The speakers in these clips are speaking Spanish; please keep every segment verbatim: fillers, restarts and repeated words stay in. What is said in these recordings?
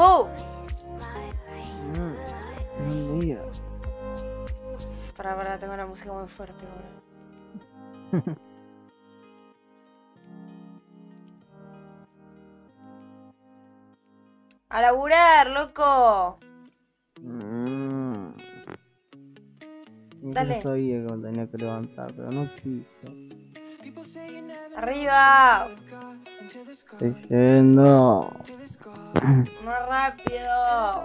¡Papu! Mm, buen día. Para, para, tengo la música muy fuerte, boludo. ¡A laburar, loco! Mm. Dale. Yo sabía que me tenía que levantar, pero no quise. ¡Arriba! Estoy yendo. ¡Más rápido!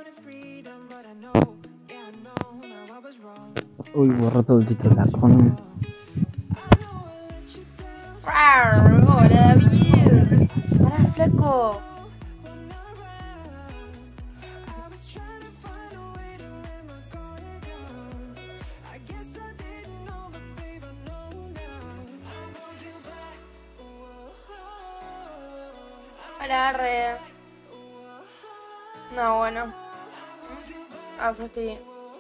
Uy, borró todo el titulacón. ¡Hola, David! ¡Pará, flaco! Hola, arre. No, bueno. Ah, pero estoy...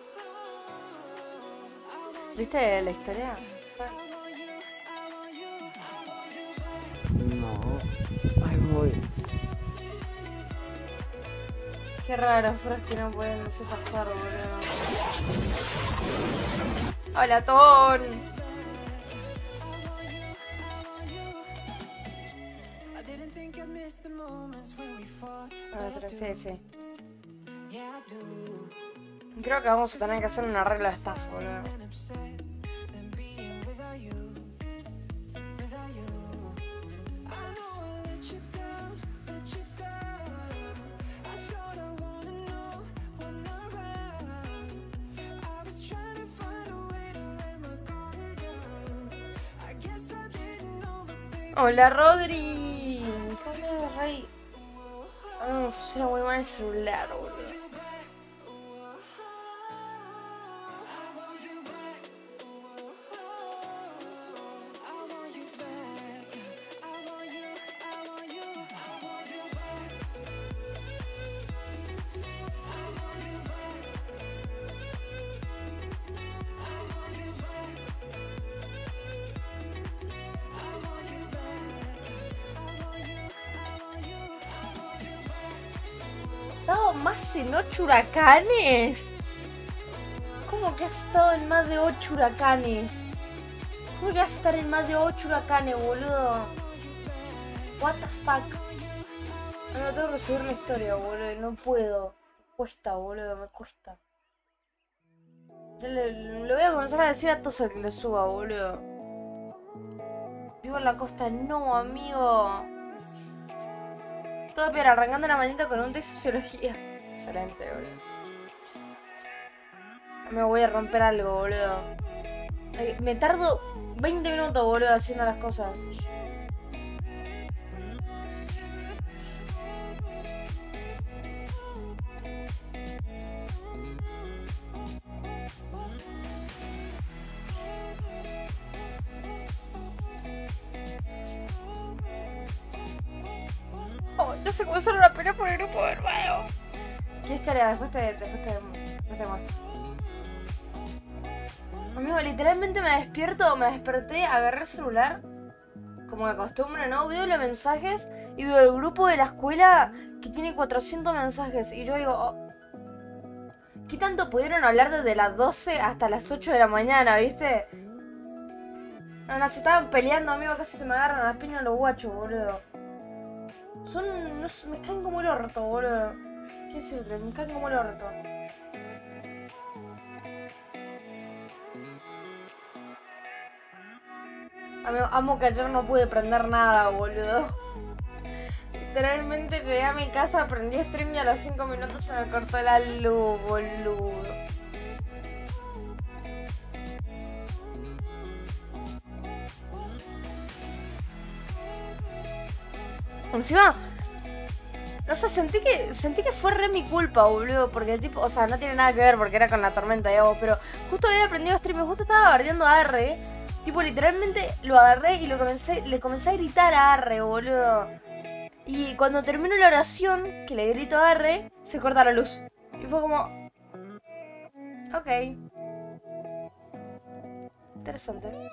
¿Viste la historia? No. Ahí voy. Qué raro, Frosty no puede no sé pasar, boludo. Hola, Ton. Sí, sí. Creo que vamos a tener que hacer un arreglo de staff, boludo. Hola, Rodri. ¿Qué onda, Rey? Ah, me funciona muy mal el celular, boludo. ¿Estado más en ocho huracanes? ¿Cómo que has estado en más de ocho huracanes? ¿Cómo que vas a estar en más de ocho huracanes, boludo? What the fuck? No, tengo que subir la historia, boludo. No puedo. Cuesta, boludo, me cuesta. Le, le voy a comenzar a decir a todos el que lo suba, boludo. Vivo en la costa, no, amigo. Todo peor, arrancando la mañana con un test de sociología. Excelente, boludo. Me voy a romper algo, boludo. Me tardo veinte minutos, boludo, haciendo las cosas. Oh, no sé cómo hacer una pelea por el grupo de nuevo. ¿Qué historia? Después te, después te, después te muestro. Amigo, literalmente me despierto, me desperté, agarré el celular, como de costumbre, ¿no? Veo los mensajes y veo el grupo de la escuela que tiene cuatrocientos mensajes. Y yo digo, oh, ¿qué tanto pudieron hablar desde las doce hasta las ocho de la mañana, viste? No, no, se estaban peleando, amigo, casi se me agarran a las piñas los guachos, boludo. Son... No, me caen como el orto, boludo. ¿Qué decirte? Me caen como el orto. Amigo, amo que ayer no pude prender nada, boludo. Literalmente llegué a mi casa, prendí stream y a los cinco minutos se me cortó la luz, boludo. Encima, no sé, sentí que sentí que fue re mi culpa, boludo, porque el tipo, o sea, no tiene nada que ver porque era con la tormenta, digamos, pero justo había aprendido stream y justo estaba bardeando a Arre, tipo, literalmente lo agarré y lo comencé, le comencé a gritar a Arre, boludo. Y cuando termino la oración, que le grito a Arre, se corta la luz. Y fue como... Ok. Interesante.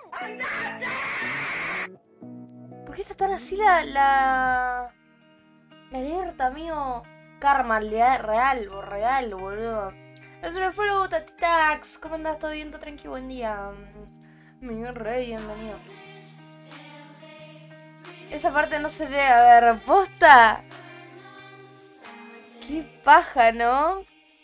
¿Por qué está tan así la... la... la alerta, amigo? karma lea- real, o real, boludo. Eso le fue luego, Tatitax. ¿Cómo andás? ¿Todo bien? ¿Todo tranquilo? Buen día. Mi rey, bienvenido. Esa parte no se llega a ver. ¿Posta? Qué paja, ¿no?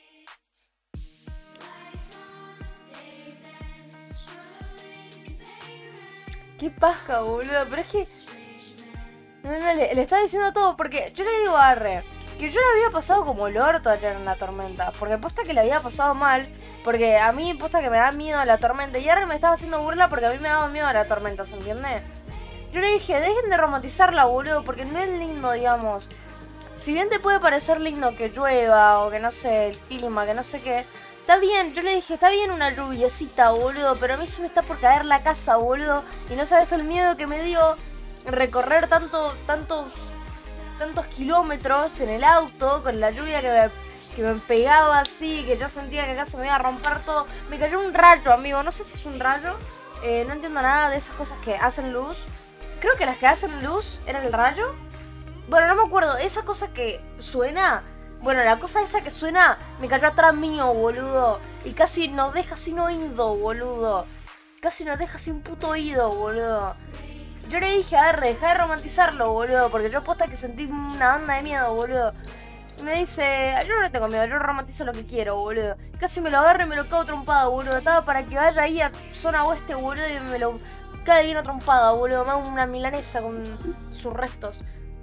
Qué paja, boludo. Pero es que... No, no, le, le estaba diciendo todo porque yo le digo a Arre que yo le había pasado como el orto ayer en la tormenta. Porque posta que le había pasado mal. Porque a mí posta que me da miedo a la tormenta. Y Arre me estaba haciendo burla porque a mí me daba miedo a la tormenta, ¿se entiende? Yo le dije, dejen de romantizarla, boludo, porque no es lindo, digamos. Si bien te puede parecer lindo que llueva o que no sé, el clima, que no sé qué. Está bien, yo le dije, está bien una lluviecita, boludo, pero a mí se me está por caer la casa, boludo. Y no sabes el miedo que me dio recorrer tanto, tantos, tantos kilómetros en el auto con la lluvia que me, que me pegaba así, que yo sentía que acá se me iba a romper todo. Me cayó un rayo, amigo, no sé si es un rayo, eh, no entiendo nada de esas cosas que hacen luz. Creo que las que hacen luz era el rayo. Bueno, no me acuerdo, esa cosa que suena... Bueno, la cosa esa que suena me cayó atrás mío, boludo. Y casi nos deja sin oído, boludo. Casi nos deja sin puto oído, boludo. Yo le dije, a ver, deja de romantizarlo, boludo. Porque yo posta que sentí una banda de miedo, boludo. Y me dice, yo no tengo miedo, yo romantizo lo que quiero, boludo. Casi me lo agarro y me lo cago trompada, boludo. Estaba para que vaya ahí a zona oeste, boludo, y me lo cae bien a trompada, boludo. Me hago una milanesa con sus restos.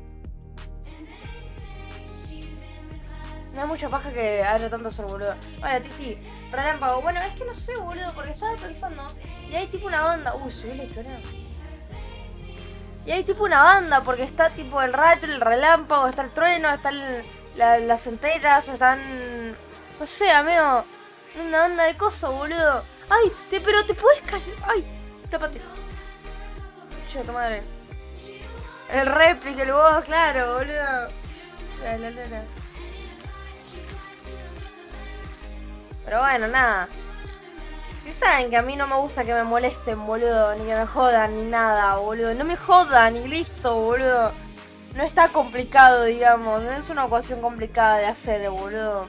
No hay mucha paja que haya tanto sol, boludo. Hola, Titi. Relámpago. Bueno, es que no sé, boludo, porque estaba pensando. Y hay tipo una banda. Uy, subí la historia. Y hay tipo una banda, porque está tipo el rayo, el relámpago, está el trueno, están la, las centellas, están... No sé, amigo. Una banda de coso, boludo. Ay, te, pero te puedes callar. Ay, tápate. Che, tu madre. El réplica, el voz, claro, boludo. La, la, la, la. Pero bueno, nada. Si saben que a mí no me gusta que me molesten, boludo. Ni que me jodan, ni nada, boludo. No me jodan, y listo, boludo. No está complicado, digamos. No es una ecuación complicada de hacer, boludo.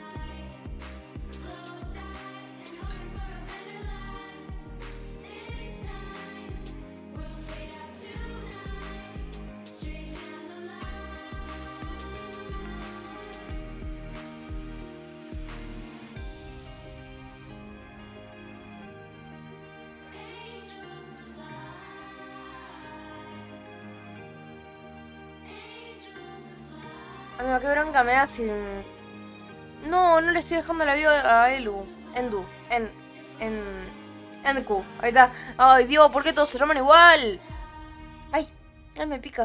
Amigo, qué bronca me da si... No, no le estoy dejando la vida a Elu. Endu. En... En... Enku. Ahí está. Ay, Dios, ¿por qué todos se llaman igual? Ay, ay, me pica.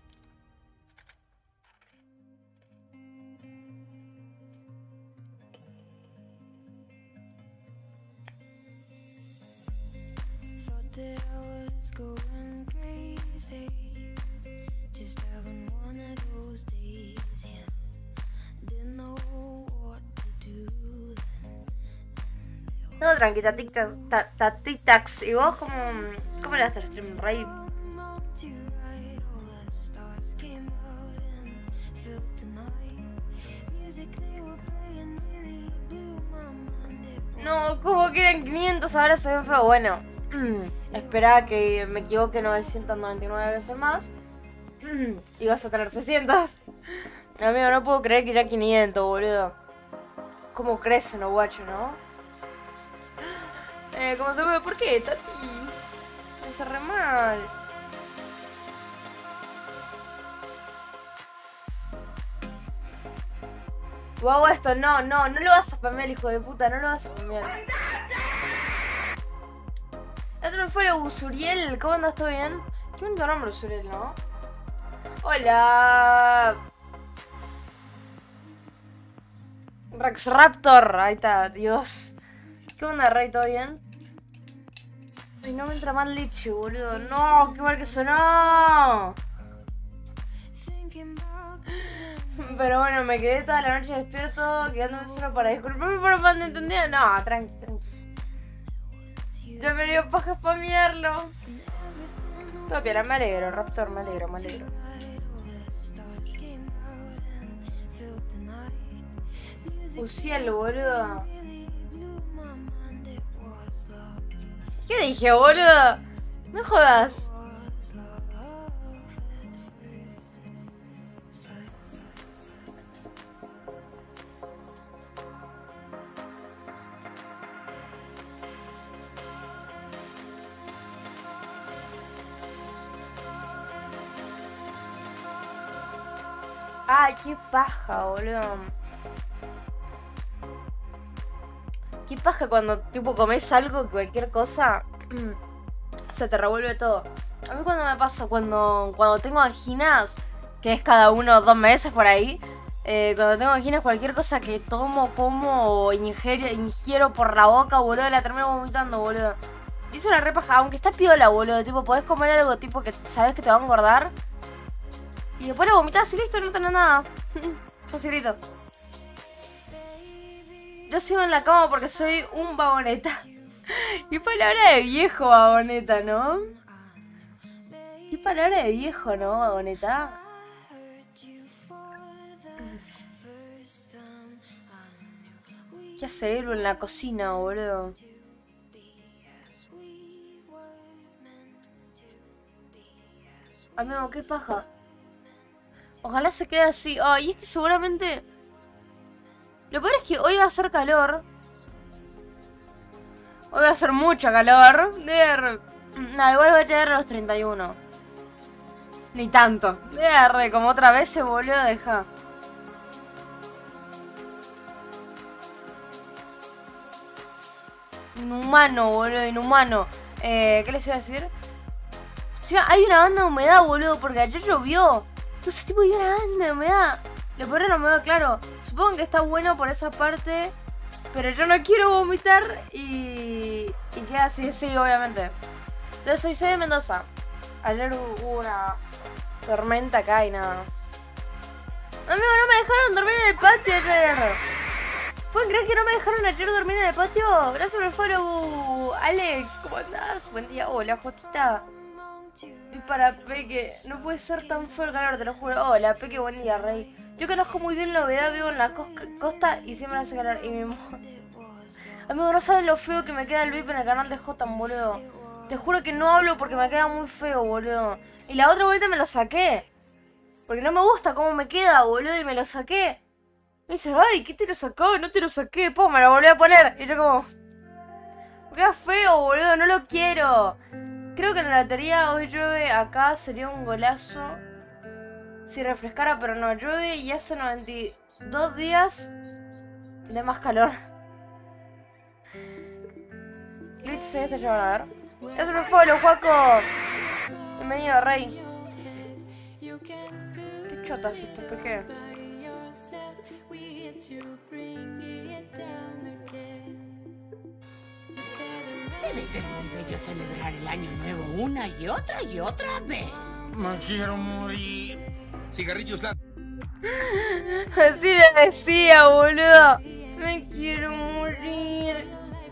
No, tranquila, tic-tac. ¿Y vos cómo, cómo le das el stream, Rey? No, como quedan quinientos, ahora se ve feo. Bueno, espera que me equivoque novecientas noventa y nueve veces más. Y vas a tener seiscientos. Amigo, no puedo creer que ya quinientos, boludo. ¿Cómo crecen los guachos, no? Eh, ¿cómo se ve? ¿Por qué, Tati? Me hace re mal. O hago esto, no, no, no lo vas a spamear, hijo de puta, no lo vas a spamear. Esto no fue Usuriel, ¿cómo andas? ¿Todo bien? Qué bonito nombre, Usuriel, ¿no? Hola. Rex Raptor, ahí está, Dios. ¿Qué onda, Rey? ¿Todo bien? Ay, no me entra mal leche, boludo. No, qué mal que sonó. Pero bueno, me quedé toda la noche despierto, quedándome solo para disculparme por no entender. No, tranqui, tranqui. Ya me dio paja spamearlo. Todo bien, me alegro, Raptor, me alegro, me alegro. Uciel, boludo. ¿Qué dije, boludo? No jodas. Ay, qué paja, boludo. Qué paja cuando tipo comes algo, cualquier cosa, se te revuelve todo. A mí cuando me pasa, cuando, cuando tengo anginas, que es cada uno dos meses por ahí, eh, cuando tengo anginas, cualquier cosa que tomo, como o ingiero, ingiero por la boca, boludo, la termino vomitando, boludo. Y es una re paja, aunque está piola, boludo, tipo, podés comer algo tipo que sabes que te va a engordar. Y después lo vomitas y listo, no tenés nada. Facilito. Yo sigo en la cama porque soy un vagoneta. Qué palabra de viejo, vagoneta, ¿no? Qué palabra de viejo, ¿no, vagoneta? ¿Qué hace Elu en la cocina, boludo? Amigo, qué paja. Ojalá se quede así. Ay, es que seguramente... Lo peor es que hoy va a hacer calor. Hoy va a hacer mucho calor. De... No, igual voy a llegar a los treinta y uno. Ni tanto. De como otra vez se volvió a dejar. Inhumano, boludo, inhumano. Eh, ¿Qué les iba a decir? Sí, hay una banda de humedad, boludo, porque ayer llovió. Entonces, tipo, hay una banda de humedad. Lo peor no me va claro. Supongo que está bueno por esa parte. Pero yo no quiero vomitar y... Y queda así, sí, obviamente. Yo soy C de Mendoza. Ayer hubo una tormenta acá y nada. Amigo, no me dejaron dormir en el patio ayer. ¿Pueden creer que no me dejaron ayer dormir en el patio? Gracias por el follow, Alex. ¿Cómo andás? Buen día. Hola, Jotita. Y para Peque, no puede ser tan feo el calor, te lo juro. Hola, Peque, buen día, rey. Yo conozco muy bien la humedad, vivo en la costa y siempre hace calor. Y mi amigo, no sabes lo feo que me queda el V I P en el canal de J, boludo. Te juro que no hablo porque me queda muy feo, boludo. Y la otra vuelta me lo saqué. Porque no me gusta cómo me queda, boludo, y me lo saqué. Me dice, ay, ¿qué te lo sacó? No te lo saqué. Pum, me lo volví a poner. Y yo como... Me queda feo, boludo, no lo quiero. Creo que en la lotería hoy llueve acá, sería un golazo si refrescara, pero no, llueve y hace noventa y dos días de más calor. Luis, se está llevando a ver. Eso me fue, lo Juaco. Bienvenido, rey. Qué chotas esto, Peque. Debe ser muy bello celebrar el año nuevo una y otra y otra vez. Me quiero morir. Cigarrillos la... Así le decía, boludo. Me quiero morir.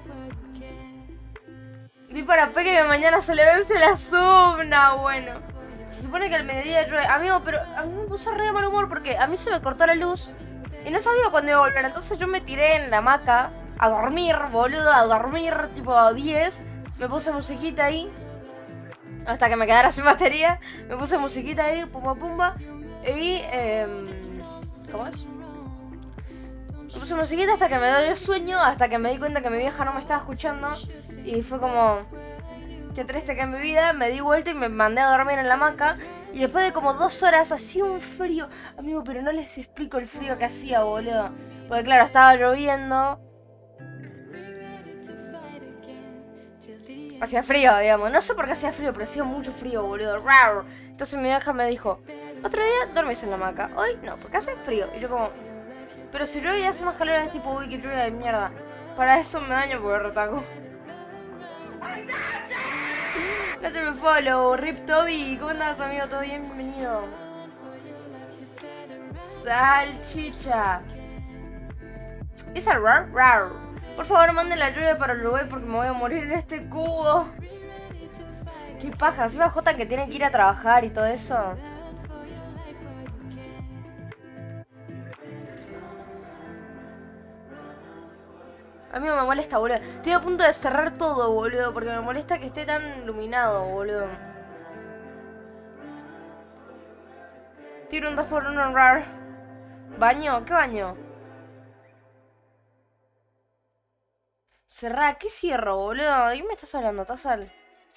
Vi para Peque que mañana se le vence la subna. Bueno, se supone que al mediodía llueve. Amigo, pero a mí me puso re de mal humor porque a mí se me cortó la luz y no sabía cuándo iba a volver. Entonces yo me tiré en la hamaca a dormir, boludo, a dormir tipo a diez. Me puse musiquita ahí hasta que me quedara sin batería. Me puse musiquita ahí, pumba pumba. Y, eh, ¿cómo es? Me puse musiquita hasta que me dio sueño, hasta que me di cuenta que mi vieja no me estaba escuchando. Y fue como, qué triste que en mi vida. Me di vuelta y me mandé a dormir en la hamaca. Y después de como dos horas hacía un frío. Amigo, pero no les explico el frío que hacía, boludo. Porque claro, estaba lloviendo. Hacía frío, digamos. No sé por qué hacía frío, pero hacía mucho frío, boludo. Rar. Entonces mi vieja me dijo, otro día dormís en la hamaca. Hoy no, porque hace frío. Y yo como, pero si llueve y hace más calor, es tipo, uy, que lluvia de mierda. Para eso me baño porque retaco. No se me follow, Rip Toby. ¿Cómo andás, amigo? ¿Todo bien? Bienvenido. Salchicha. ¿Es el rar? Rar. Por favor, manden la lluvia para Uruguay porque me voy a morir en este cubo. Qué paja. Encima Jota que tiene que ir a trabajar y todo eso. A mí me molesta, boludo. Estoy a punto de cerrar todo, boludo, porque me molesta que esté tan iluminado, boludo. Tiro un dos por uno raro. ¿Baño? ¿Qué baño? Cerrá, ¿qué cierro, boludo? ¿De qué me estás hablando, Tazal?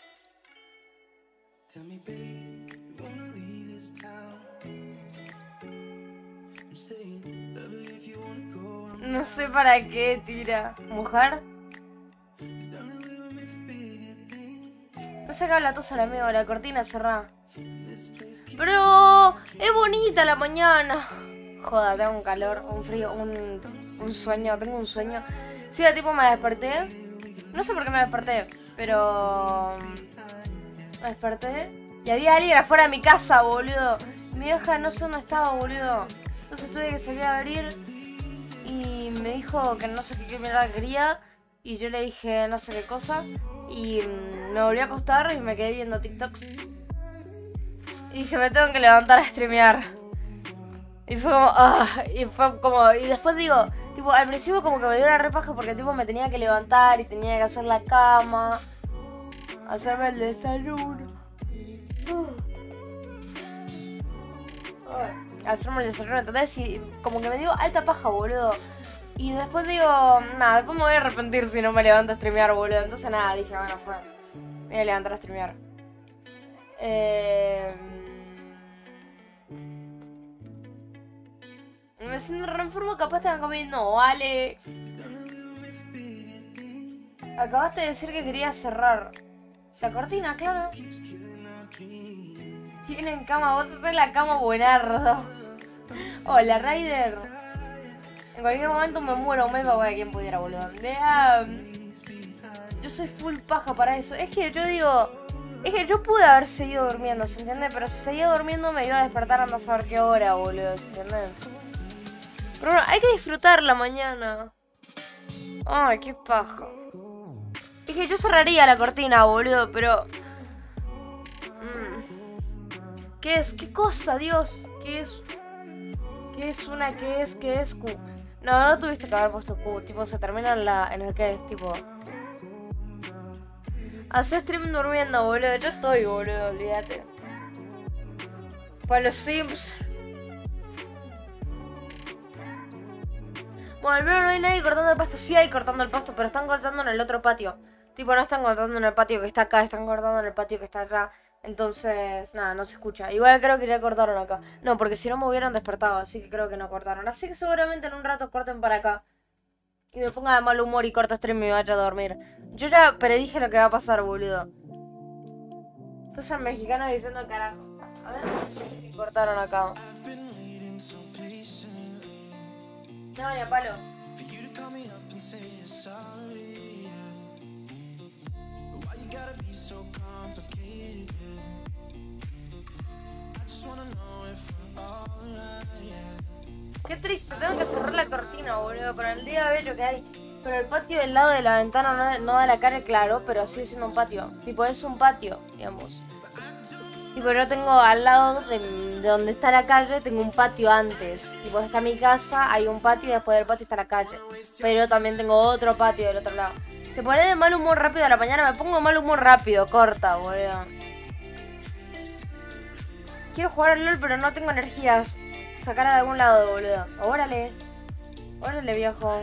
No sé para qué tira. ¿Mujer? No se acaba la Tazal, amigo, la cortina cerrá. Pero es bonita la mañana. Joda, tengo un calor, un frío, un, un sueño, tengo un sueño. Sí, de tipo me desperté. No sé por qué me desperté, pero... Me desperté y había alguien afuera de mi casa, boludo. Mi vieja no sé dónde estaba, boludo. Entonces tuve que salir a abrir y me dijo que no sé qué, qué mierda quería. Y yo le dije no sé qué cosa. Y me volví a acostar y me quedé viendo TikToks. Y dije, me tengo que levantar a streamear. Y fue como, ah, y fue como, y después digo, tipo, al principio como que me dio una repaja porque tipo me tenía que levantar y tenía que hacer la cama, hacerme el desayuno. Uh. Hacerme el desayuno, ¿entendés? Y como que me dio alta paja, boludo. Y después digo, nada, después me voy a arrepentir si no me levanto a streamear, boludo. Entonces nada, dije, bueno, fue, me voy a levantar a streamear. Eh... Me siento re enfermo, capaz te van comiendo. No, Alex. Acabaste de decir que querías cerrar la cortina, claro. Tienen cama, vos sos la cama buenardo. Hola, Ryder. En cualquier momento me muero, me va a quien pudiera, boludo. Vea, yo soy full paja para eso. Es que yo digo, es que yo pude haber seguido durmiendo, ¿se entiende? Pero si seguía durmiendo me iba a despertar a no saber qué hora, boludo, ¿se entiende? Pero bueno, hay que disfrutar la mañana. Ay, qué paja. Es que yo cerraría la cortina, boludo, pero... Mm. ¿Qué es? ¿Qué cosa, Dios? ¿Qué es? ¿Qué es una? ¿Qué es? ¿Qué es? Q. No, no tuviste que haber puesto Q. Tipo, se termina en la... en el que es, tipo... Hacé stream durmiendo, boludo. Yo estoy, boludo, olvídate. Para los Sims... Bueno, al menos no hay nadie cortando el pasto. Sí hay cortando el pasto, pero están cortando en el otro patio. Tipo, no están cortando en el patio que está acá, están cortando en el patio que está allá. Entonces, nada, no se escucha. Igual creo que ya cortaron acá. No, porque si no me hubieran despertado, así que creo que no cortaron. Así que seguramente en un rato corten para acá. Y me ponga de mal humor y corto stream y me vaya a dormir. Yo ya predije lo que va a pasar, boludo. Entonces el mexicano diciendo carajo. A ver, si cortaron acá. No, ni a palo. Qué triste, tengo que cerrar la cortina, boludo, con el día bello que hay. Pero el patio del lado de la ventana no, no da la cara, claro, pero sigue siendo un patio. Tipo, es un patio, digamos. Tipo, yo tengo al lado de, de donde está la calle, tengo un patio antes. Tipo, está mi casa, hay un patio y después del patio está la calle. Pero también tengo otro patio del otro lado. Te pones de mal humor rápido a la mañana, me pongo de mal humor rápido, corta, boludo. Quiero jugar al LOL, pero no tengo energías. Sacarla de algún lado, boludo. Órale. Órale, viejo.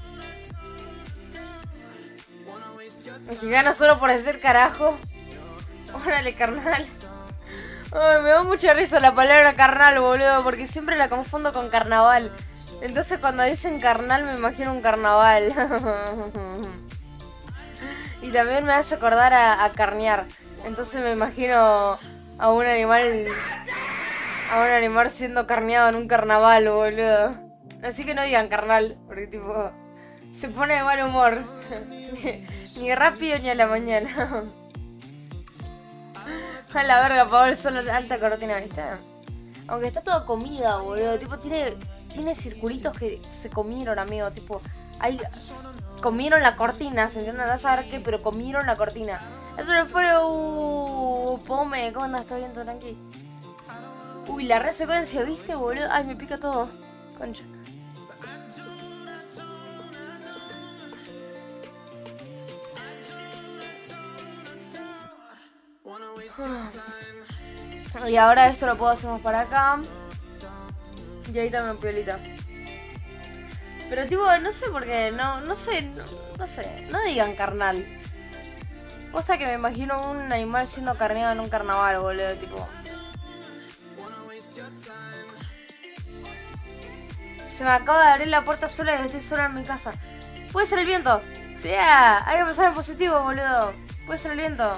Mexicano solo por decir carajo. Órale, carnal. Ay, me da mucha risa la palabra carnal, boludo, porque siempre la confundo con carnaval. Entonces cuando dicen carnal me imagino un carnaval. Y también me hace acordar a, a carnear. Entonces me imagino a un animal... A un animal siendo carneado en un carnaval, boludo. Así que no digan carnal, porque tipo... Se pone de mal humor. Ni rápido ni a la mañana. A la verga, apagó el sol, alta cortina, ¿viste? Aunque está toda comida, boludo. Tipo, tiene, tiene circulitos que se comieron, amigo. Tipo, hay... Comieron la cortina, se entienden a saber qué, pero comieron la cortina. Esto no fue... Uh, Pome, ¿cómo andas? ¿Todo bien? ¿Todo tranqui? Uy, la resecuencia, ¿viste, boludo? Ay, me pica todo. Concha. Y ahora esto lo puedo hacer más para acá. Y ahí también piolita. Pero tipo, no sé por qué, no, no sé, no, no sé, no digan carnal. Posta que me imagino un animal siendo carneado en un carnaval, boludo, tipo. Se me acaba de abrir la puerta sola y estoy sola en mi casa. Puede ser el viento. Tía, hay que pensar en positivo, boludo. Puede ser el viento.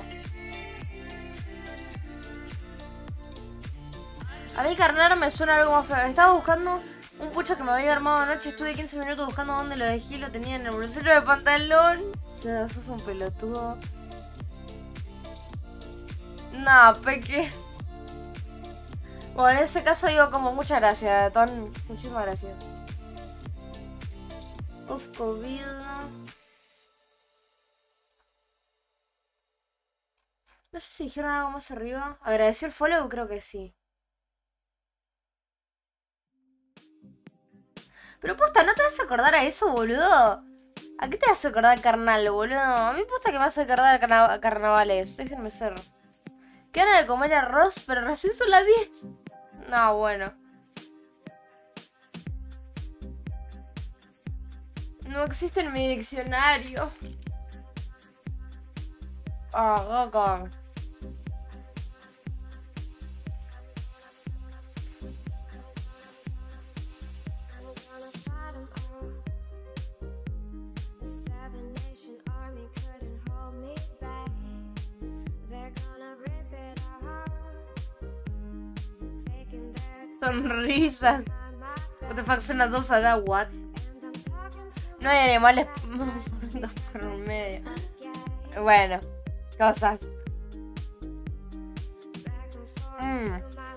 A mí carnar me suena algo más feo. Estaba buscando un pucho que me había armado anoche. Estuve quince minutos buscando dónde lo dejé. Lo tenía en el bolsillo de pantalón. O sea, sos un pelotudo. Nah, peque. Bueno, en ese caso digo como muchas gracias, Ton. Muchísimas gracias. Uf, COVID. No sé si dijeron algo más arriba. ¿Agradeció el follow? Creo que sí. Pero posta, ¿no te vas a acordar a eso, boludo? ¿A qué te vas a acordar, carnal, boludo? A mí posta que me vas a acordar a carna carnavales. Déjenme ser. Qué gana de comer arroz, pero recién son las diez. No, bueno. No existe en mi diccionario. Ah, oh, oh, sonrisas. What the fuck, son las dos a la what? No hay animales dos por medio. Bueno, cosas. Mm.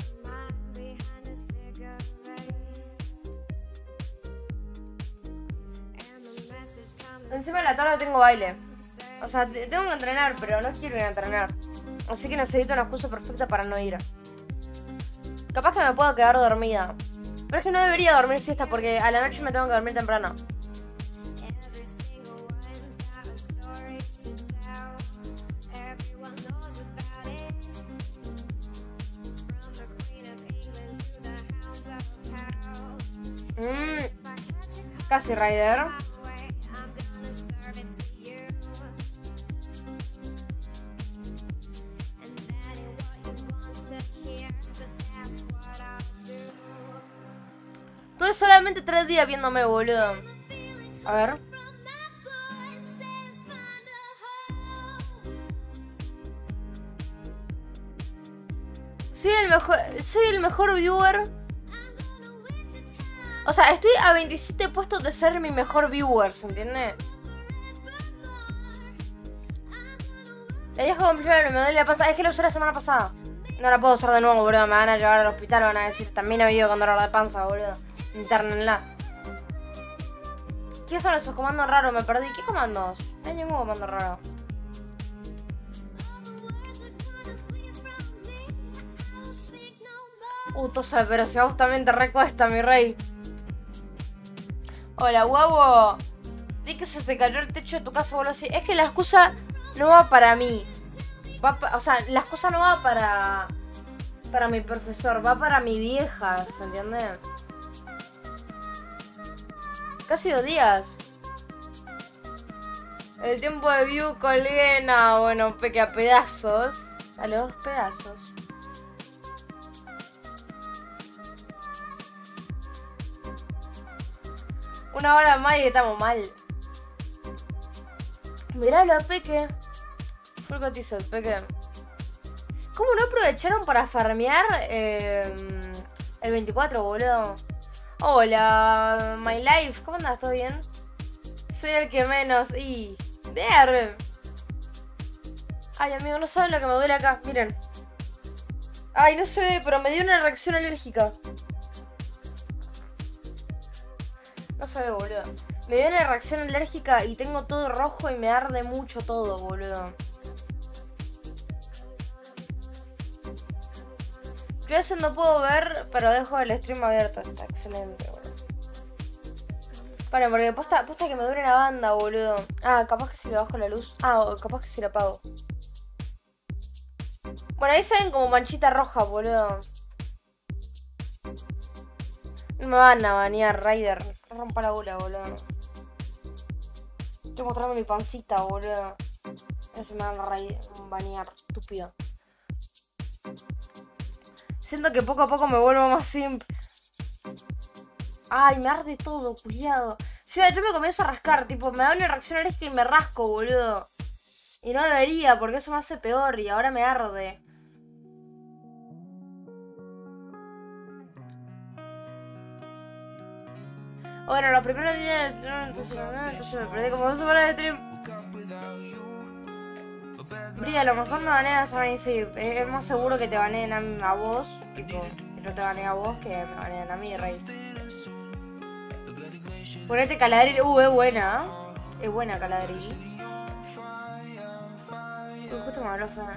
Encima de la tarde tengo baile. O sea, tengo que entrenar, pero no quiero ir a entrenar. Así que necesito una excusa perfecta para no ir. Capaz que me puedo quedar dormida. Pero es que no debería dormir siesta porque a la noche me tengo que dormir temprano. Mmm. Casi Rider. Estoy solamente tres días viéndome, boludo. A ver. Soy el mejor, soy el mejor viewer. O sea, estoy a veintisiete puestos de ser mi mejor viewer, ¿se entiende? La vieja complicada me duele la panza. Es que la usé la semana pasada. No la puedo usar de nuevo, boludo. Me van a llevar al hospital, van a decir, también ha habido con dolor de panza, boludo. Internenla. ¿Qué son esos comandos raros? Me perdí. ¿Qué comandos? No hay ningún comando raro. Uh, tosa, pero si a vos también te recuesta, mi rey. Hola, guapo. Di que se te cayó el techo de tu casa, boludo. Así. Es que la excusa no va para mí. Va pa o sea, la excusa no va para... Para mi profesor. Va para mi vieja, ¿se entiende? Casi dos días. El tiempo de view colgué. No, bueno, peque a pedazos. A los dos pedazos. Una hora más y estamos mal. Miralo, peque. Full cotizo, peque. ¿Cómo no aprovecharon para farmear eh, el veinticuatro, boludo? Hola, my life. ¿Cómo andas? ¿Todo bien? Soy el que menos. Y... Der. Ay, amigo, no saben lo que me duele acá. Miren. Ay, no se ve, pero me dio una reacción alérgica. No se ve, boludo. Me dio una reacción alérgica y tengo todo rojo y me arde mucho todo, boludo. Yo a veces no puedo ver, pero dejo el stream abierto. Está excelente, boludo. Vale, porque posta, posta que me duele la banda, boludo. Ah, capaz que si le bajo la luz. Ah, o capaz que si la apago. Bueno, ahí se ven como manchita roja, boludo. No me van a banear, Ryder. No rompa la bola, boludo. Estoy mostrando mi pancita, boludo. No se me van a Ryder, banear, estúpido. Siento que poco a poco me vuelvo más simp. Ay, me arde todo, culiado. Sí, yo me comienzo a rascar, tipo, me da una reacción alérgica y me rasco, boludo. Y no debería, porque eso me hace peor y ahora me arde. Bueno, los primeros días entonces, entonces me perdí como dos semanas de stream. Bri, a lo mejor me banean a mí, sí. Es más seguro que te baneen a, a vos, tipo, que no te baneen a vos, que me baneen a mí, Rey. Ponete Caladril. Uh, es buena. Es buena Caladril. Uy, justo me habló Fran.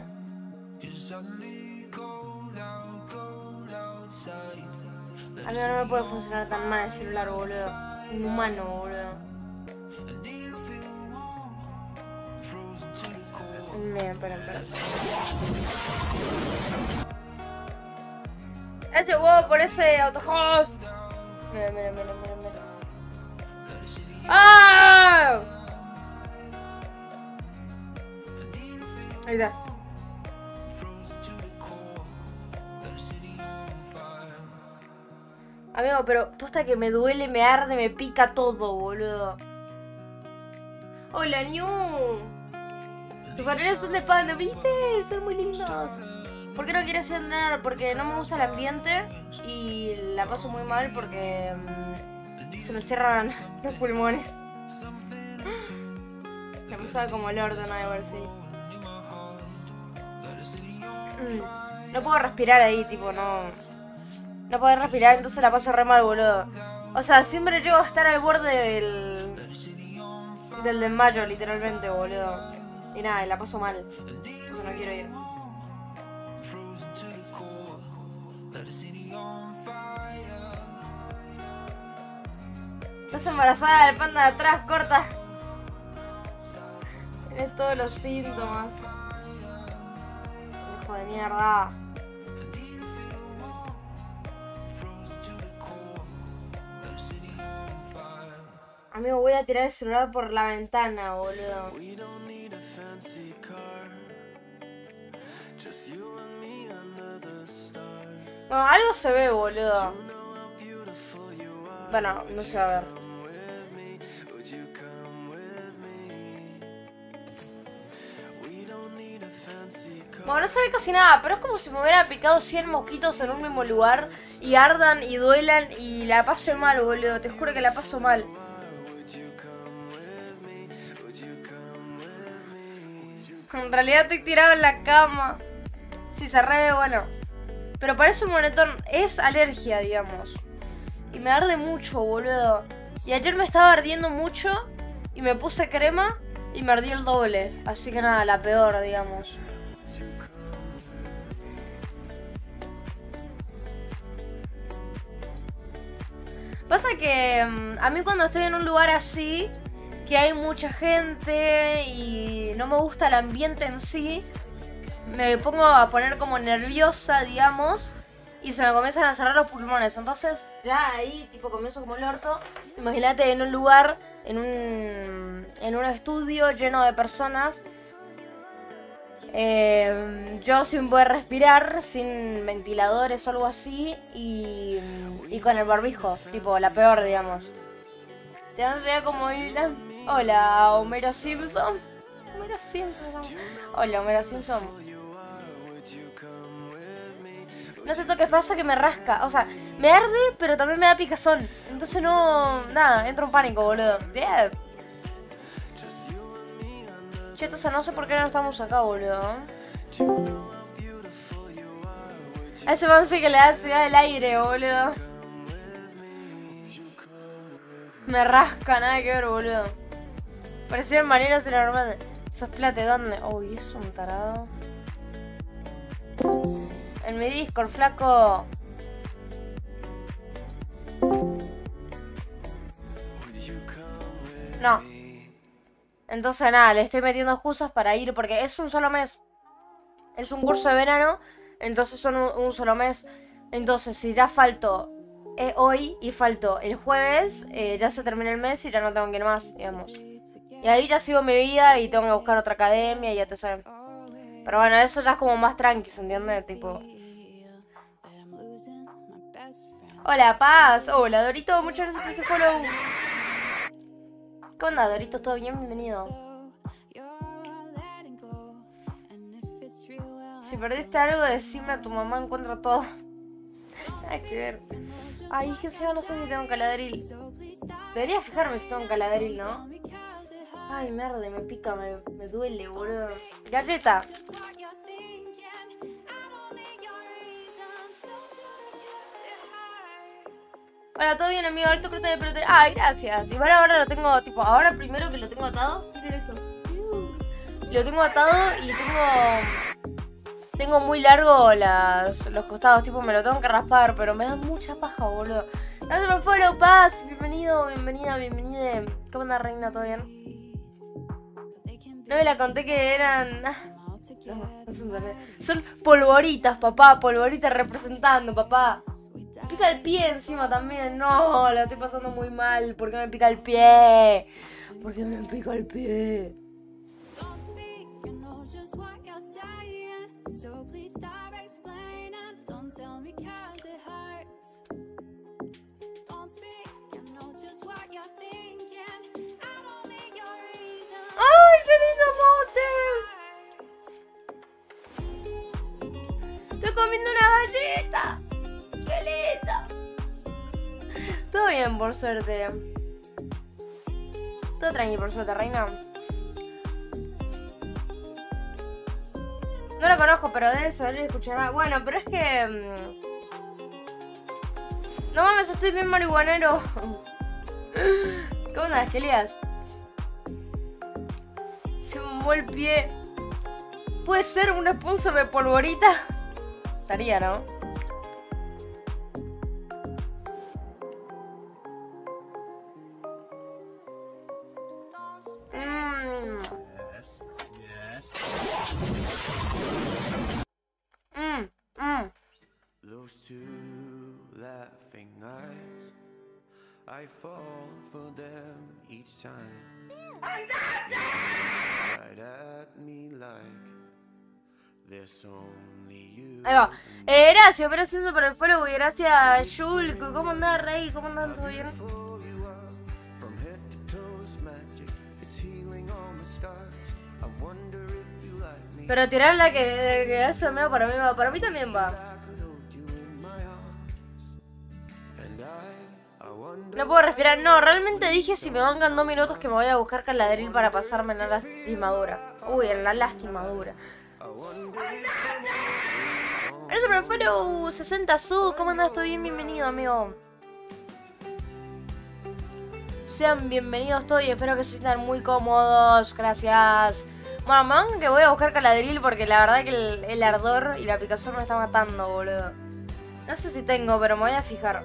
A mí no me puede funcionar tan mal el celular, boludo. Inhumano, boludo. Bien, espera, espera. Ese huevo por ese autohost. Mira, mira, mira, mira, mira. ¡Ah! Ahí está. Amigo, pero posta que me duele, me arde, me pica todo, boludo. Hola, New. Tus paneles son de pan, ¿no viste? Son muy lindos. ¿Por qué no quieres entrenar? Porque no me gusta el ambiente y la paso muy mal porque um, se me cierran los pulmones. Me pasaba como el orto, no, igual sí. Mm. No puedo respirar ahí, tipo, no. No puedo respirar, entonces la paso re mal, boludo. O sea, siempre llego a estar al borde del. Del desmayo, literalmente, boludo. Y nada, la paso mal. Entonces no quiero ir. Estás embarazada del panda de atrás, corta. Tienes todos los síntomas. Hijo de mierda. Amigo, voy a tirar el celular por la ventana, boludo. Bueno, algo se ve, boludo. Bueno, no se va a ver. Bueno, no se ve casi nada, pero es como si me hubiera picado cien mosquitos en un mismo lugar y ardan y duelan y la pase mal, boludo. Te juro que la paso mal. En realidad estoy tirado en la cama. Si se re, bueno. Pero parece un monetón. Es alergia, digamos. Y me arde mucho, boludo. Y ayer me estaba ardiendo mucho. Y me puse crema. Y me ardió el doble. Así que nada, la peor, digamos. Pasa que um, a mí cuando estoy en un lugar así, que hay mucha gente y no me gusta el ambiente en sí, me pongo a poner como nerviosa, digamos, y se me comienzan a cerrar los pulmones. Entonces ya ahí tipo comienzo como el orto. Imagínate en un lugar, en un, en un estudio lleno de personas, eh, yo sin poder respirar, sin ventiladores o algo así, y, y con el barbijo, tipo la peor, digamos. Te dan idea como la... Hola, Homero Simpson. Homero Simpson. Hola, Homero Simpson. No sé lo que pasa, que me rasca. O sea, me arde, pero también me da picazón. Entonces no... Nada, entro en pánico, boludo. Yeah. Che, entonces no sé por qué no estamos acá, boludo. A ese man sí que le da ansiedad del aire, boludo. Me rasca, nada que ver, boludo. Parecían maneras en la normal. Soplate, ¿dónde? Uy, es un tarado. En mi Discord, flaco. No. Entonces nada, le estoy metiendo excusas para ir porque es un solo mes. Es un curso de verano, entonces son un, un solo mes. Entonces, si ya falto eh, hoy y falto el jueves, eh, ya se termina el mes y ya no tengo que ir más, digamos. Y ahí ya sigo mi vida y tengo que buscar otra academia y ya te saben. Pero bueno, eso ya es como más tranqui, ¿se entiende? Tipo... Hola, Paz. Hola, Dorito. Muchas gracias por ese follow. ¿Qué onda, Dorito? ¿Todo bien? Bienvenido. Si perdiste algo, decime a tu mamá, encuentra todo. Hay que ver. Ay, es que yo no sé si tengo un caladril. Debería fijarme si tengo un caladril, ¿no? Ay, mierda, me pica, me, me duele, boludo. Galleta. Hola, ¿todo bien, amigo? Alto corte de pelotero. Ay, gracias. Igual ahora lo tengo, tipo, ahora primero que lo tengo atado. Miren esto. Lo tengo atado y tengo... Tengo muy largo las, los costados, tipo, me lo tengo que raspar, pero me da mucha paja, boludo. Gracias por follow, Paz. Bienvenido, bienvenida, bienvenida. ¿Cómo anda, reina? ¿Todo bien? No me la conté que eran... No, no son, son polvoritas, papá. Polvoritas representando, papá. Me pica el pie encima también. No, la estoy pasando muy mal. ¿Por qué me pica el pie? ¿Por qué me pica el pie? ¡Ay, qué lindo mote! Estoy comiendo una galleta. ¡Qué lindo! Todo bien, por suerte. Todo tranqui, por suerte, reina. No lo conozco, pero debe saber y escuchar. Bueno, pero es que... Mmm... No mames, estoy bien marihuanero. ¿Cómo andas, Kelías? Se me mojó el pie. ¿Puede ser un sponsor de polvoritas? Estaría, ¿no? Mmm. Mmm. Mmm. Those two laughing eyes, I fall for them each time. Right at me like there's only you. Ahí va. Eh, gracias, gracias por el follow y gracias, Shulk. ¿Cómo andás, Rey? ¿Cómo andás? ¿Todo bien? Pero tirarla que, que eso medio para mí va. Para mí también va. No puedo respirar. No, realmente dije si me bancan dos minutos que me voy a buscar caladril para pasarme en la lastimadura. Uy, en la lastimadura. Gracias por el follow, sesenta sub. ¿Cómo andás? ¿Todo bien? Bienvenido, amigo. Sean bienvenidos todos y espero que se sientan muy cómodos. Gracias. Bueno, me van que voy a buscar caladril porque la verdad que el, el ardor y la picazón me está matando, boludo. No sé si tengo, pero me voy a fijar.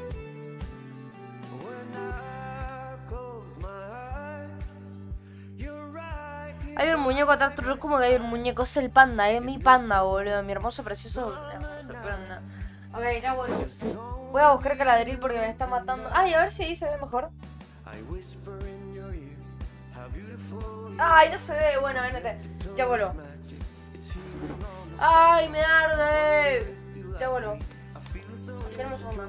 Hay un muñeco atrás, como que hay un muñeco. Es el panda, eh. Mi panda, boludo. Mi hermoso, precioso panda. Ok, ya vuelvo. Voy a buscar caladril porque me está matando. Ay, a ver si ahí se ve mejor. Ay, no se ve. Bueno, vénete. Ya vuelvo. Ay, me arde. Ya vuelvo. Tenemos onda.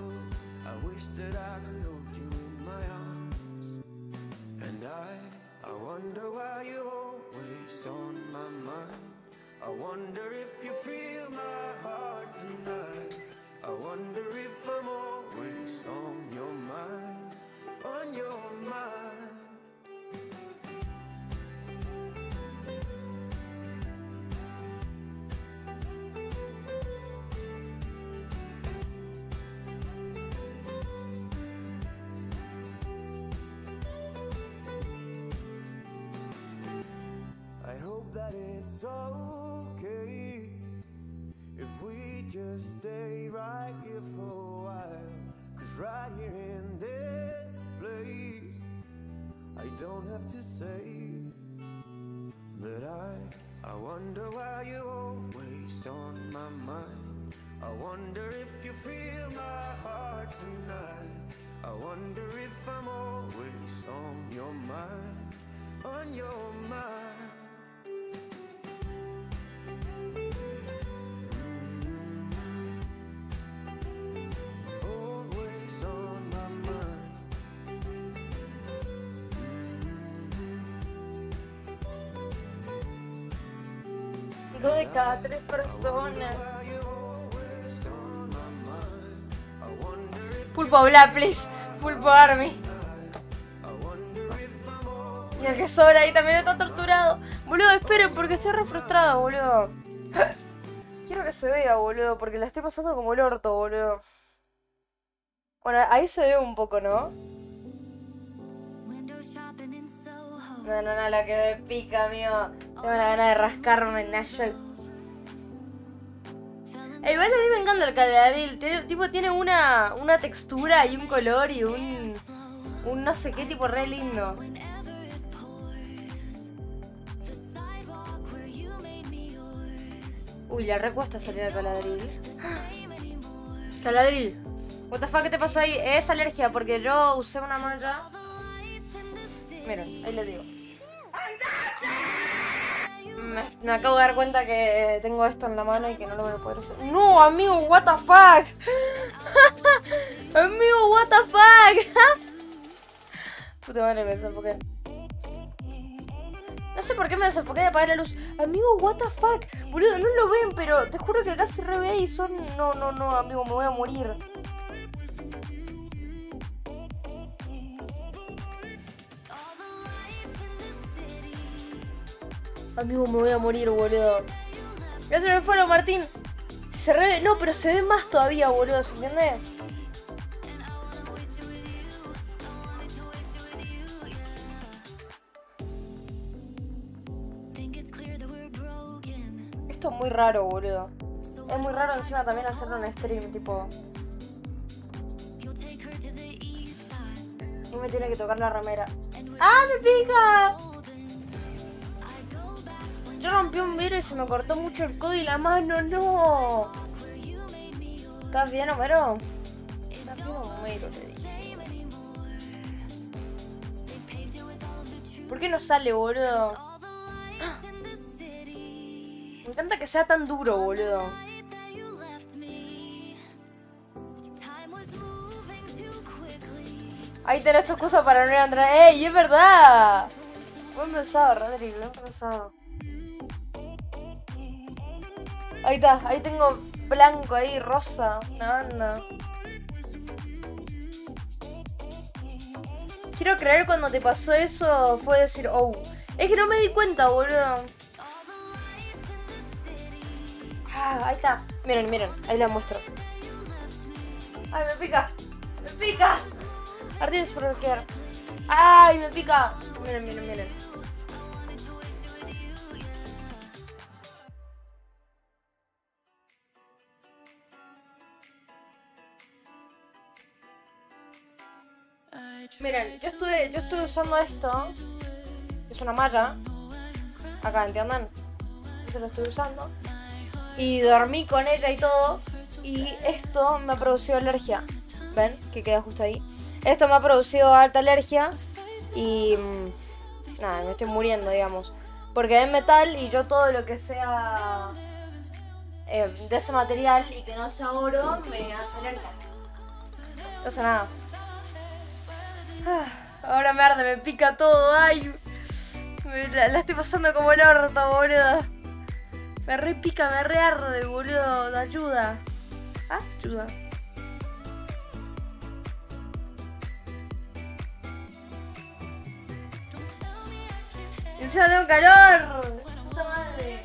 I wonder why you're always on my mind. I wonder if you feel my heart tonight. I wonder if I'm always on your mind, on your mind. That it's okay if we just stay right here for a while. Cause right here in this place, I don't have to say that I, I wonder why you always always on my mind. I wonder if you feel my heart tonight. I wonder if I'm always on your mind, on your mind. Always on my mind. Dos de cada tres personas. Pulpo habla, please. Pulpo Army. Y el que sobra ahí también está torturado. Boludo, esperen porque estoy re frustrado, boludo. Quiero que se vea, boludo, porque la estoy pasando como el orto, boludo. Bueno, ahí se ve un poco, ¿no? No, no, no, la que me pica, amigo. Tengo la gana de rascarme en Nash. Eh, igual a mí me encanta el Caladril. Tiene, tipo, tiene una, una textura y un color y un... Un no sé qué, tipo, re lindo. Uy, la re cuesta salir al Caladril. Caladril. What the fuck, ¿qué te pasó ahí? Es alergia porque yo usé una malla. Miren, ahí les digo. Me, me acabo de dar cuenta que tengo esto en la mano y que no lo voy a poder hacer. No, amigo, what the fuck. Amigo, what the fuck. Puta madre, me desenfoqué. No sé por qué me desenfoqué de apagar la luz. Amigo, what the fuck. Boludo, no lo ven, pero te juro que acá se re ve y son... No, no, no, amigo, me voy a morir. Amigo, me voy a morir, boludo. Gracias por el follow, Martín. Se re... No, pero se ve más todavía, boludo, ¿se entiende? Esto es muy raro, boludo. Es muy raro encima también hacerlo en stream, tipo... Y me tiene que tocar la remera. ¡Ah, me pica! Yo rompí un vidrio y se me cortó mucho el codo y la mano, no. ¿Estás bien, Homero? ¿Estás bien, Homero? Te dije. ¿Por qué no sale, boludo? ¡Ah! Me encanta que sea tan duro, boludo. Ahí tenés tus cosas para no ir a entrar. ¡Ey, es verdad! Buen pensado, Rodrigo, buen pensado. Ahí está, ahí tengo blanco, ahí rosa, una banda. Quiero creer cuando te pasó eso fue decir, oh. Es que no me di cuenta, boludo. Ah, ahí está. Miren, miren, ahí la muestro. Ay, me pica, me pica. Ardines por bloquear. Ay, me pica. Miren, miren, miren. Miren, yo estuve, yo estuve usando esto. Es una malla. Acá, ¿entienden? Yo lo estoy usando. Y dormí con ella y todo. Y esto me ha producido alergia. ¿Ven? Que queda justo ahí. Esto me ha producido alta alergia. Y... Nada, me estoy muriendo, digamos. Porque es metal y yo todo lo que sea... Eh, de ese material y que no sea oro, me hace alergia. No pasa nada. Ahora me arde, me pica todo, ay. Me, la, la estoy pasando como el orto, boludo. Me re pica, me re arde, boludo. Ayuda. Ah, ayuda. Encima tengo calor. Puta madre.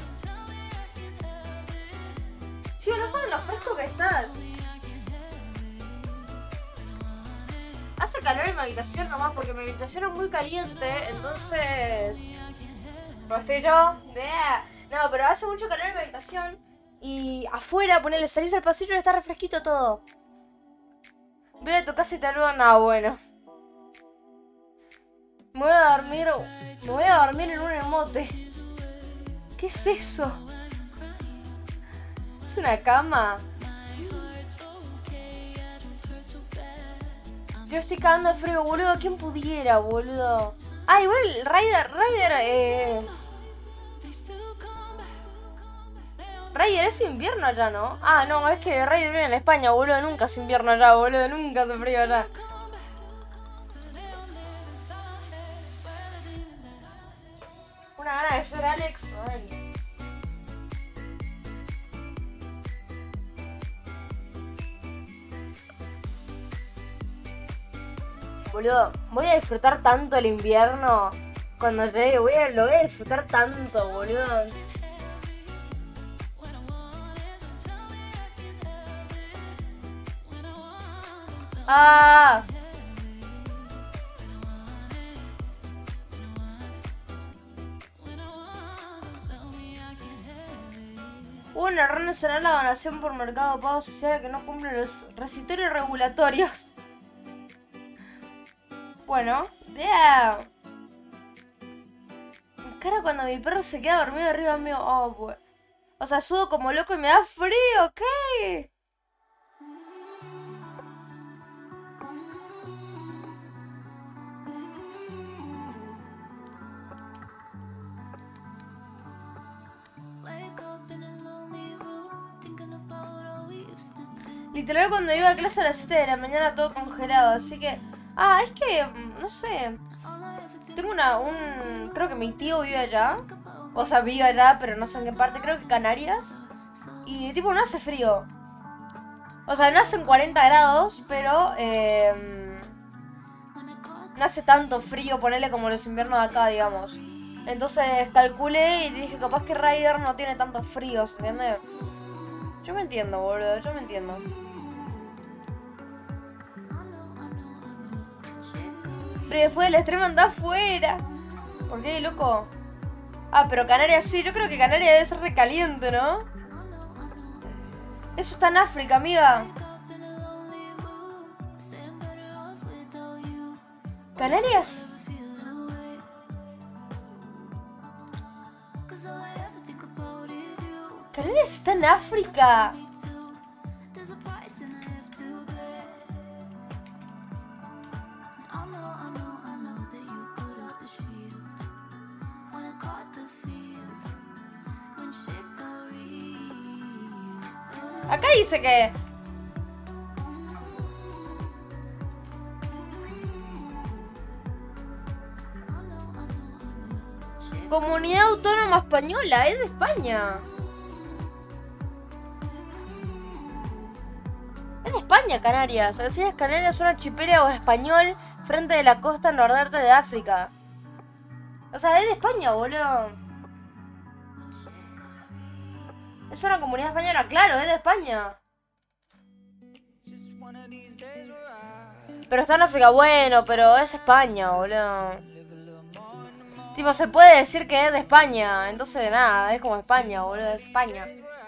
Sí, no saben lo fresco que estás. Hace calor en mi habitación nomás porque mi habitación es muy caliente, entonces... Pues estoy yo, yeah. No, pero hace mucho calor en mi habitación y afuera, ponele, salís al pasillo y está refresquito todo. Ve de tu casa y te algo, no, bueno. Me voy a dormir, me voy a dormir en un emote. ¿Qué es eso? Es una cama. Yo estoy cagando de frío, boludo. ¿Quién pudiera, boludo? Ah, igual Ryder, Ryder, eh... Ryder es invierno allá, ¿no? Ah, no, es que Ryder vive en España, boludo. Nunca es invierno allá, boludo. Nunca hace frío allá. Una gana de ser Alex. Ay. Boludo, voy a disfrutar tanto el invierno. Cuando llegue, voy a, lo voy a disfrutar tanto, boludo. Ah. Hubo un error en cerrar la donación por Mercado Pago Social que no cumple los requisitos regulatorios. Bueno, yeah. Mi cara cuando mi perro se queda dormido arriba mío. Oh, pues. O sea, sudo como loco y me da frío, ¿qué? Literal cuando iba a clase a las siete de la mañana todo congelado, así que... Ah, es que... no sé... Tengo una... un... Creo que mi tío vive allá. O sea, vive allá, pero no sé en qué parte. Creo que Canarias. Y tipo no hace frío. O sea, no hacen cuarenta grados, pero... Eh, no hace tanto frío, ponerle como los inviernos de acá, digamos. Entonces calculé y dije, capaz que Ryder no tiene tantos fríos, ¿entiendes? Yo me entiendo, boludo, yo me entiendo. Pero después del extremo anda afuera. ¿Por qué, loco? Ah, pero Canarias sí, yo creo que Canarias debe ser recaliente, ¿no? Eso está en África, amiga. Canarias. Canarias está en África. Acá dice que... Comunidad Autónoma Española, es de España. Es de España, Canarias. Las Islas Canarias son un archipiélago español frente de la costa nordeste de África. O sea, es de España, boludo. Es una comunidad española, claro, es de España. Pero está en África, bueno, pero es España, boludo. Tipo, se puede decir que es de España. Entonces, nada, es como España, boludo, es España.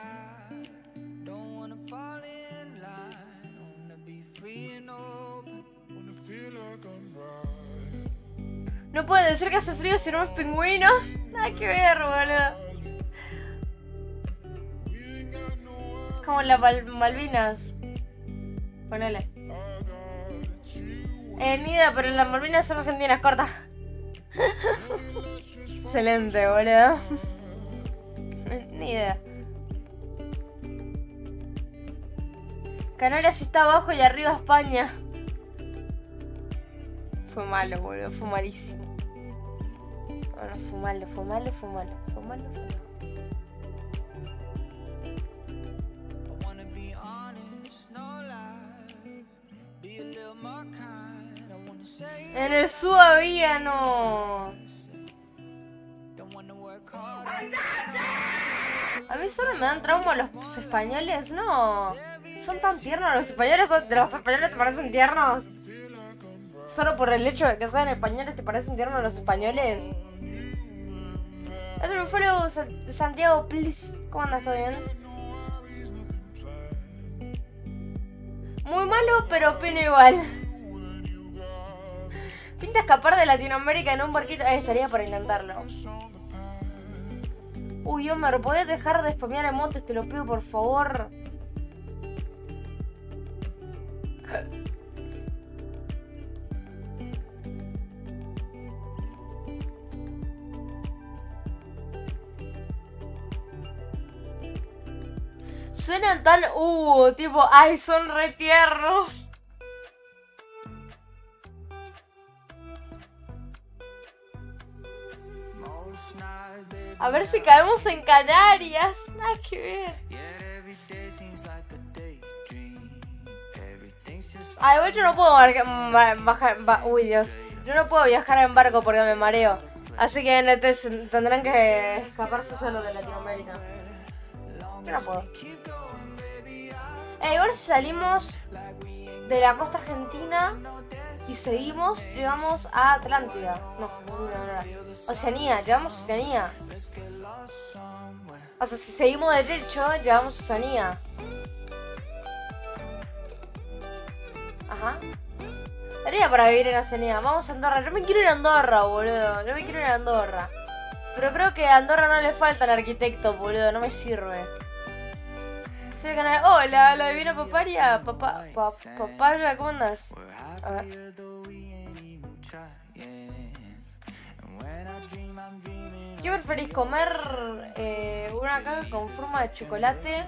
No puede decir que hace frío si no es pingüinos. Nada que ver, boludo. Como las Malvinas. Ponele. Eh, ni idea, pero las Malvinas son argentinas, corta. Excelente, boludo. Ni idea. Canarias está abajo y arriba España. Fue malo, boludo, fue malísimo. Bueno, fue malo, fue malo, fue malo, fue malo, fue malo. En el sur había, no. A mí solo me dan trauma los españoles, no. Son tan tiernos los españoles. ¿Los españoles te parecen tiernos? Solo por el hecho de que sean españoles te parecen tiernos los españoles. Eso me fue luego de Santiago, please. ¿Cómo andas? ¿Todo bien? Muy malo, pero opino igual. Pinta escapar de Latinoamérica en un barquito. Eh, estaría por intentarlo. Uy, Homer, ¿podés dejar de spamear emotes? Te lo pido, por favor. Suenan tan... Uh, tipo... Ay, son re tiernos. A ver si caemos en Canarias. Nada que ver. Ay, igual yo no puedo bajar... Uy, Dios. Yo no puedo viajar en barco porque me mareo. Así que N T tendrán que escaparse solo de Latinoamérica. Yo no puedo. Eh, igual si salimos de la costa argentina y seguimos, llegamos a Atlántida. No, no, no, no. Oceanía, llegamos a Oceanía. O sea, si seguimos derecho, llegamos a Oceanía. Ajá. Sería para vivir en Oceanía. Vamos a Andorra. Yo me quiero ir a Andorra, boludo. Yo me quiero ir a Andorra. Pero creo que a Andorra no le falta el arquitecto, boludo. No me sirve. Sí, canal. Hola, la divina paparia. Papá, pa, papaya, ¿cómo andas? A ver. ¿Qué preferís, comer eh, una caca con forma de chocolate?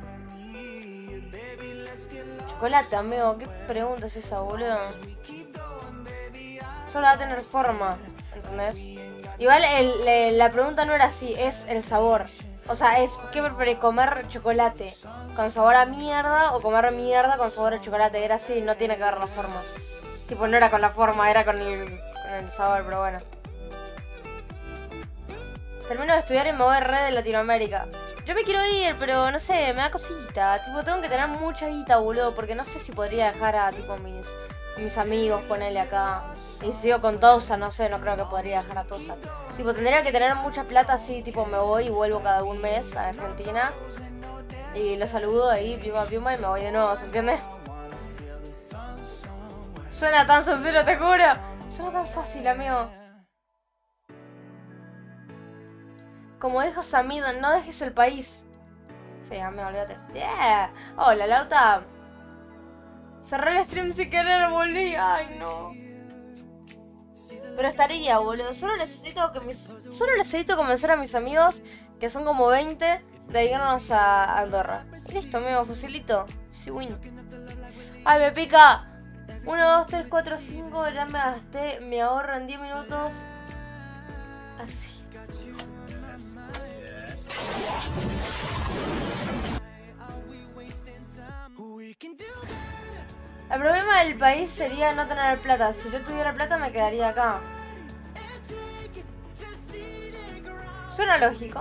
Chocolate, amigo, ¿qué pregunta es esa, boludo? Solo va a tener forma, ¿entendés? Igual el, el, la pregunta no era así, es el sabor. O sea, es ¿qué preferís, comer chocolate con sabor a mierda o comer mierda con sabor a chocolate? Era así, no tiene que ver la forma. Tipo, no era con la forma, era con el, con el sabor, pero bueno. Termino de estudiar y me voy re de Latinoamérica. Yo me quiero ir, pero no sé, me da cosita. Tipo, tengo que tener mucha guita, boludo, porque no sé si podría dejar a, tipo, mis, mis amigos, ponerle acá. Y si sigo con Tosa, no sé, no creo que podría dejar a Tosa. Tipo, tendría que tener mucha plata así, tipo, me voy y vuelvo cada un mes a Argentina. Y lo saludo ahí, piuma, piuma, y me voy de nuevo, ¿se entiende? Suena tan sencillo, te juro. Suena tan fácil, amigo. Como dijo Samid, no dejes el país. Sí, amigo, olvídate. Yeah. Hola, Lauta. Cerré el stream sin querer, volví. Ay, no. Pero estaría, boludo. Solo necesito que mis... Solo necesito convencer a mis amigos, que son como veinte, de irnos a Andorra. Listo, amigo, facilito. Sí, win. Ay, me pica. uno, dos, tres, cuatro, cinco. Ya me gasté mi ahorro en diez minutos. Así. El problema del país sería no tener plata. Si yo tuviera plata me quedaría acá. Suena lógico.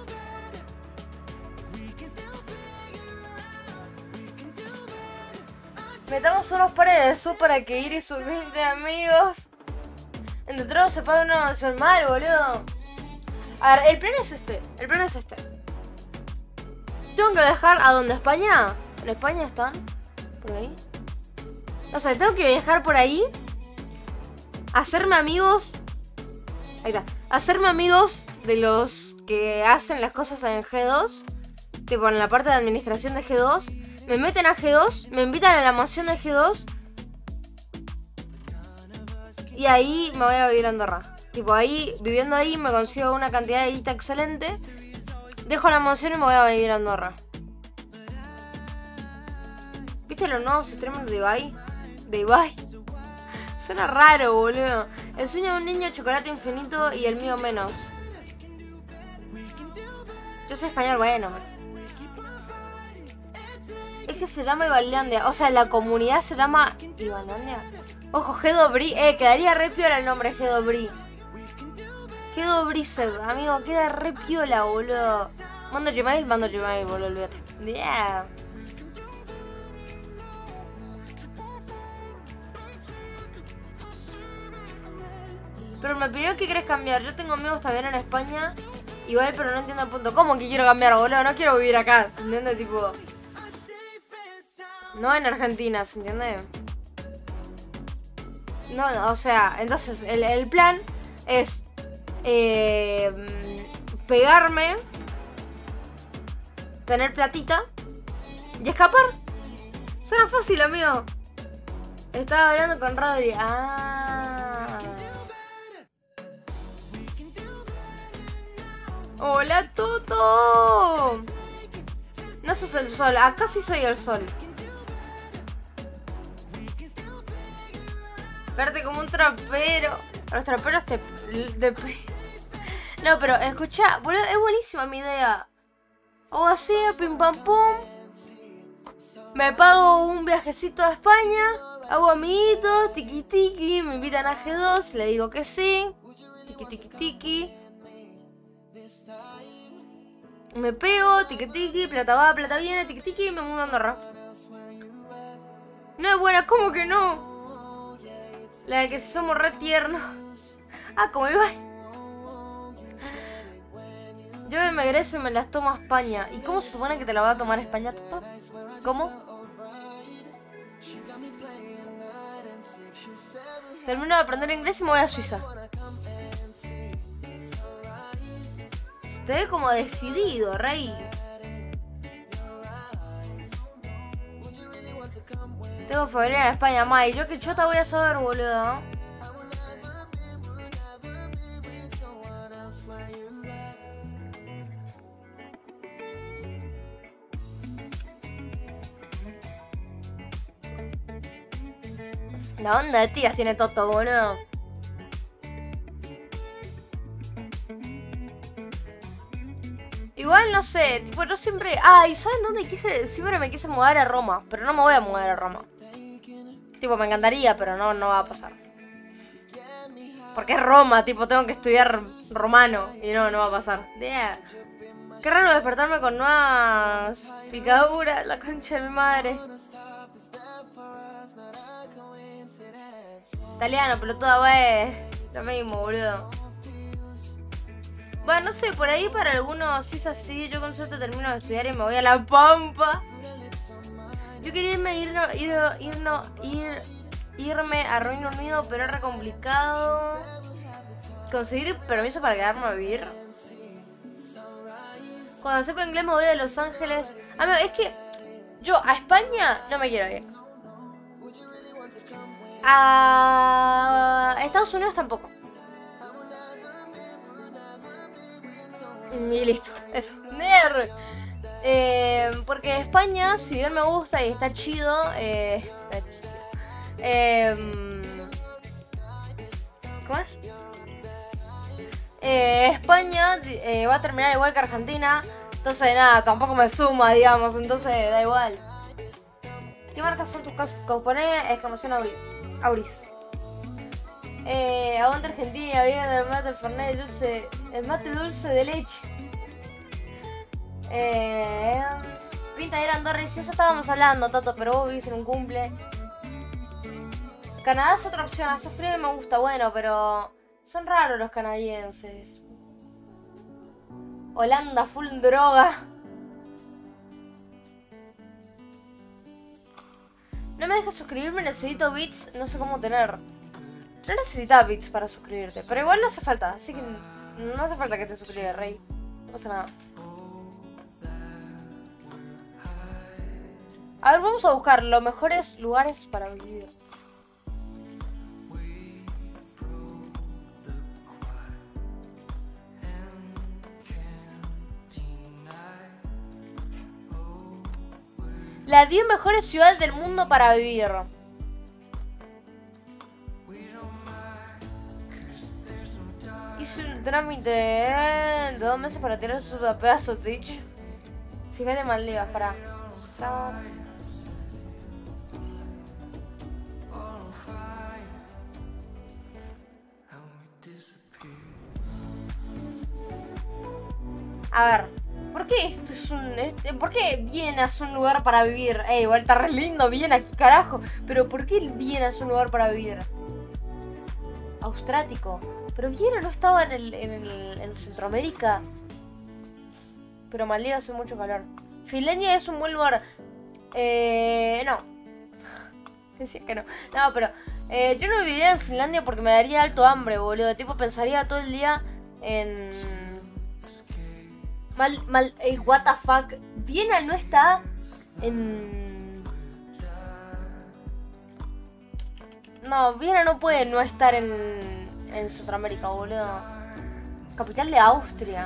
Metamos unos pares de sub para que ir y sus veinte amigos entre todos se pague una mansión mal, boludo. A ver, el plan es este. El plan es este. Tengo que viajar a donde, España. ¿En España están? ¿Por ahí? O sea, tengo que viajar por ahí. Hacerme amigos. Ahí está. Hacerme amigos de los que hacen las cosas en G dos. Tipo en la parte de administración de G dos. Me meten a G dos. Me invitan a la mansión de G dos. Y ahí me voy a vivir a Andorra. Tipo ahí, viviendo ahí, me consigo una cantidad de guita excelente. Dejo la mansión y me voy a vivir a Andorra. ¿Viste los nuevos streamers de Ibai? De Ibai. Suena raro, boludo. El sueño de un niño, chocolate infinito y el mío menos. Yo soy español, bueno. Es que se llama Ibalandia. O sea, la comunidad se llama Ibalandia. Ojo, Gedobri. Eh, quedaría re piola el nombre Gedobri. Gedobri, amigo, queda re piola, boludo. Mando Gmail, mando Gmail, boludo, olvídate. Yeah. Pero me pidió que quieres cambiar. Yo tengo amigos también en España. Igual, pero no entiendo el punto. ¿Cómo que quiero cambiar, boludo? No quiero vivir acá, ¿se entiende? Tipo... No en Argentina, ¿se entiende? No, no, o sea, entonces el, el plan es... Eh, pegarme tener platita y escapar. Suena fácil, amigo. Estaba hablando con Rodri. Ah. Hola, Toto. No sos el sol. Acá sí soy el sol. Verte como un trapero. Los traperos te... te... No, pero escucha, boludo, es buenísima mi idea. Hago así, pim pam pum. Me pago un viajecito a España. Hago amiguitos, tiki tiki. Me invitan a G dos, le digo que sí. Tiki tiki tiki. Me pego, tiki tiki, plata va, plata viene, tiki tiki, y me mudo a Andorra. No es buena, ¿cómo que no? La de que si somos re tiernos. Ah, como iba. Yo me egreso y me las tomo a España. ¿Y cómo se supone que te la va a tomar España, Toto? ¿Cómo? Termino de aprender inglés y me voy a Suiza. Te ve como decidido, rey. Tengo febrero en España, Mai. Yo que chota voy a saber, boludo. ¿La onda de tías tiene Toto, boludo? Igual no sé, tipo yo siempre... Ay, ¿saben dónde quise? Siempre me quise mudar a Roma, pero no me voy a mudar a Roma. Tipo, me encantaría, pero no, no va a pasar. Porque es Roma, tipo, tengo que estudiar romano y no, no va a pasar. Yeah. Qué raro despertarme con nuevas picaduras, la concha de mi madre. Italiano, pelotuda, wey. Lo mismo, boludo. Bueno, no sé, por ahí para algunos sí es así. Yo con suerte termino de estudiar y me voy a La Pampa. Yo quería irme, ir, ir, ir, ir, irme a Reino Unido, pero era complicado. Conseguir permiso para quedarme a vivir. Cuando sepa inglés me voy a Los Ángeles. Amigo, es que yo a España no me quiero ir. A Estados Unidos tampoco. Y listo, eso. Ner. Eh, porque España, si bien me gusta y está chido, eh, está chido. Eh, ¿Cómo es? Eh, España eh, va a terminar igual que Argentina. Entonces nada, tampoco me suma, digamos. Entonces da igual. ¿Qué marcas son tus casas? Componé exclamación Auris. Auris. Eh, aguanta Argentina, viene del mate, el fernet dulce, el mate dulce de leche. Eh, pinta de ir a Andorra, y si eso estábamos hablando, Toto, pero vos vivís en un cumple. Canadá es otra opción, hace frío y me gusta, bueno, pero son raros los canadienses. Holanda, full droga. No me dejes suscribirme, necesito bits, no sé cómo tener. No necesitas bits para suscribirte, pero igual no hace falta, así que no hace falta que te suscribas, rey. No pasa nada. A ver, vamos a buscar los mejores lugares para vivir. Las diez mejores ciudades del mundo para vivir. Hice un trámite de dos meses para tirar su pedazo de Twitch. Fíjate, Maldivas, pará. Está... A ver, ¿por qué esto es un... Este, ¿por qué Viena es un lugar para vivir? Eh, igual está re lindo Viena, qué carajo. Pero ¿por qué Viena es un lugar para vivir? Austrático. Pero Viena no estaba en, el, en, el, en Centroamérica. Pero Maldivas hace mucho calor. Finlandia es un buen lugar. Eh... No. Decía que no. No, pero... Eh, yo no viviría en Finlandia porque me daría alto hambre, boludo. Tipo, pensaría todo el día en... Mal, mal, eh, what the fuck. Viena no está en... No, Viena no puede no estar en, en Centroamérica, boludo. Capital de Austria.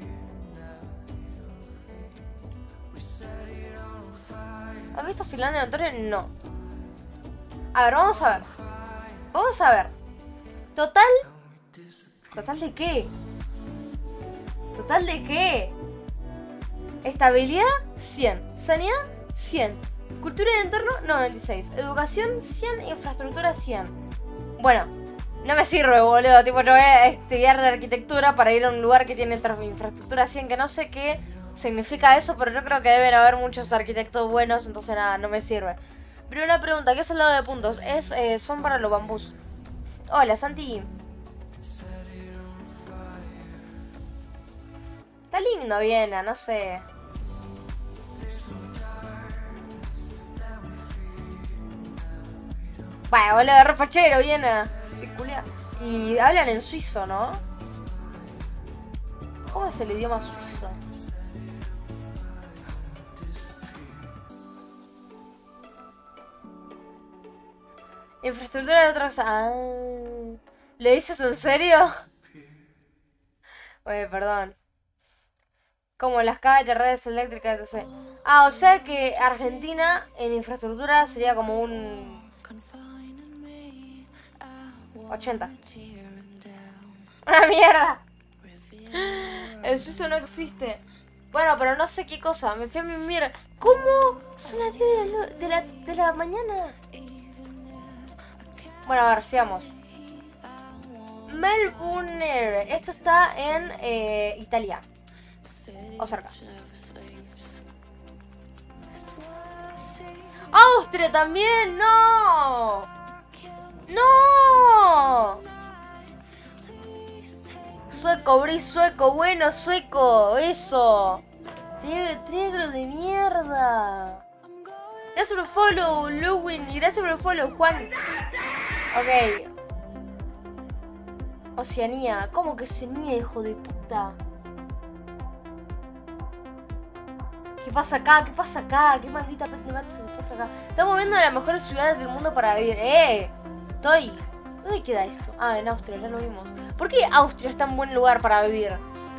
¿Has visto Finlandia Notoria? No. A ver, vamos a ver. Vamos a ver. Total. ¿Total de qué? ¿Total de qué? Estabilidad, cien. Sanidad, cien. Cultura y entorno, noventa y seis. Educación, cien. Infraestructura, cien. Bueno, no me sirve, boludo. Tipo, no voy a estudiar de arquitectura para ir a un lugar que tiene infraestructura cien, que no sé qué significa eso, pero yo creo que deben haber muchos arquitectos buenos, entonces nada, no me sirve. Primera pregunta, ¿qué es el lado de puntos? Es, eh, son para los bambús. Hola, Santi. Está lindo Viena, no sé. Bueno, boludo, re fachero, Viena. Y hablan en suizo, ¿no? ¿Cómo es el idioma suizo? Infraestructura de otras... Ah, ¿le dices en serio? Oye, perdón. Como las calles, redes eléctricas, etcétera. Ah, o sea que Argentina en infraestructura sería como un... ochenta. ¡Una mierda! El suizo no existe. Bueno, pero no sé qué cosa. Me fui a mimir. ¿Cómo? Son las diez de la, de la, de la mañana. Bueno, a ver, sigamos. Melbourne. Esto está en eh, Italia. O cerca. ¡Austria también! ¡No! ¡No! Sueco, bris, sueco, bueno, sueco, eso. Triángulo de mierda. Gracias por el follow, Luwin, y gracias por el follow, Juan. Ok. Oceanía, ¿cómo que Oceanía, hijo de puta? ¿Qué pasa acá? ¿Qué pasa acá? ¿Qué maldita pet de mate se pasa acá? Estamos viendo las mejores ciudades del mundo para vivir. ¡Eh! Estoy... ¿Dónde queda esto? Ah, en Austria, ya lo vimos. ¿Por qué Austria es tan buen lugar para vivir?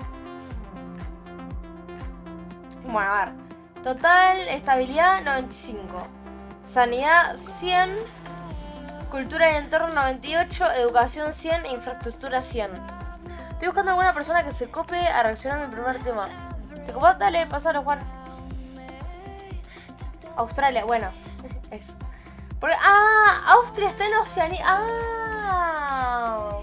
Bueno, a ver. Total, estabilidad, noventa y cinco. Sanidad, cien. Cultura y entorno, noventa y ocho. Educación, cien. Infraestructura, cien. Estoy buscando alguna persona que se cope a reaccionar a mi primer tema. ¿Te copás? Dale, pasalo, Juan. Australia, bueno. Eso. Porque, ah, Austria está en Oceanía. Ah.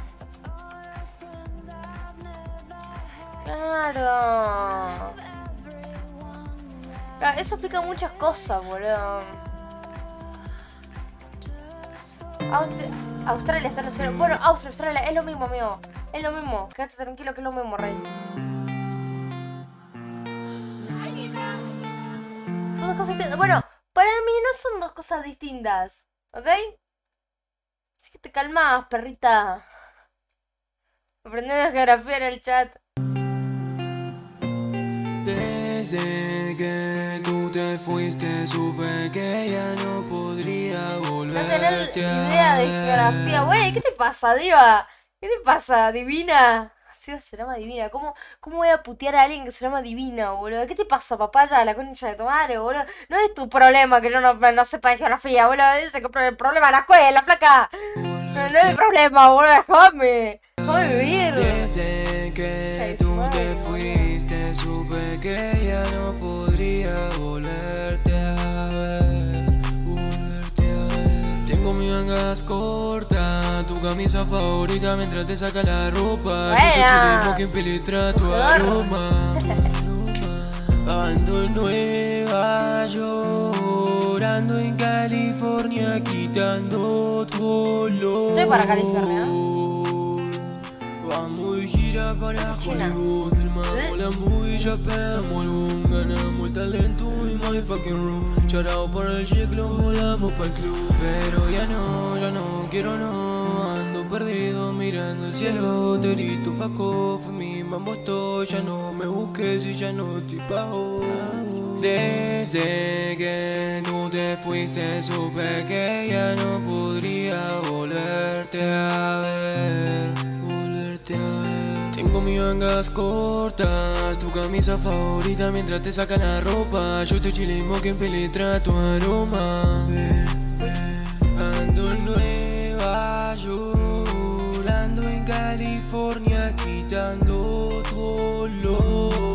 Claro. Claro, eso explica muchas cosas, boludo. Austria, Australia está en Oceanía. Bueno, Austria, Australia, es lo mismo, amigo. Es lo mismo. Quédate tranquilo que es lo mismo, rey. Son dos cosas distintas. Bueno, para mí no son dos cosas distintas. ¿Ok? Así que te calmas, perrita. Aprendiendo geografía en el chat. Desde que tú te fuiste supe que ya no podría volver. No tener idea de geografía. Güey, ¿qué te pasa, diva? ¿Qué te pasa, divina? Así se llama divina. ¿Cómo, ¿Cómo voy a putear a alguien que se llama divina, boludo? ¿Qué te pasa, papaya? La concha de tu madre, boludo. No es tu problema que yo no, no sepa de geografía, boludo. Es el problema de la escuela, flaca. No, no es mi problema, boludo. Déjame. Déjame vivir. Desde que tú te fuiste supe que ya no podría volverte a ver, volverte a ver. Tengo mi mangas corta, tu camisa favorita mientras te saca la ropa. Tu coche de smoking penetra tu aroma. Ando en Nueva York, ando en California quitando tu olor. Estoy para California. Vamos de gira gira para China. Hollywood. Filmamos la movie, ya pegamos el boom. Ganamos el talento y my fucking room. Charao por el ciclo, volamos pa'l club. Pero ya no, ya no quiero no. Ando perdido mirando el cielo. Te grito fuck off, mi mambo estoy. Ya no me busques y ya no estoy pago. Desde que tú te fuiste supe que ya no podría volverte a ver, volverte a ver. Tengo mis mangas cortas, tu camisa favorita mientras te sacan la ropa. Yo estoy chilling que penetra tu aroma. Ando en Nueva York, ando en California quitando tu olor.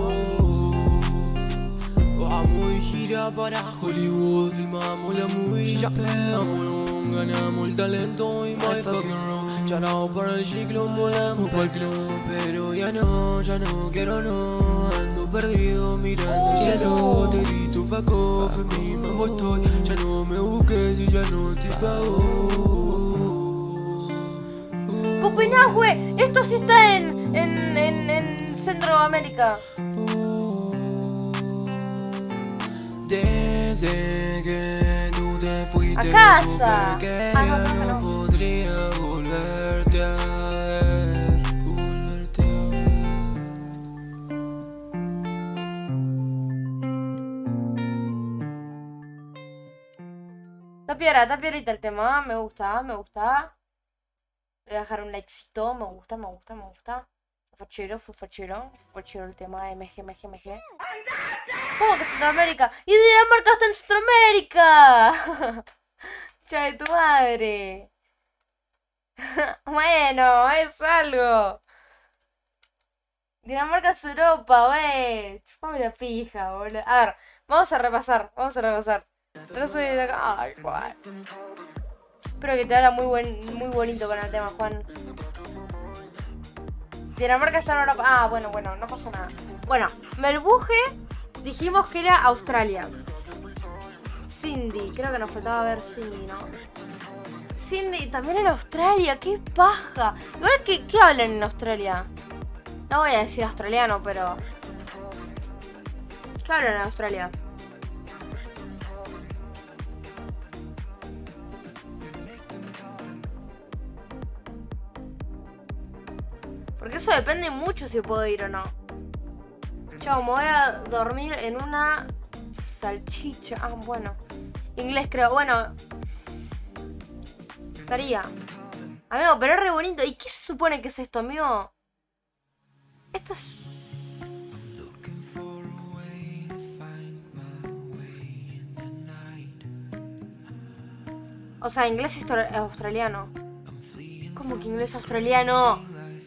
Vamos y gira para Hollywood, filmamos la movie, ya pegamos, ganamos el talento y my fucking room. Charao para el ciclo, volamos pa'l club. Pero ya no, ya no quiero no. Ando perdido mirando el cielo. Te grito fuck off, en mi mambo estoy. Ya no me busques y ya no te pago. Copenhague, esto sí está en, en, en, en Centroamérica. Desde que tú te fuiste A casa. supe que Ah, no, ya no, no no. podría volverte a ver, volverte a Está piedra, está piedrita el tema, me gusta, me gusta. Voy a dejar un likecito, me gusta, me gusta, me gusta. Fue fachero, fue fachero, fue fachero el tema de M G, M G, M G. ¿Cómo que Centroamérica? ¡Y Dinamarca está en Centroamérica! ¡Cha de tu madre! Bueno, es algo. Dinamarca es Europa, wey. Chupame la pija, boludo. A ver, vamos a repasar, vamos a repasar. Yo soy de acá. Ay, Juan. Espero que te haga muy buen, muy bonito con el tema, Juan. Dinamarca está en Europa. Ah, bueno, bueno, no pasa nada. Bueno, Melbuje dijimos que era Australia. Cindy, creo que nos faltaba ver Cindy, ¿no? Cindy también en Australia, qué paja. Igual que, ¿qué hablan en Australia? No voy a decir australiano, pero... ¿qué hablan en Australia? Porque eso depende mucho si puedo ir o no. Chao, me voy a dormir en una salchicha. Ah, bueno. Inglés creo. Bueno. Estaría. Amigo, pero es re bonito. ¿Y qué se supone que es esto, amigo? Esto es... O sea, inglés austra- australiano. ¿Cómo que inglés australiano?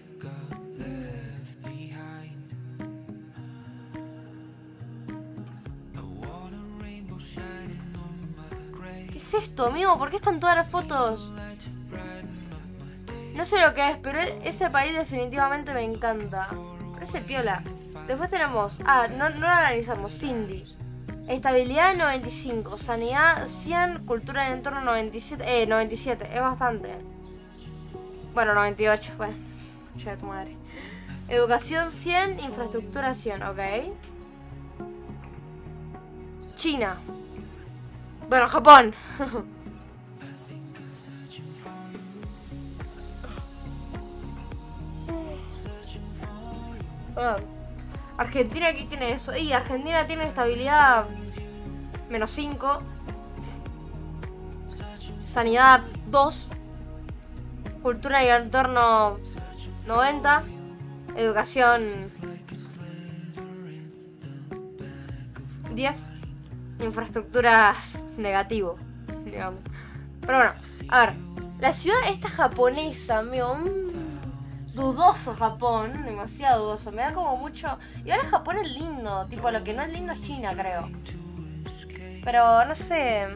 ¿Qué es esto, amigo? ¿Por qué están todas las fotos? No sé lo que es, pero ese país definitivamente me encanta. Parece piola. Después tenemos... Ah, no, no lo analizamos. Cindy. Estabilidad noventa y cinco. Sanidad cien. Cultura del entorno noventa y siete. Eh, noventa y siete. Es bastante. Bueno, noventa y ocho. Bueno, ya de tu madre. Educación cien. Infraestructura cien. Ok. China. Bueno, Japón. Ah. Argentina, ¿qué tiene eso? Y Argentina tiene estabilidad menos cinco. Sanidad dos. Cultura y entorno noventa. Educación diez. Infraestructuras negativo, digamos. Pero bueno, a ver. La ciudad esta japonesa, amigo. Mmm, dudoso Japón, demasiado dudoso. Me da como mucho... Igual Japón es lindo. Tipo, lo que no es lindo es China, creo. Pero, no sé...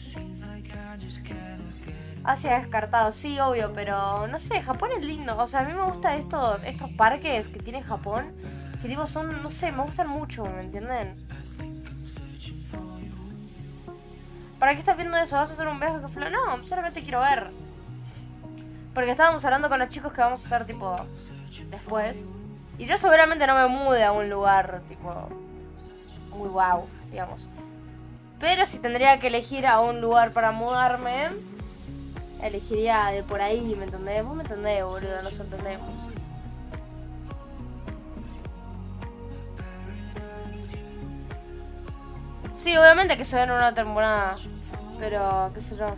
Asia descartado, sí, obvio, pero... No sé, Japón es lindo. O sea, a mí me gustan estos, estos parques que tiene Japón. Que tipo son, no sé, me gustan mucho, ¿me entienden? ¿Para qué estás viendo eso? ¿Vas a hacer un viaje que fue? No, solamente quiero ver. Porque estábamos hablando con los chicos que vamos a hacer tipo después. Y yo seguramente no me mude a un lugar tipo muy wow, digamos. Pero si tendría que elegir a un lugar para mudarme, elegiría de por ahí, ¿me entendés? Vos me entendés, boludo, nos entendemos. Sí, obviamente que se ve en una temporada, pero qué sé yo.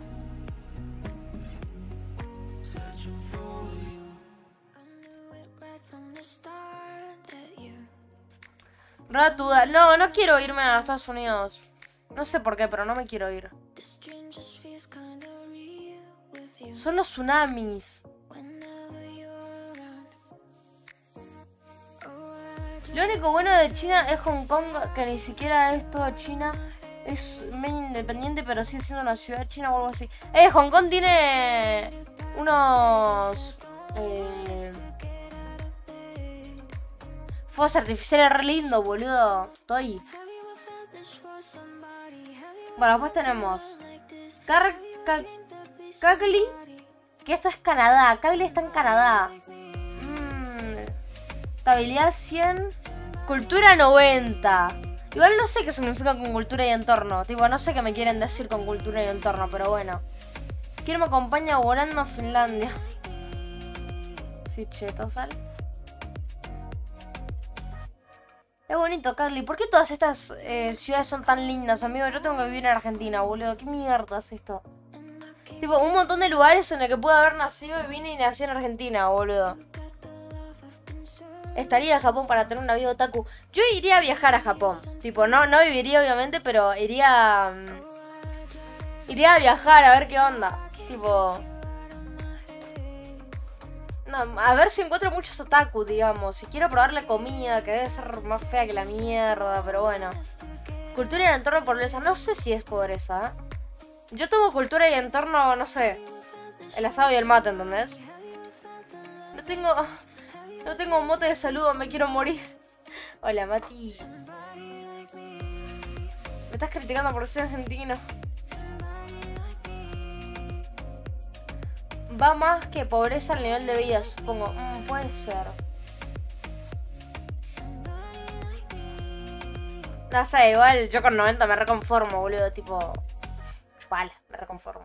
Ratuda. No, no quiero irme a Estados Unidos. No sé por qué, pero no me quiero ir. Son los tsunamis. Lo único bueno de China es Hong Kong, que ni siquiera es todo China. Es medio independiente, pero sigue siendo una ciudad china o algo así. Eh, Hong Kong tiene unos... Eh, fuegos artificiales re lindo, boludo. Estoy. Bueno, después tenemos Car Ca Cagli, que esto es Canadá. Cagli está en Canadá. Mm, estabilidad cien. Cultura noventa. Igual no sé qué significa con cultura y entorno. Tipo, no sé qué me quieren decir con cultura y entorno, pero bueno. ¿Quién me acompaña volando a Finlandia? Sí, cheto, sal. Es bonito, Carly. ¿Por qué todas estas eh, ciudades son tan lindas, amigo? Yo tengo que vivir en Argentina, boludo. ¿Qué mierda es esto? Tipo, un montón de lugares en el que puedo haber nacido y vine y nací en Argentina, boludo. Estaría en Japón para tener una vida otaku. Yo iría a viajar a Japón. Tipo, no, no viviría obviamente, pero iría... Um, iría a viajar a ver qué onda. Tipo... No, a ver si encuentro muchos otaku, digamos. Si quiero probar la comida, que debe ser más fea que la mierda, pero bueno. Cultura y entorno, pobreza. No sé si es pobreza, ¿eh? Yo tengo cultura y entorno, no sé. El asado y el mate, ¿entendés? No tengo... No tengo un mote de saludo, me quiero morir. Hola, Mati. Me estás criticando por ser argentino. Va más que pobreza al nivel de vida, supongo. Mm, puede ser. No sé, igual yo con noventa me reconformo, boludo. Tipo... Vale, me reconformo.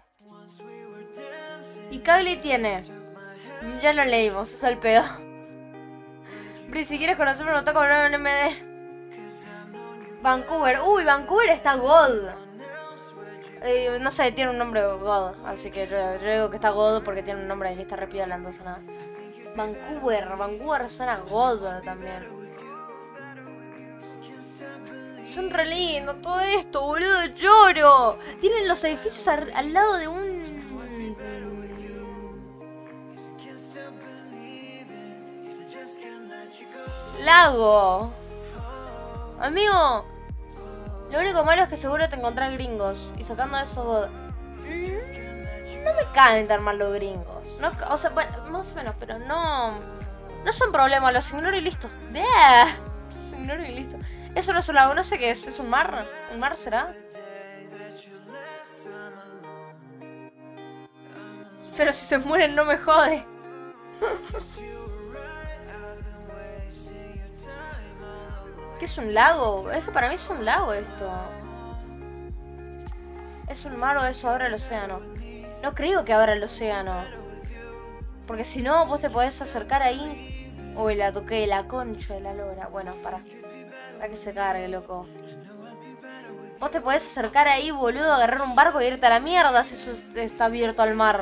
Y Cagli tiene... Ya lo leímos, es el pedo. Bri, si quieres conocerme no toca hablar en M D. Vancouver. Uy, Vancouver está God. Eh, no sé, tiene un nombre God. Así que yo, yo digo que está God porque tiene un nombre que está re piola, entonces nada. Vancouver. Vancouver suena God también. Son re lindos todo esto, boludo. Lloro. Tienen los edificios al, al lado de un... lago. Amigo, lo único malo es que seguro te encontrás gringos. Y sacando eso, God. Mm, no me caen tan mal los gringos. No, o sea, bueno, más o menos, pero no... No son problemas, los ignoro y listo. Yeah. Los ignoro y listo. Eso no es un lago, no sé qué es. ¿Es un mar? ¿Un mar será? Pero si se mueren no me jode. ¿Qué es un lago? Es que para mí es un lago esto. ¿Es un mar o eso abra el océano? No creo que abra el océano. Porque si no, vos te podés acercar ahí. Uy, la toqué, la concha de la lora. Bueno, para. Para que se cargue, loco. Vos te podés acercar ahí, boludo, agarrar un barco y irte a la mierda si eso está abierto al mar.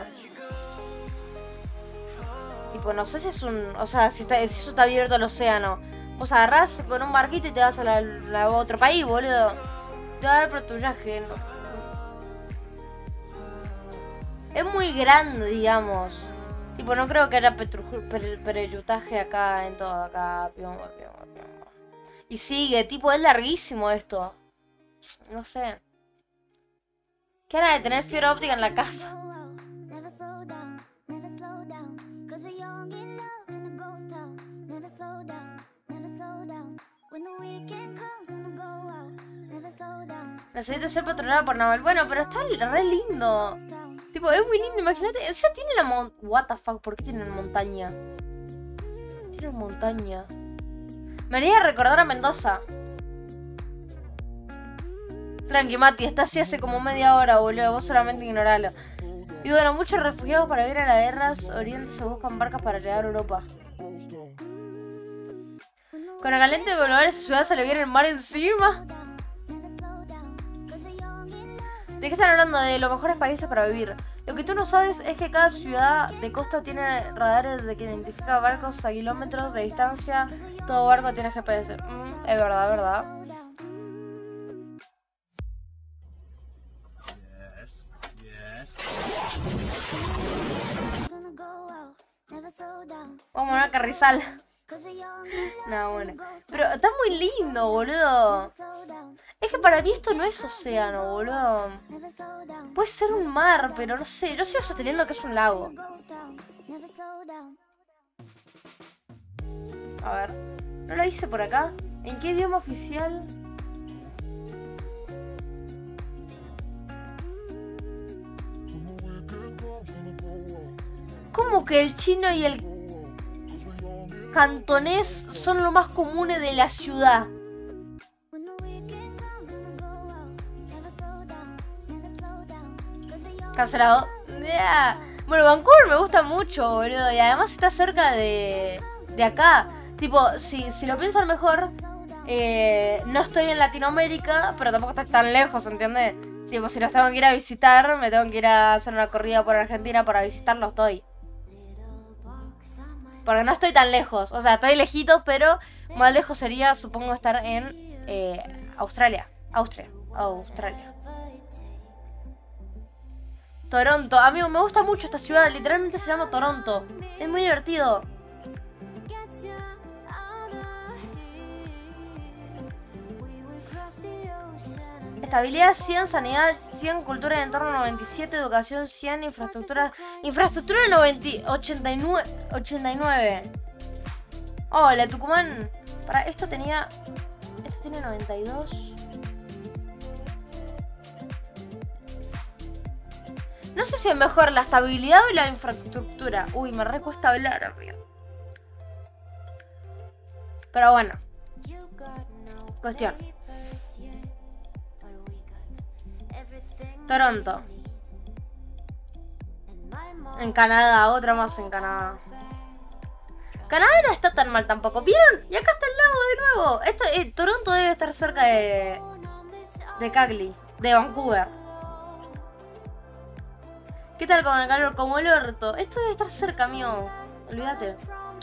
Tipo, no sé si es un... O sea, si, está, si eso está abierto al océano. Vos agarrás con un barquito y te vas a, la, la, a otro país, boludo. Te va a dar patrullaje, ¿no? Es muy grande, digamos. Tipo, no creo que haya pereyutaje acá en todo, acá. Y sigue, tipo, es larguísimo esto. No sé. ¿Qué hará de tener fibra óptica en la casa? Necesito ser patrocinado por Naval. Bueno, pero está re lindo. Tipo, es muy lindo, imagínate. Encima tiene la montaña. What the fuck, ¿por qué tienen montaña? Tienen montaña. Me haría recordar a Mendoza. Tranqui, Mati, está así hace como media hora, boludo. Vos solamente ignoralo. Y bueno, muchos refugiados para ir a las guerras orientes se buscan barcas para llegar a Europa. Con el caliente de volar a esa ciudad se le viene el mar encima. ¿De qué están hablando? De los mejores países para vivir. Lo que tú no sabes es que cada ciudad de costa tiene radares de que identifica barcos a kilómetros de distancia. Todo barco tiene G P S. Mm, es verdad, es verdad. Vamos a una carrizal. No, bueno. Pero está muy lindo, boludo. Es que para mí esto no es océano, boludo. Puede ser un mar, pero no sé. Yo sigo sosteniendo que es un lago. A ver. ¿No lo hice por acá? ¿En qué idioma oficial? ¿Cómo que el chino y el cantonés son lo más comunes de la ciudad? Cancelado. Yeah. Bueno, Vancouver me gusta mucho, boludo. Y además está cerca de, de acá. Tipo, si, si lo piensan mejor, eh, no estoy en Latinoamérica, pero tampoco está tan lejos, ¿entiendes? Tipo, si los tengo que ir a visitar, me tengo que ir a hacer una corrida por Argentina para visitarlos, estoy. Porque no estoy tan lejos. O sea, estoy lejito, pero más lejos sería, supongo, estar en eh, Australia. Austria. Australia. Toronto. Amigo, me gusta mucho esta ciudad. Literalmente se llama Toronto. Es muy divertido. Estabilidad cien, sanidad cien, cultura de entorno noventa y siete, educación cien, infraestructura... Infraestructura noventa, ochenta y nueve, ochenta y nueve. Oh, la Tucumán. Para, esto tenía... Esto tiene noventa y dos. No sé si es mejor la estabilidad o la infraestructura. Uy, me re cuesta hablar, amigo. Pero bueno. Cuestión. Toronto. En Canadá, otra más en Canadá. Canadá no está tan mal tampoco. ¿Vieron? Y acá está el lago de nuevo. Esto, eh, Toronto debe estar cerca de... De Calgary, de Vancouver. ¿Qué tal con el calor? Como el orto. Esto debe estar cerca, mío. Olvídate.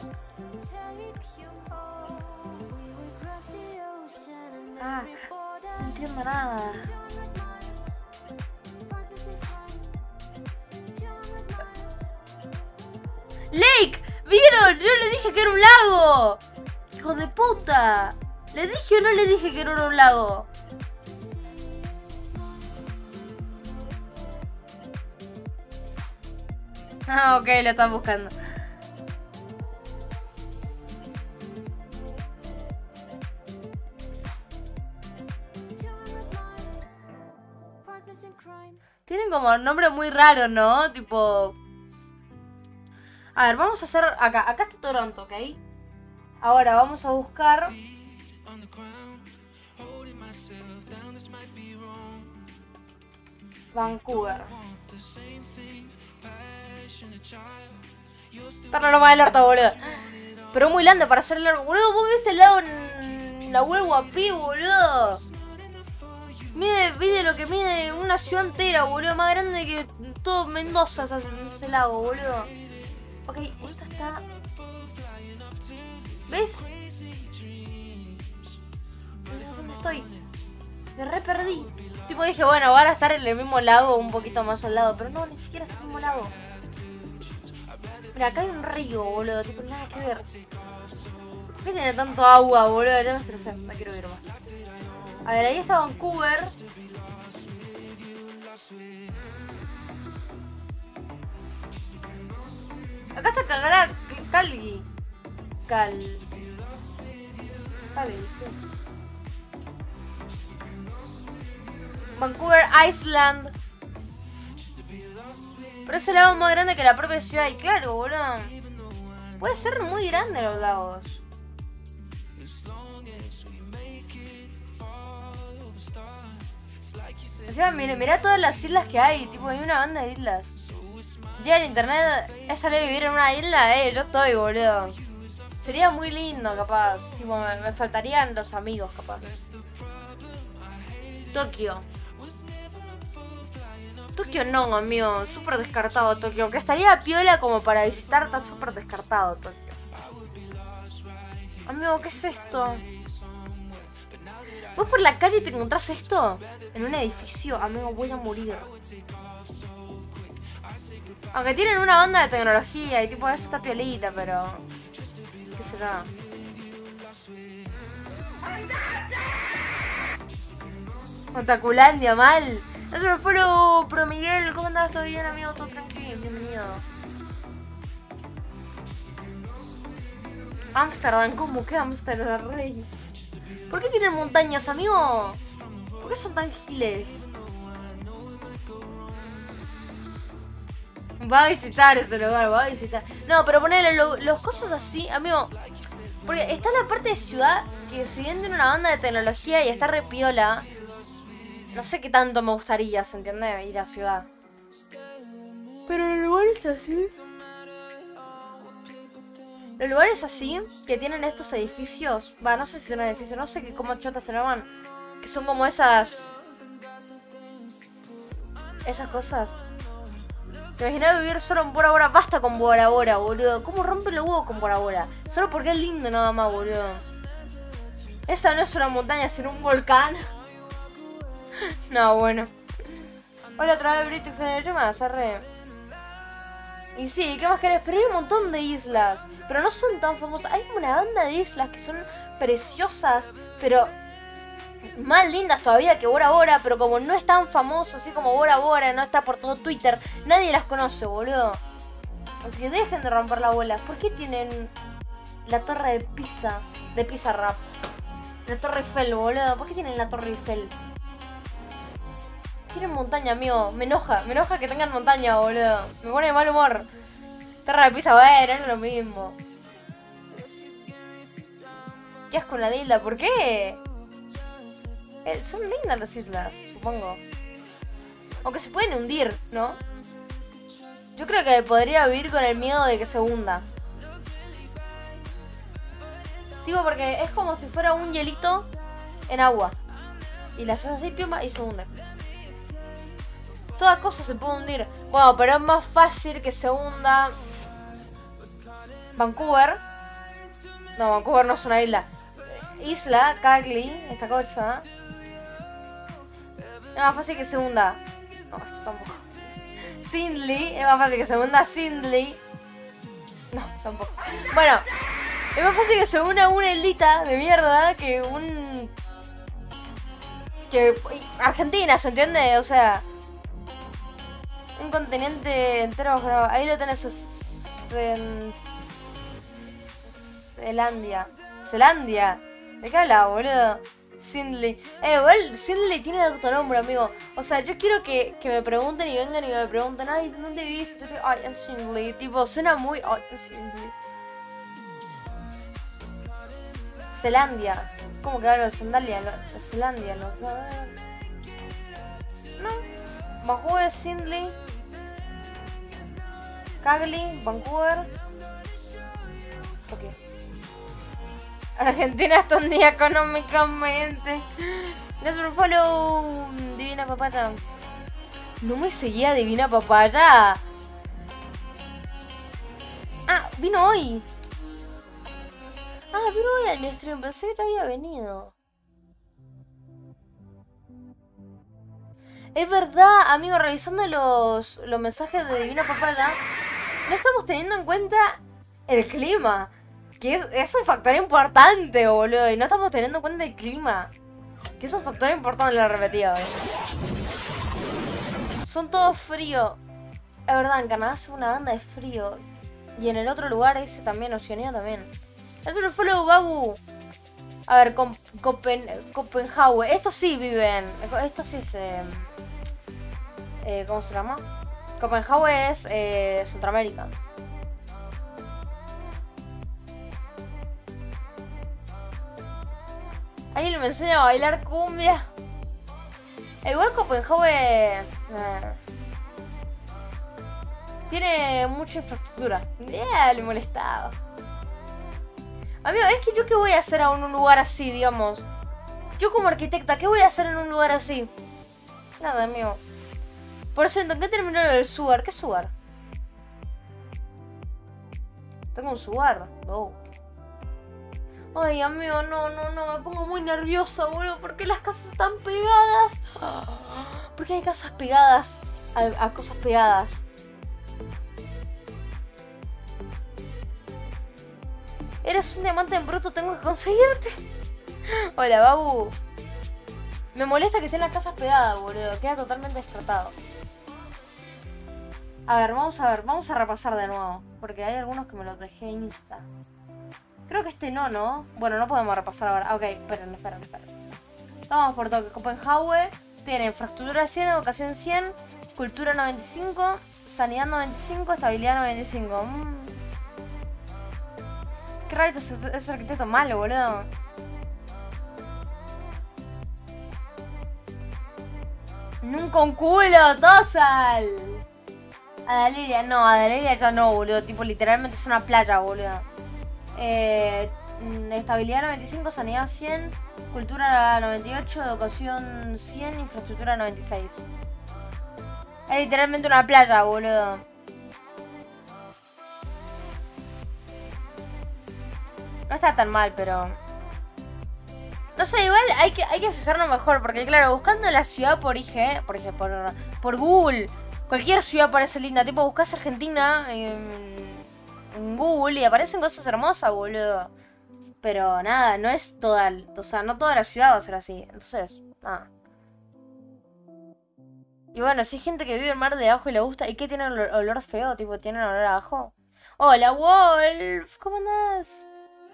Ah, no entiendo nada. ¡Lake! ¿Vieron? Yo le dije que era un lago. ¡Hijo de puta! ¿Le dije o no le dije que no era un lago? Ah, ok, lo están buscando. Tienen como nombre muy raro, ¿no? Tipo... A ver, vamos a hacer acá. Acá está Toronto, ¿ok? Ahora vamos a buscar... Vancouver. Está raro más del orto, boludo. Pero muy grande para hacer largo. Boludo, ¿vos viste el lago en la web guapi, boludo? Mide, mide lo que mide una ciudad entera, boludo. Más grande que todo Mendoza ese, ese lago, boludo. Ok, esta está... ¿Ves? ¿Dónde estoy? Me re perdí. Tipo dije, bueno, van a estar en el mismo lago, un poquito más al lado. Pero no, ni siquiera es el mismo lago. Mira, acá hay un río, boludo. Tipo, nada que ver. ¿Por qué tiene tanto agua, boludo? Ya me estresé, no quiero ver más. A ver, ahí está Vancouver. Acá está Calgara, Calgary. Cal... Calgary, sí. Vancouver Island. Pero ese lago es más grande que la propia ciudad. Y claro, boludo. Puede ser muy grande los lagos. Encima, mira, mira todas las islas que hay. Tipo, hay una banda de islas. Llega el internet, es salir a vivir en una isla, eh, yo estoy, boludo. Sería muy lindo, capaz. Tipo, me, me faltarían los amigos, capaz. Tokio. Tokio no, amigo. Súper descartado Tokio. Aunque estaría piola como para visitar, está súper descartado Tokio. Amigo, ¿qué es esto? Vos por la calle te encontrás esto en un edificio, amigo, voy a morir. Aunque tienen una banda de tecnología y tipo eso está piolita, pero... ¿qué será? Otakulandia, mal. Eso me fue lo Pro Miguel. ¿Cómo andabas? ¿Todo bien, amigo? ¿Todo tranquilo? Bienvenido. Amsterdam, ¿cómo que Amsterdam, rey? ¿Por qué tienen montañas, amigo? ¿Por qué son tan giles? Va a visitar ese lugar, va a visitar. No, pero ponele lo, los cosos así, amigo. Porque está la parte de ciudad que si bien tiene una banda de tecnología y está re piola, no sé qué tanto me gustaría, ¿se entiende? Ir a ciudad. Pero el lugar está así. Los lugares así, que tienen estos edificios, va, no sé si son edificios, no sé qué, cómo chotas se llaman, que son como esas... esas cosas. ¿Te imaginas vivir solo en Bora Bora? Basta con Bora Bora, boludo. ¿Cómo rompen los huevos con Bora Bora? Solo porque es lindo nada más, boludo. Esa no es una montaña, sino un volcán. No, bueno. Hola, otra vez Britex en el llama, arre. Y sí, ¿qué más querés? Pero hay un montón de islas. Pero no son tan famosas. Hay una banda de islas que son preciosas, pero más lindas todavía que Bora Bora. Pero como no es tan famoso así como Bora Bora, no está por todo Twitter, nadie las conoce, boludo. Así que dejen de romper la bola. ¿Por qué tienen la torre de Pisa? De Pisa Rap. La torre Eiffel, boludo. ¿Por qué tienen la torre Eiffel? Tienen montaña, amigo. Me enoja, me enoja que tengan montaña, boludo. Me pone de mal humor. Torre de Pisa, bueno, es lo mismo. ¿Qué asco con la isla? ¿Por qué? Eh, son lindas las islas, supongo. Aunque se pueden hundir, ¿no? Yo creo que podría vivir con el miedo de que se hunda. Digo, porque es como si fuera un hielito en agua. Y la haces así, piuma, y se hunde. Toda cosa se puede hundir. Bueno, pero es más fácil que se hunda Vancouver. No, Vancouver no es una isla. Isla, Cagli, esta cosa. Es más fácil que se hunda. No, esto tampoco. Sindley, es más fácil que se hunda Sindley. No, tampoco. Bueno, es más fácil que se hunda una islita de mierda que un... que Argentina, ¿se entiende? O sea... un continente entero, pero ahí lo tenés. En... Zelandia. Zelandia. ¿De qué habla, boludo? Sindley. Eh, igual Sindley tiene otro nombre, amigo. O sea, yo quiero que, que me pregunten y vengan y me pregunten, ay, ¿dónde vivís? Yo digo, ay, en Sindley. Tipo, suena muy... ay, en Sindley. Zelandia. ¿Cómo que hablo de sandalia? De Zelandia, ¿no? No. Vancouver, Sindley, Cagli, Vancouver. Ok. Argentina está un día económicamente. Gracias por follow, Divina Papaya. No me seguía Divina Papaya. Ah, vino hoy. Ah, vino hoy al mi stream. Pensé que había venido. Es verdad, amigo, revisando los, los mensajes de Divina Papaya, no estamos teniendo en cuenta el clima. Que es, es un factor importante, boludo. Y no estamos teniendo en cuenta el clima. Que es un factor importante en la repetida, ¿eh? Son todos fríos. Es verdad, en Canadá es una banda de frío. Y en el otro lugar ese también, Oceanía también. Eso no fue lo Babu. A ver, Copen, Copenhague. Estos sí viven. Estos sí se... Eh, ¿Cómo se llama? Copenhague es eh, Centroamérica. Alguien me enseña a bailar cumbia. Igual Copenhague eh, tiene mucha infraestructura. Yeah, le molestaba. Amigo, es que yo qué voy a hacer a un, un lugar así, digamos. Yo como arquitecta, ¿qué voy a hacer en un lugar así? Nada, amigo. Por cierto, ¿en qué terminó el sugar? ¿Qué sugar? Tengo un sugar. No. Ay, amigo, no, no, no. Me pongo muy nerviosa, boludo. ¿Por qué las casas están pegadas? ¿Por qué hay casas pegadas a, a cosas pegadas? Eres un diamante en bruto, tengo que conseguirte. Hola, babu. Me molesta que estén las casas pegadas, boludo. Queda totalmente descartado. A ver, vamos a ver. Vamos a repasar de nuevo. Porque hay algunos que me los dejé en Insta. Creo que este no, ¿no? Bueno, no podemos repasar ahora. Ok, esperen, esperen, esperen. Vamos por toque. Copenhague tiene infraestructura cien, educación cien, cultura noventa y cinco, sanidad noventa y cinco, estabilidad noventa y cinco. Mm. Qué raro es ese arquitecto malo, boludo. Nunca un culo, Tosal. Adaleria, no, Adaleria ya no, boludo. Tipo, literalmente es una playa, boludo. Eh, estabilidad noventa y cinco, sanidad cien, cultura noventa y ocho, educación cien, infraestructura noventa y seis. Es literalmente una playa, boludo. No está tan mal, pero... No sé, igual hay que, hay que fijarnos mejor, porque claro, buscando la ciudad por I G, por, I G, por, por Google, cualquier ciudad parece linda. Tipo, buscas Argentina en, en Google y aparecen cosas hermosas, boludo. Pero nada, no es toda, o sea, no toda la ciudad va a ser así. Entonces, nada. Y bueno, si hay gente que vive en mar de ajo y le gusta, ¿y qué tiene olor, olor feo? Tipo, ¿tienen olor a ajo? Hola, Wolf, ¿cómo andás?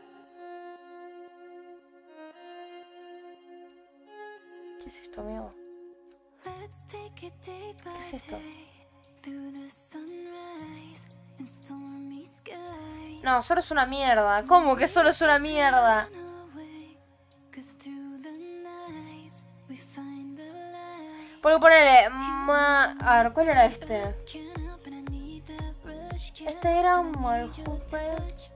¿Qué es esto, amigo? ¿Qué es esto? No, solo es una mierda. ¿Cómo que solo es una mierda? Porque ponele... Ma... A ver, ¿cuál era este? Este era un Maljupe.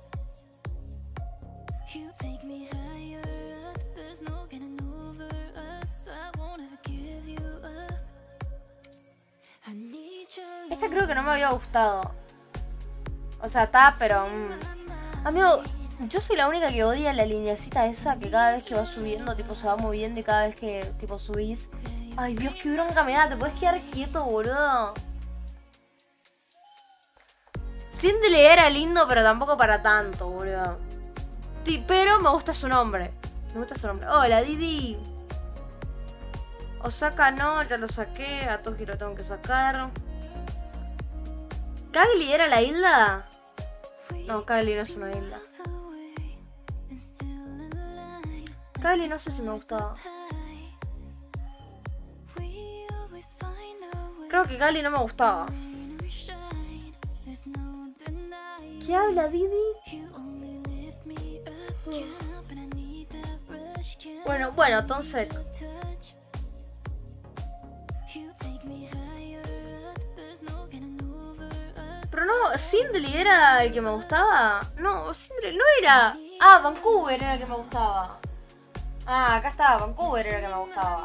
Esta creo que no me había gustado. O sea, está, pero... Mm. Amigo, yo soy la única que odia la lineacita esa que cada vez que vas subiendo, tipo, se va moviendo y cada vez que, tipo, subís... Ay, Dios, qué bronca me da. Te puedes quedar quieto, boludo. Síndele era lindo, pero tampoco para tanto, boludo. Sí, pero me gusta su nombre. Me gusta su nombre. Hola, Didi. Osaka no, ya lo saqué. A Toki lo tengo que sacar. ¿Cagli era la isla? No, Cagli no es una isla. Cagli no sé si me gustaba. Creo que Cagli no me gustaba. ¿Qué habla, Didi? Bueno, bueno, entonces... Pero no, Sindley era el que me gustaba. No, Sindley no era. Ah, Vancouver era el que me gustaba. Ah, acá estaba, Vancouver era el que me gustaba.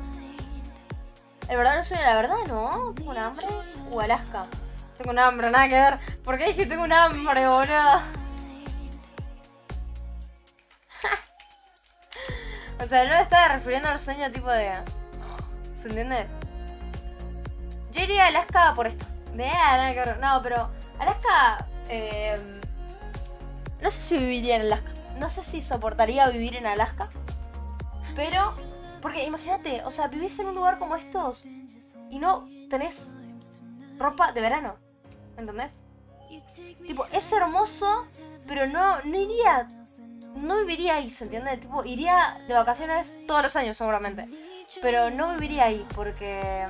El verdadero sueño de la verdad, ¿no? Tengo un hambre. Uh, Alaska. Tengo un hambre, nada que ver. ¿Por qué dije tengo un hambre, boludo? O sea, no me estaba refiriendo al sueño tipo de... ¿Se entiende? Yo iría a Alaska por esto. De nada que ver. No, pero Alaska... Eh, no sé si viviría en Alaska. No sé si soportaría vivir en Alaska. Pero... Porque imagínate, o sea, vivís en un lugar como estos y no tenés ropa de verano. ¿Entendés? Tipo, es hermoso, pero no, no iría... No viviría ahí, ¿se entiende? Tipo, iría de vacaciones todos los años seguramente. Pero no viviría ahí porque...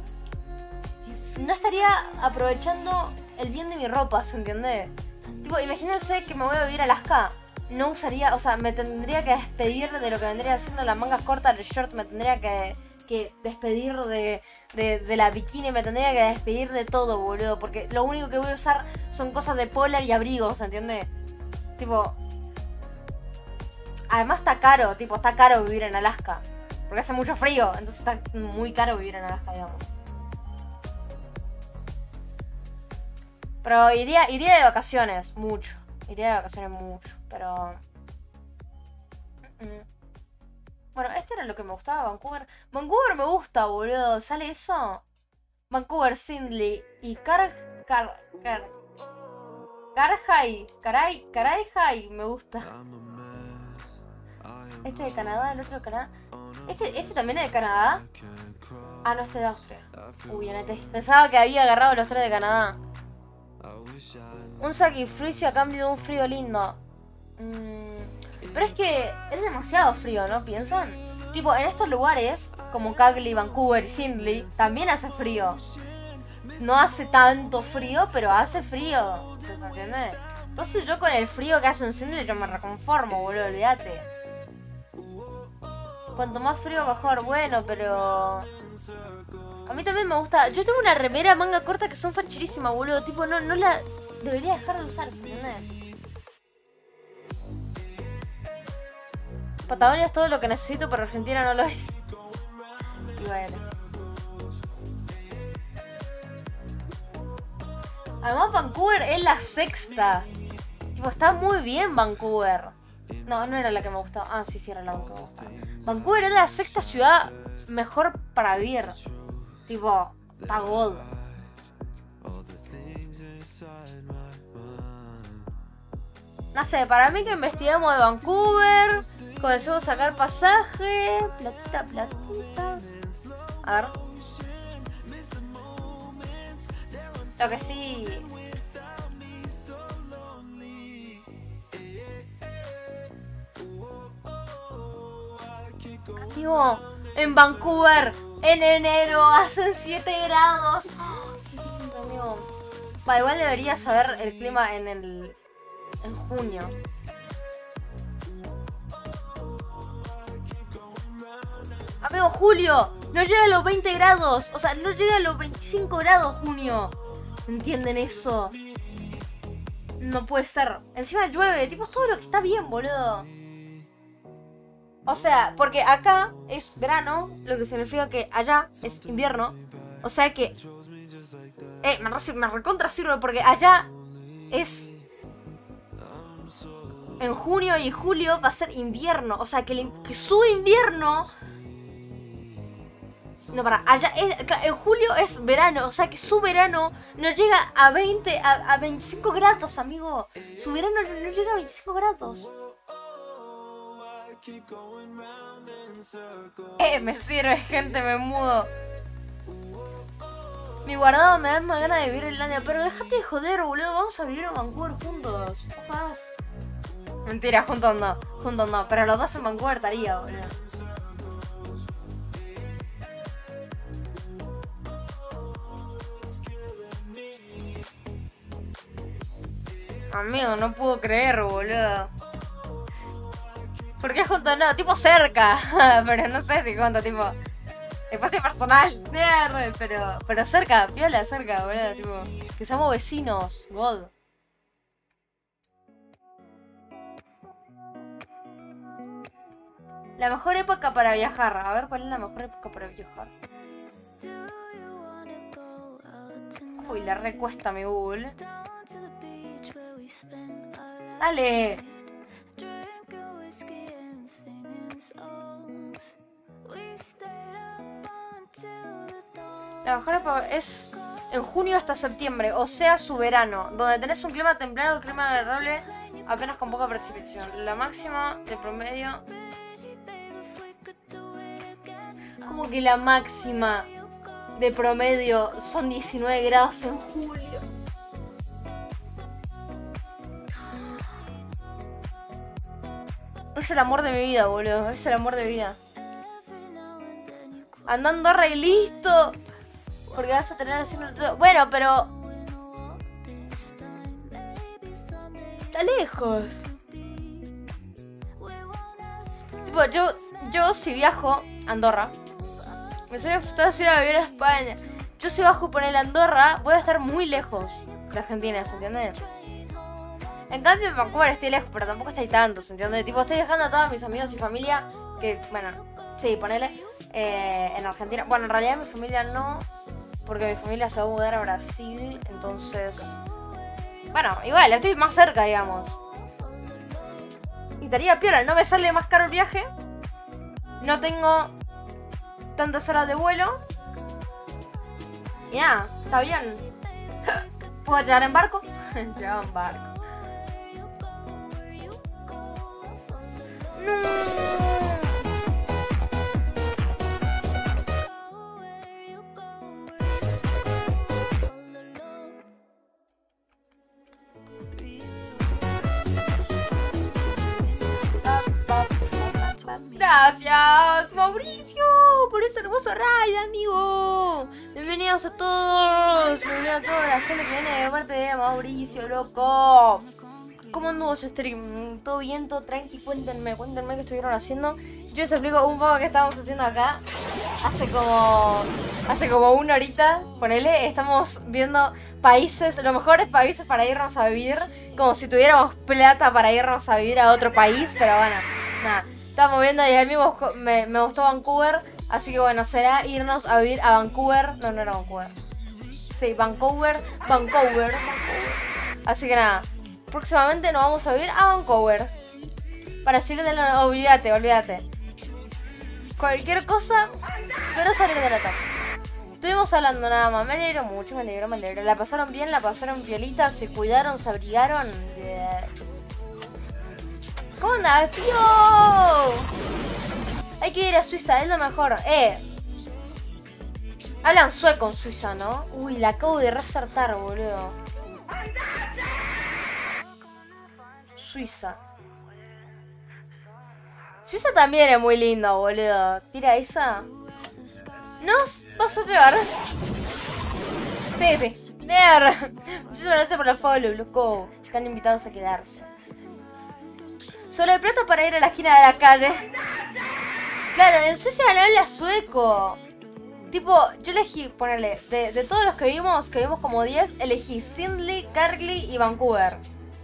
No estaría aprovechando el bien de mi ropa, ¿se entiende? Tipo, imagínense que me voy a vivir a Alaska. No usaría, o sea, me tendría que despedir de lo que vendría siendo las mangas cortas del short. Me tendría que, que que despedir de, de, de la bikini, me tendría que despedir de todo, boludo. Porque lo único que voy a usar son cosas de polar y abrigos, ¿entiendes? Tipo... Además está caro, tipo, está caro vivir en Alaska. Porque hace mucho frío, entonces está muy caro vivir en Alaska, digamos. Pero iría, iría de vacaciones, mucho. Iría de vacaciones mucho, pero... Bueno, este era lo que me gustaba, Vancouver. Vancouver me gusta, boludo. ¿Sale eso? Vancouver, Sydney y Car... Car... Car... Carhay. Caray... Carayhay me gusta. Este de Canadá, el otro de Canadá. Este, este también es de Canadá. Ah, no, este de Austria. Uy, anete. Pensaba que había agarrado los tres de Canadá. Un sacrificio a cambio de un frío lindo. Mm, pero es que es demasiado frío, ¿no? ¿Piensan? Tipo, en estos lugares, como Calgary, Vancouver y Sydney, también hace frío. No hace tanto frío, pero hace frío. ¿Se entiende? Entonces yo con el frío que hace en Sydney yo me reconformo, boludo, olvídate. Cuanto más frío mejor, bueno, pero... A mí también me gusta... Yo tengo una remera manga corta que son facherísimas, boludo. Tipo, no, no la... Debería dejar de usar, ¿se entiende? Patagonia es todo lo que necesito, pero Argentina no lo es. Y bueno. Además Vancouver es la sexta. Tipo, está muy bien Vancouver. No, no era la que me gustaba. Ah, sí, sí, era la que me gustaba. Vancouver es la sexta ciudad mejor para vivir. Tipo, está gold. No sé, para mí que investigamos de Vancouver. Comencemos a sacar pasaje. Platita, platita. A ver. Lo que sí... Amigo, en Vancouver, en enero, hacen siete grados. Oh, qué lindo, amigo. Va, igual debería saber el clima en el... en junio. Amigo, julio, no llega a los veinte grados. O sea, no llega a los veinticinco grados junio. ¿Entienden eso? No puede ser. Encima llueve, tipo, todo lo que está bien, boludo. O sea, porque acá es verano, lo que significa que allá es invierno. O sea que... Eh, me, re, me recontra sirve porque allá es... En junio y julio va a ser invierno. O sea, que, el, que su invierno... No, para, allá es, en julio es verano. O sea, que su verano no llega a veinte, a, a veinticinco grados, amigo. Su verano no, no llega a veinticinco grados. Eh, me sirve, gente, me mudo. Mi guardado me da más ganas de vivir en Irlanda. Pero déjate de joder, boludo. Vamos a vivir en Vancouver juntos. ¿Qué pasa? Mentira, juntos no. Juntos no. Pero los dos en Vancouver estaría, boludo. Amigo, no puedo creer, boludo. ¿Por qué juntos no? Tipo cerca. Pero no sé si juntos, tipo... Espacio personal. Pero, pero cerca, piola, cerca, boludo. Tipo, que somos vecinos. God. La mejor época para viajar. A ver, ¿cuál es la mejor época para viajar? Uy, la recuesta mi Google. Dale. La mejor época es en junio hasta septiembre, o sea, su verano, donde tenés un clima templado, clima agradable, apenas con poca precipitación. La máxima de promedio... Como que la máxima de promedio son diecinueve grados en julio. Es el amor de mi vida, boludo. Es el amor de mi vida. Andando a y listo. Porque vas a tener haciendo todo. Bueno, pero... Está lejos. Tipo, yo, yo si viajo a Andorra, Me sueño frustrado es ir a vivir a España. Yo si bajo por el Andorra, voy a estar muy lejos de Argentina, ¿se entiende? En cambio en Vancouver estoy lejos, pero tampoco estoy tanto, ¿se entiende? Tipo, estoy dejando a todos mis amigos y familia, que, bueno, sí, ponele, eh, en Argentina. Bueno, en realidad mi familia no, porque mi familia se va a mudar a Brasil, entonces... Bueno, igual, estoy más cerca, digamos. Y estaría piola, no me sale más caro el viaje. No tengo tantas horas de vuelo. Y nada, está bien. ¿Puedo llegar en barco? Llegar en barco. No. Gracias, Mauricio, por este hermoso raid, amigo. Bienvenidos a todos. Bienvenidos a toda la gente que viene de parte de Mauricio, loco. ¿Cómo anduvo su stream? ¿Todo bien? ¿Todo tranqui? Cuéntenme, cuéntenme qué estuvieron haciendo. Yo les explico un poco qué estábamos haciendo acá. Hace como... Hace como una horita, ponele, estamos viendo países, los mejores países para irnos a vivir. Como si tuviéramos plata para irnos a vivir a otro país, pero bueno, nada. Estamos viendo y a mí me, me gustó Vancouver, así que bueno, será irnos a vivir a Vancouver. No, no era Vancouver. Sí, Vancouver, Vancouver, Vancouver. Así que nada, próximamente nos vamos a vivir a Vancouver. Para salir de la... Olvídate, olvídate. Cualquier cosa, pero salir de la etapa. Estuvimos hablando nada más, me alegro mucho, me alegro, me alegro. La pasaron bien, la pasaron violita, se cuidaron, se abrigaron. Yeah. ¿Cómo andas, tío? Hay que ir a Suiza, es lo mejor. Eh. Hablan sueco en Suiza, ¿no? Uy, la acabo de resaltar, boludo. Suiza. Suiza también es muy lindo, boludo. Tira esa. ¿Nos vas a llevar? Sí, sí. Ner. Muchísimas gracias por el follow, loco. Están invitados a quedarse. Solo hay plata para ir a la esquina de la calle. Claro, en Suecia no habla sueco. Tipo, yo elegí, ponerle, de, de todos los que vimos, que vimos como diez, elegí Sydney, Calgary y Vancouver.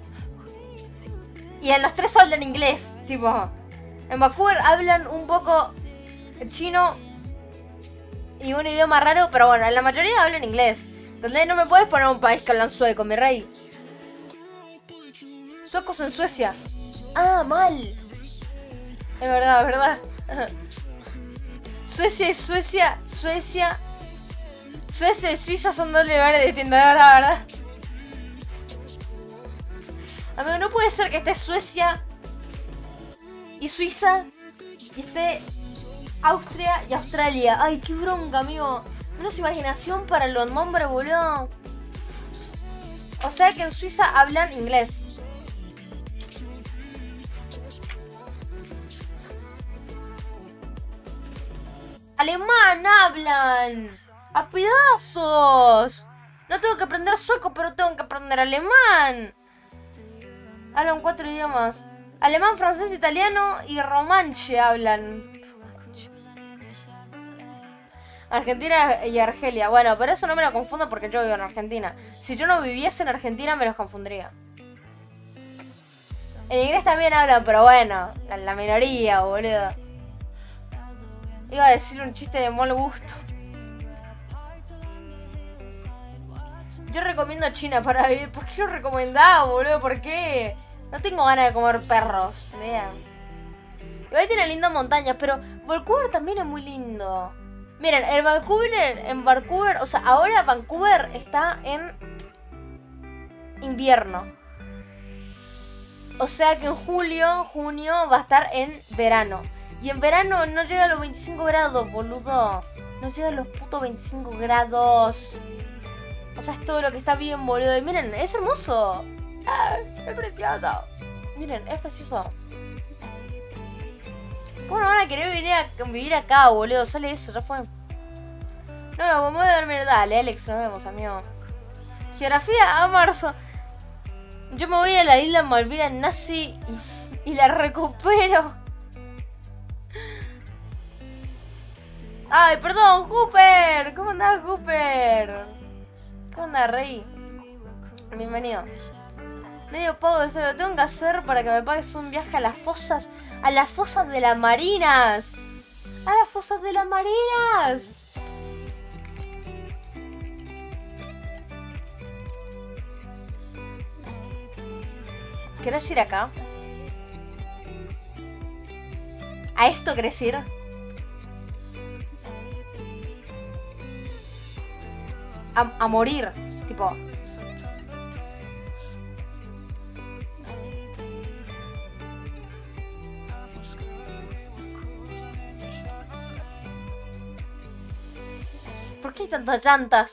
Y en los tres hablan inglés, tipo. En Vancouver hablan un poco chino y un idioma raro, pero bueno, en la mayoría hablan inglés. Donde no me puedes poner un país que hablan sueco, mi rey. Suecos en Suecia. Ah, mal. Es verdad, es verdad. Suecia y Suecia, Suecia. Suecia y Suiza son dos lugares distintos, de verdad, verdad. Amigo, no puede ser que esté Suecia y Suiza y esté Austria y Australia. Ay, qué bronca, amigo. Menos imaginación para los nombres, boludo. O sea que en Suiza hablan inglés. Alemán hablan. A pedazos. No tengo que aprender sueco, pero tengo que aprender alemán. Hablan cuatro idiomas. Alemán, francés, italiano y romanche hablan. Argentina y Argelia. Bueno, pero eso no me lo confundo porque yo vivo en Argentina. Si yo no viviese en Argentina me los confundiría. En inglés también hablan, pero bueno, la, la minoría, boludo. Iba a decir un chiste de mal gusto. Yo recomiendo China para vivir. ¿Por qué lo recomendaba, boludo? ¿Por qué? No tengo ganas de comer perros. Vean. Igual tiene lindas montañas, pero Vancouver también es muy lindo. Miren, en Vancouver, en Vancouver, o sea, ahora Vancouver está en invierno. O sea que en julio, junio va a estar en verano. Y en verano no llega a los veinticinco grados, boludo. No llega a los putos veinticinco grados. O sea, es todo lo que está bien, boludo. Y miren, es hermoso. Ah, es precioso. Miren, es precioso. ¿Cómo no van a querer venir a vivir acá, boludo? Sale eso, ya fue. No, me voy a dormir. Dale, Alex, nos vemos, amigo. Geografía a marzo. Yo me voy a la isla Malvina nazi y, y la recupero. Ay, perdón, Hooper. ¿Cómo andás, Hooper? ¿Cómo andás, Rey? Bienvenido. Medio pago de cero. Tengo que hacer para que me pagues un viaje a las fosas. A las fosas de las marinas. A las fosas de las marinas. ¿Querés ir acá? ¿A esto querés ir? A, a morir, tipo. ¿Por qué hay tantas llantas?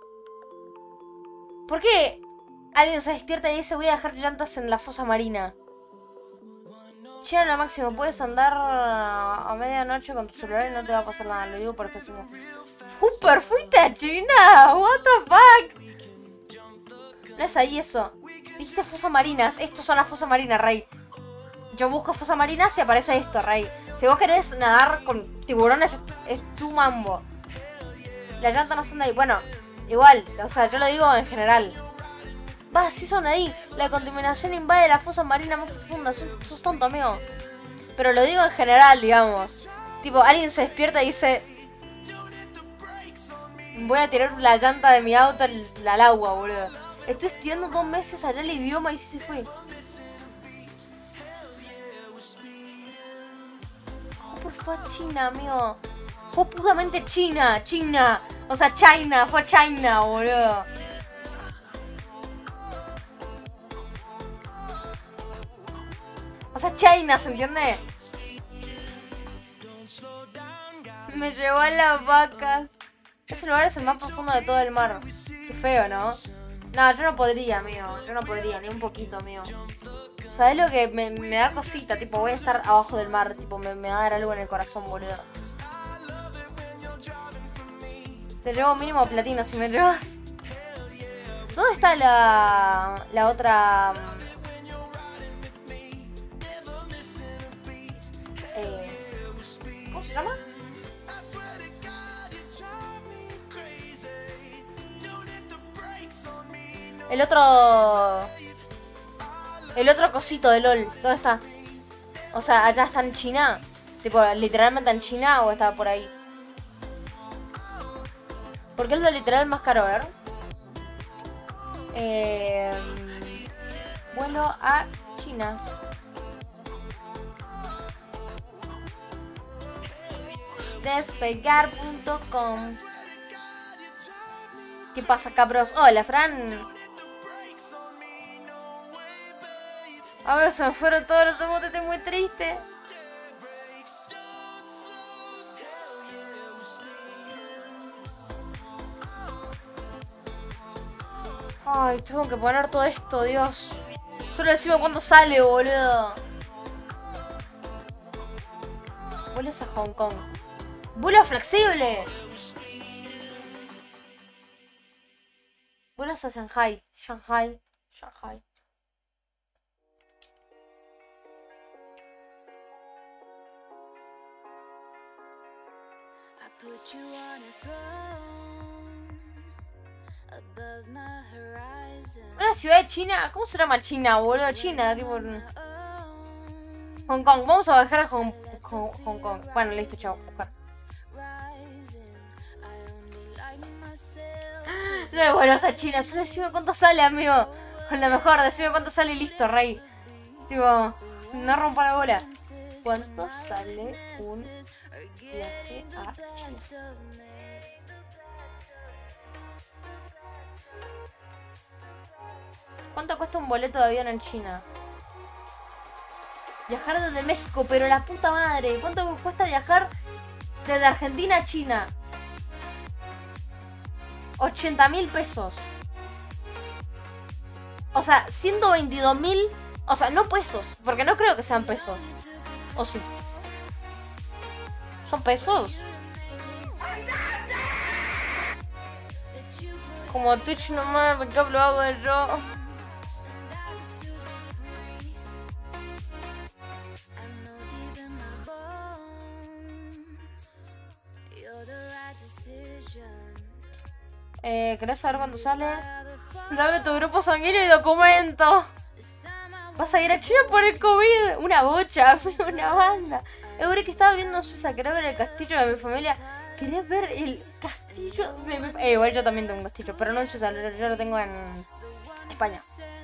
¿Por qué alguien se despierta y dice voy a dejar llantas en la fosa marina? China lo máximo, puedes andar a medianoche con tu celular y no te va a pasar nada, lo digo porque si no. ¡Hooper, fuiste a China! ¿What the fuck? No es ahí eso. Dijiste fosas marinas, estos son las fosas marinas, Rey. Yo busco fosas marinas y aparece esto, Rey. Si vos querés nadar con tiburones, es, es tu mambo. Las llantas no son de ahí. Bueno, igual, o sea, yo lo digo en general. Va, sí son ahí. La contaminación invade la fosa marina más profunda. Sos, sos tonto, amigo. Pero lo digo en general, digamos. Tipo, alguien se despierta y dice voy a tirar la llanta de mi auto al, al agua, boludo. Estoy estudiando dos meses allá el idioma y sí se fue. Hooper fue a China, amigo. Fue puramente China, China. O sea, China, fue a China, boludo. O sea, China, ¿se entiende? Me llevó a las vacas. Ese lugar es el más profundo de todo el mar. Qué feo, ¿no? No, yo no podría, amigo. Yo no podría, ni un poquito, amigo. ¿Sabés lo que me, me da cosita? Tipo, voy a estar abajo del mar. Tipo, me, me va a dar algo en el corazón, boludo. Te llevo mínimo platino si me llevas. ¿Dónde está la, la otra? Eh, ¿Cómo se llama? El otro... El otro cosito de LOL. ¿Dónde está? O sea, ¿allá está en China? Tipo, literalmente en China o está por ahí. ¿Por qué es lo literal más caro? A ver. Eh, vuelo a China. Despegar punto com. ¿Qué pasa, cabros? Hola, Fran. A ver, se me fueron todos los emotes, estoy muy triste. Ay, tengo que poner todo esto, Dios. Solo decime cuándo sale, boludo. Vuelos a Hong Kong. Vuelo flexible. Vuelos a Shanghai. Shanghai. Shanghai. Put you on a throne above my horizon. Una ciudad de China. ¿Cómo se llama China, boludo? China, tipo. Hong Kong. Vamos a bajar a Hong, Hong, Hong Kong. Bueno, listo, chao. Buscar. No hay vuelos a China. Solo decime cuánto sale, amigo. Con lo mejor, decime cuánto sale y listo, rey. Tipo, no rompa la bola. ¿Cuánto sale un viaje a China? ¿Cuánto cuesta un boleto de avión en China? Viajar desde México, pero la puta madre. ¿Cuánto cuesta viajar desde Argentina a China? ochenta mil pesos. O sea, ciento veintidós mil. O sea, no pesos, porque no creo que sean pesos. ¿O sí? ¿Son pesos? Como Twitch nomás, me lo hago yo. Eh, ¿querés saber cuándo sale? Dame tu grupo sanguíneo y documento. ¿Vas a ir a China por el COVID? Una bocha, una banda. Eure que estaba viendo en Suiza, quería ver el castillo de mi familia. Quería ver el castillo de mi familia. Eh, igual yo también tengo un castillo, pero no en Suiza, yo lo tengo en España.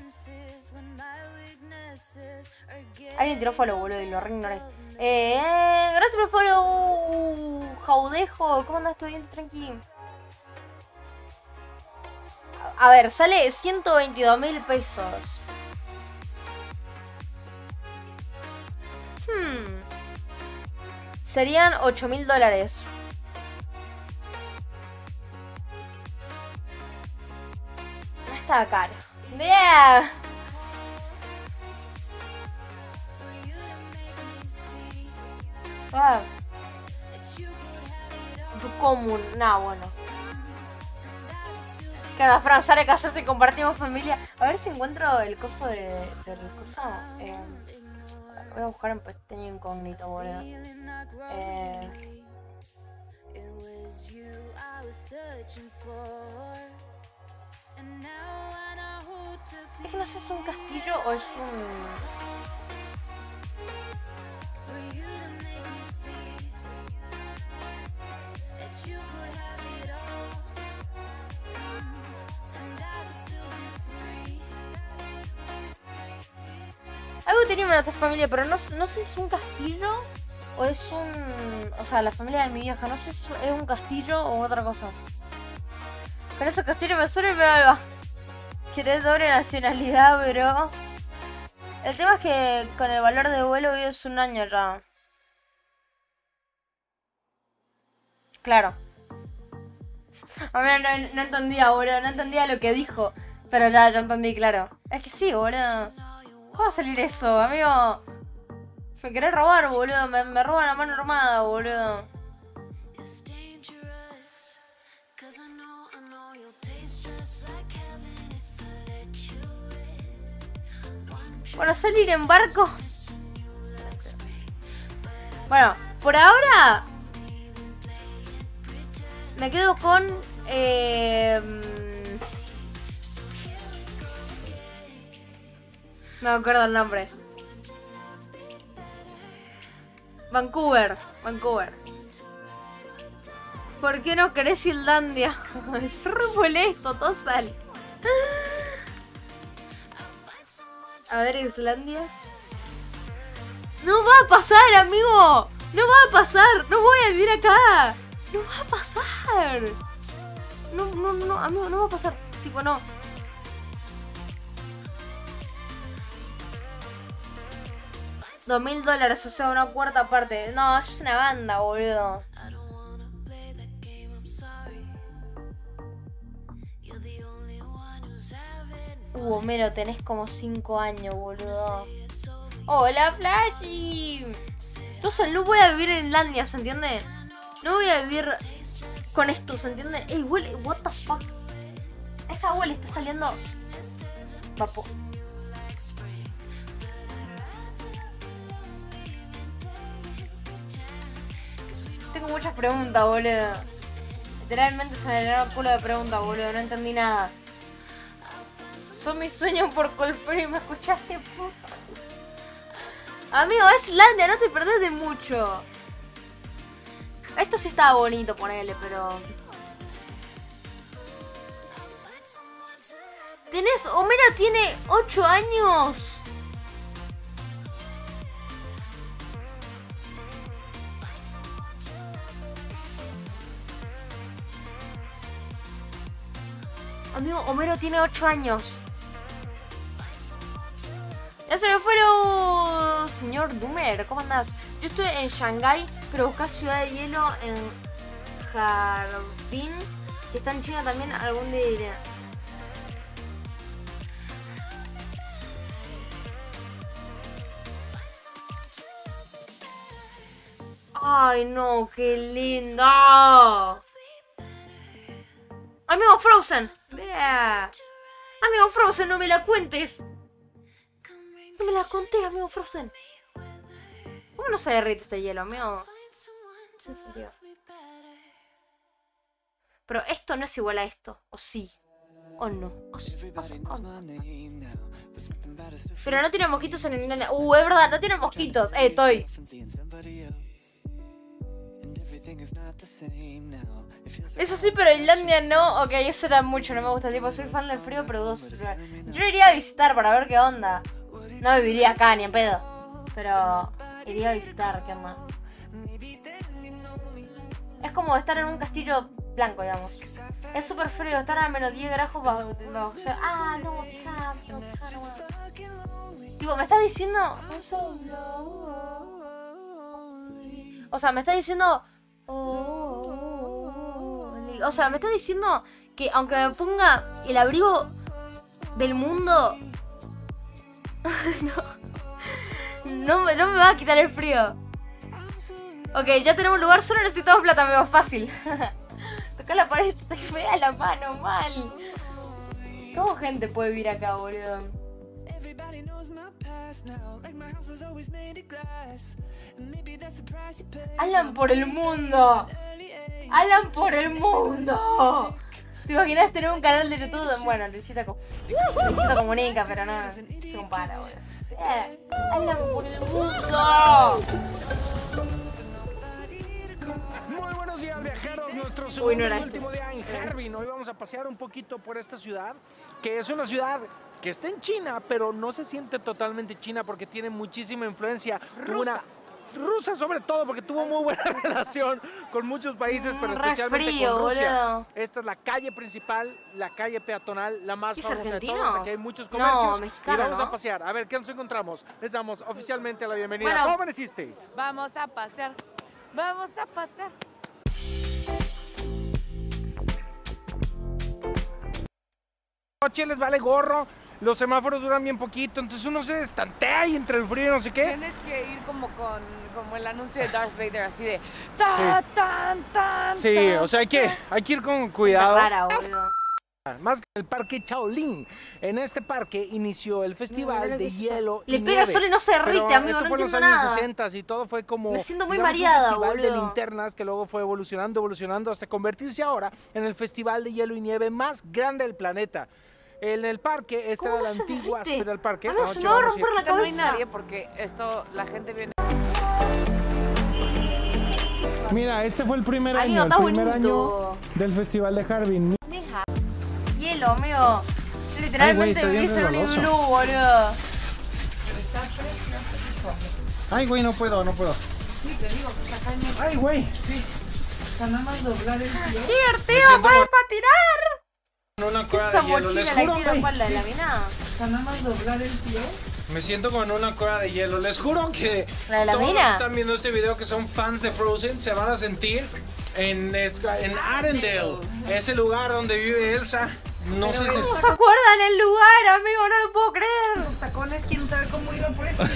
Alguien tiró follow, boludo, y lo reignoré. Eh, gracias por follow, Jaudejo. ¿Cómo andas? ¿Todo bien? ¿Tranqui? A ver, sale ciento veintidós mil pesos. Hmm. Serían ocho mil dólares. No está caro. ¡Bien! Ah. Tu común. Nah, bueno. Cada Fran sale a casarse y compartimos familia. A ver si encuentro el coso de, del coso. Eh, voy a buscar en pestaña incógnito, boludo. Eh, es que no sé si es un castillo o es un... Algo tenía nuestra familia, pero no, no sé si es un castillo o es un... O sea, la familia de mi vieja, no sé si es un castillo o otra cosa. Con ese castillo me suena y me va. ¿Querés doble nacionalidad, bro? El tema es que con el valor de vuelo es un año ya. Claro. A mí no, no entendía, boludo, no entendía lo que dijo. Pero ya, ya entendí, claro. Es que sí, boludo. ¿Cómo va a salir eso, amigo? Me querés robar, boludo. Me, me roban la mano armada, boludo. Bueno, salir en barco. Bueno, por ahora me quedo con... Eh, no me acuerdo el nombre. Vancouver. Vancouver. ¿Por qué no querés Islandia? Es re molesto, todo sale. A ver, Islandia. No va a pasar, amigo. No va a pasar. No voy a vivir acá. No va a pasar. No, no, no, amigo, no va a pasar. Tipo, no. Dos mil dólares, o sea, una cuarta parte. No, es una banda, boludo. Uh, Homero, tenés como cinco años, boludo. Hola, Flashy. Entonces no voy a vivir en Islandia, ¿se entiende? No voy a vivir con esto, ¿se entiende? Ey, huele, what the fuck. Esa agua le está saliendo vapor. Tengo muchas preguntas, boludo. Literalmente se me llenó el culo de preguntas, boludo. No entendí nada. Son mis sueños por Coldplay, ¿me escuchaste, puta? Amigo, es Islandia, no te perdés de mucho. Esto sí estaba bonito, ponele, pero... Tenés... Homero tiene ocho años. Amigo, Homero tiene ocho años. Ya se me fueron, señor Doomer, ¿cómo andás? Yo estoy en Shanghái, pero buscás Ciudad de Hielo en Harbin, que está en China también, algún día iré. Ay, no, qué lindo. Amigo Frozen. Yeah. Amigo Frozen, no me la cuentes. No me la conté, amigo Frozen. ¿Cómo no se derrite este hielo, amigo? En serio. Pero esto no es igual a esto. O sí. O no. O sí. O, o no. Pero no tiene mosquitos en el... Uh, es verdad, no tiene mosquitos. Eh, estoy. Eso sí, pero Islandia no. Ok, eso era mucho, no me gusta. Tipo, soy fan del frío, pero dos. Yo iría a visitar para ver qué onda. No viviría acá ni en pedo. Pero iría a visitar, ¿qué más? Es como estar en un castillo blanco, digamos. Es súper frío, estar a menos diez grados bajo, bajo, o sea, ah, no, está, no, está, no. Tipo, me estás diciendo... O sea, me estás diciendo... O sea, me estás diciendo que aunque me ponga el abrigo del mundo... no, no, me, no me va a quitar el frío. Ok, ya tenemos lugar, solo necesitamos plata, amigo, fácil. Tocar la pared, te fea la mano, mal. ¿Cómo gente puede vivir acá, boludo? Alan por el mundo. Alan por el mundo. ¿Te imaginas tener un canal de YouTube? Bueno, Luisita, Com Luisita Comunica, pero no se compara, boludo. Eh, Alan por el mundo. Muy buenos días, viajeros. Nuestro segundo Uy, no era y último este. día en Harbin. Hoy vamos a pasear un poquito por esta ciudad, que es una ciudad que está en China, pero no se siente totalmente china porque tiene muchísima influencia Rusa. Una, rusa sobre todo, porque tuvo muy buena relación con muchos países, pero Mm, re especialmente frío, con Rusia. boludo. Esta es la calle principal, la calle peatonal, la más ¿Es famosa argentino? de todas. Aquí hay muchos No, comercios mexicano, y vamos ¿no? a pasear. A ver, ¿qué nos encontramos? Les damos oficialmente la bienvenida. Bueno. ¿Cómo amaneciste? Vamos a pasear. Vamos a pasear. Noche les vale gorro, los semáforos duran bien poquito, entonces uno se estantea ahí entre el frío y no sé qué. Tienes que ir como con como el anuncio de Darth Vader, así de ta, tan, tan, Sí, tan, o sea, hay que, hay que ir con Está cuidado. rara, boludo. Más que el parque Shaolin. En este parque inició el festival Mira lo que de es eso. hielo y Le pega el nieve. sol y no se derrite, Pero amigo, esto no fue en los entiendo años nada. sesenta y todo fue como Me siento muy digamos, mareada, un festival de boludo. linternas que luego fue evolucionando, evolucionando hasta convertirse ahora en el festival de hielo y nieve más grande del planeta. En el parque, esta ¿Cómo era la no se antigua derrite? Aspera del Parque. Amigo, Anoche se me va a vamos a ir. romper la No hay cabeza. nadie porque esto, la gente viene. Mira, este fue el primer Amigo, año, el está primer bonito. año del festival de Harbin. Hielo, amigo. Literalmente Ay, güey, vivís en está un bien iglú, boludo. Ay, güey, no puedo, no puedo. Ay, güey. Sí. ¡Qué divertido! siento ¡Puedes como- patinar! Una ¿Qué es cueva esa de hielo, les mochila? ¿La juro, quiero? güey. ¿Cuál? ¿La de la mina? Me siento como en una cueva de hielo. Les juro que ¿La de la todos mina? los que están viendo este video que son fans de Frozen se van a sentir en, en Arendelle, ese lugar donde vive Elsa. No sé si... ¿Cómo se acuerdan el lugar, amigo? No lo puedo creer. Sus tacones, quién sabe cómo iba por eso.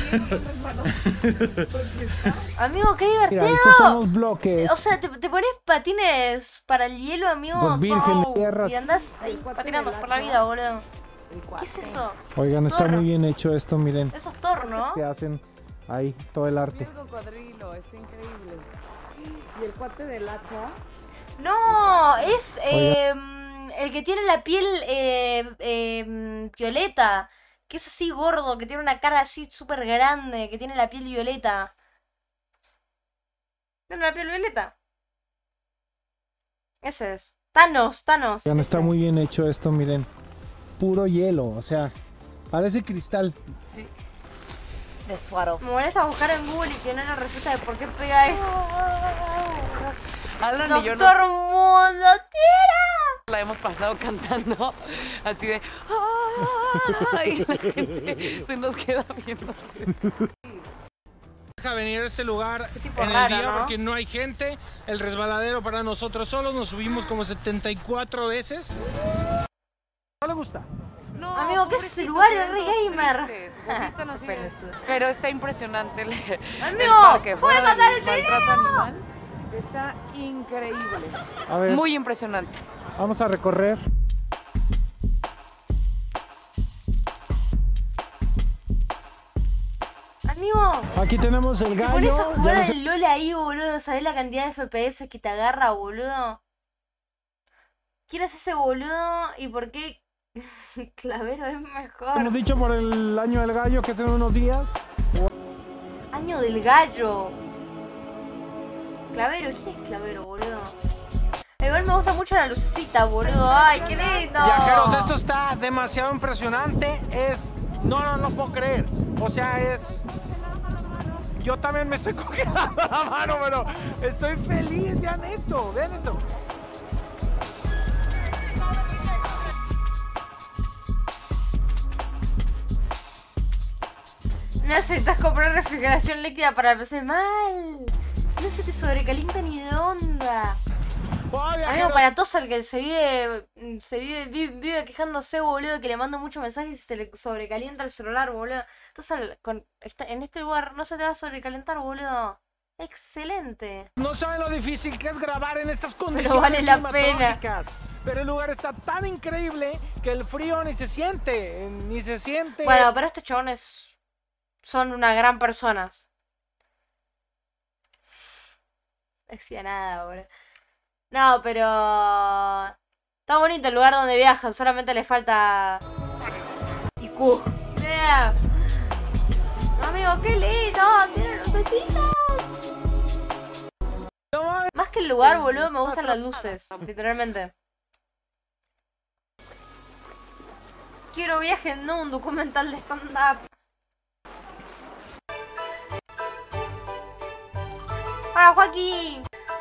Amigo, qué divertido. Mira, estos son los bloques. O sea, te, te pones patines para el hielo, amigo. Pues virgen de ¡Pau! tierras. Y andás ahí patinando por la vida, boludo. ¿Qué es eso? Oigan, está Thor. muy bien hecho esto, miren. Eso es Thor, ¿no? Que hacen ahí todo el arte. El cocodrilo, está increíble. Y el cuate del hacha. No, es eh, el que tiene la piel eh, eh, violeta. Que es así gordo, que tiene una cara así súper grande, que tiene la piel violeta. Tiene la piel violeta. Ese es. Thanos, Thanos. Oigan, está ese. muy bien hecho esto, miren. Puro hielo, o sea, parece cristal. Sí. De Swarovski. Me molesta buscar en Google y que no hay una respuesta de por qué pega eso. Alan y yo Doctor no Mundo, tira. la hemos pasado cantando así de ¡ay! Y la gente se nos queda viendo. Deja venir a este lugar tipo en el raro, día ¿no? porque no hay gente. El resbaladero para nosotros solos nos subimos como setenta y cuatro veces. ¿No le gusta? No, Amigo, ¿qué es ese pobrecitos, lugar? se Es ven re todos gamer. tristes, o sea, sí están así de- Pelotudo. Pero está impresionante el, Amigo, el parque. ¿puedes fuera andar del el maltrato trineo? animal. Está increíble. A ver, Muy impresionante. vamos a recorrer. Amigo, Aquí tenemos el te pones a gallo. jugar Ya no sé- al LOL ahí, boludo. ¿Sabés la cantidad de F P S que te agarra, boludo? ¿Quién es ese boludo y por qué Clavero es mejor? Hemos dicho por el año del gallo que es en unos días. Año del gallo. Clavero, ¿quién es Clavero, boludo? Igual me gusta mucho la lucecita, boludo. ¡Ay, qué lindo! Viajeros, esto está demasiado impresionante. Es... No, no, no puedo creer. O sea, es... Yo también me estoy congelando la mano, pero estoy feliz. Vean esto, vean esto. No necesitas comprar refrigeración líquida para el P C. Mal. No se te sobrecalienta ni de onda. Amigo, para Tosal que se vive, se vive, vive, vive quejándose, boludo, que le mando muchos mensajes y se le sobrecalienta el celular, boludo. Tosal, con, está, en este lugar no se te va a sobrecalentar, boludo. Excelente. No saben lo difícil que es grabar en estas condiciones Pero vale la pena. climatológicas. Pero el lugar está tan increíble que el frío ni se siente, ni se siente. Bueno, pero estos chabones son una gran personas. No decía nada, boludo. No, pero... Está bonito el lugar donde viajan, solamente le falta... I Q. Yeah. Amigo, qué lindo, tiene lucecitas. Más que el lugar, boludo, me gustan las luces, literalmente. Quiero viaje, no un documental de stand-up. ¡Hola, Joaquín!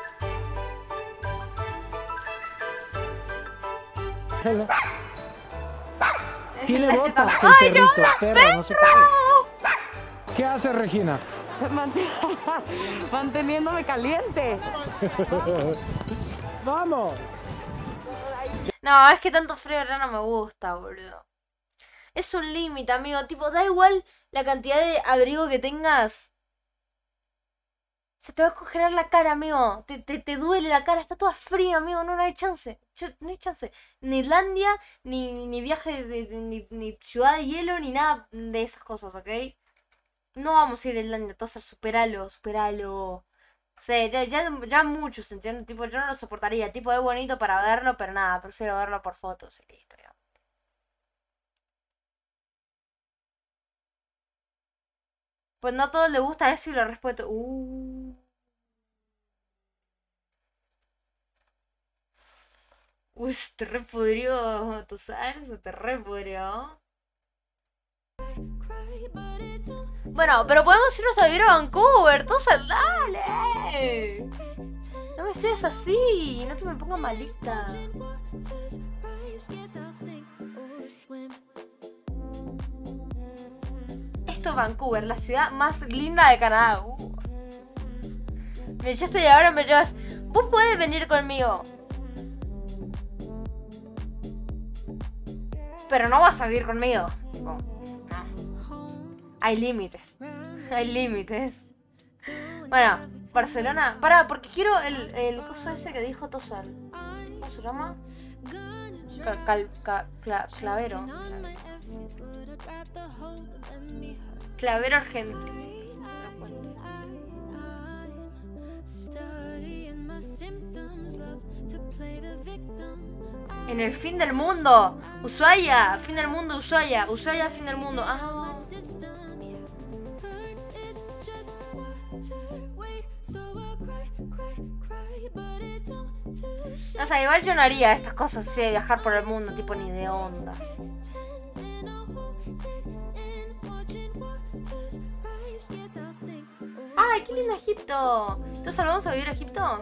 Tiene Este botas el ¡ay, perrito, yo, perro, no sé qué. ¿Qué hace Regina? Manteniéndome caliente. ¡Vamos! No, es que tanto frío ya no me gusta, boludo. Es un límite, amigo. Tipo, da igual la cantidad de abrigo que tengas. Se te va a congelar la cara, amigo. Te, te, te duele la cara. Está toda fría, amigo. No, no hay chance. Yo- no hay chance. Ni Islandia, ni, ni viaje, de, de- ni, ni ciudad de hielo, ni nada de esas cosas, ¿ok? No vamos a ir a Islandia. Todos superalo, superalo. Sí, ya, ya, ya muchos, ¿entiendes? Tipo, yo no lo soportaría. Tipo, es bonito para verlo, pero nada, prefiero verlo por fotos y listo, ya. Pues no a todos les gusta eso y lo respeto. Uh. Uy, se te repudrió tu sal, se te repudrió. Bueno, pero podemos irnos a vivir a Vancouver, todos al dale. No me seas así, no te me pongas malita. Esto es Vancouver, la ciudad más linda de Canadá. Uh. Me echaste y ahora me llevas. Vos podés venir conmigo. Pero no vas a vivir conmigo. Tipo, no. Hay límites. Hay límites. Bueno, Barcelona. Pará, porque quiero el, el coso ese que dijo Tosal. ¿Cómo se llama? Ca- cal- ca- cla- clavero. Clavero argentino. En el fin del mundo. Ushuaia, fin del mundo, Ushuaia. Ushuaia, fin del mundo. Ah. O sea, igual yo no haría estas cosas así de viajar por el mundo, tipo ni de onda. ¡Ay, qué lindo Egipto! Entonces, ¿vamos a vivir a Egipto?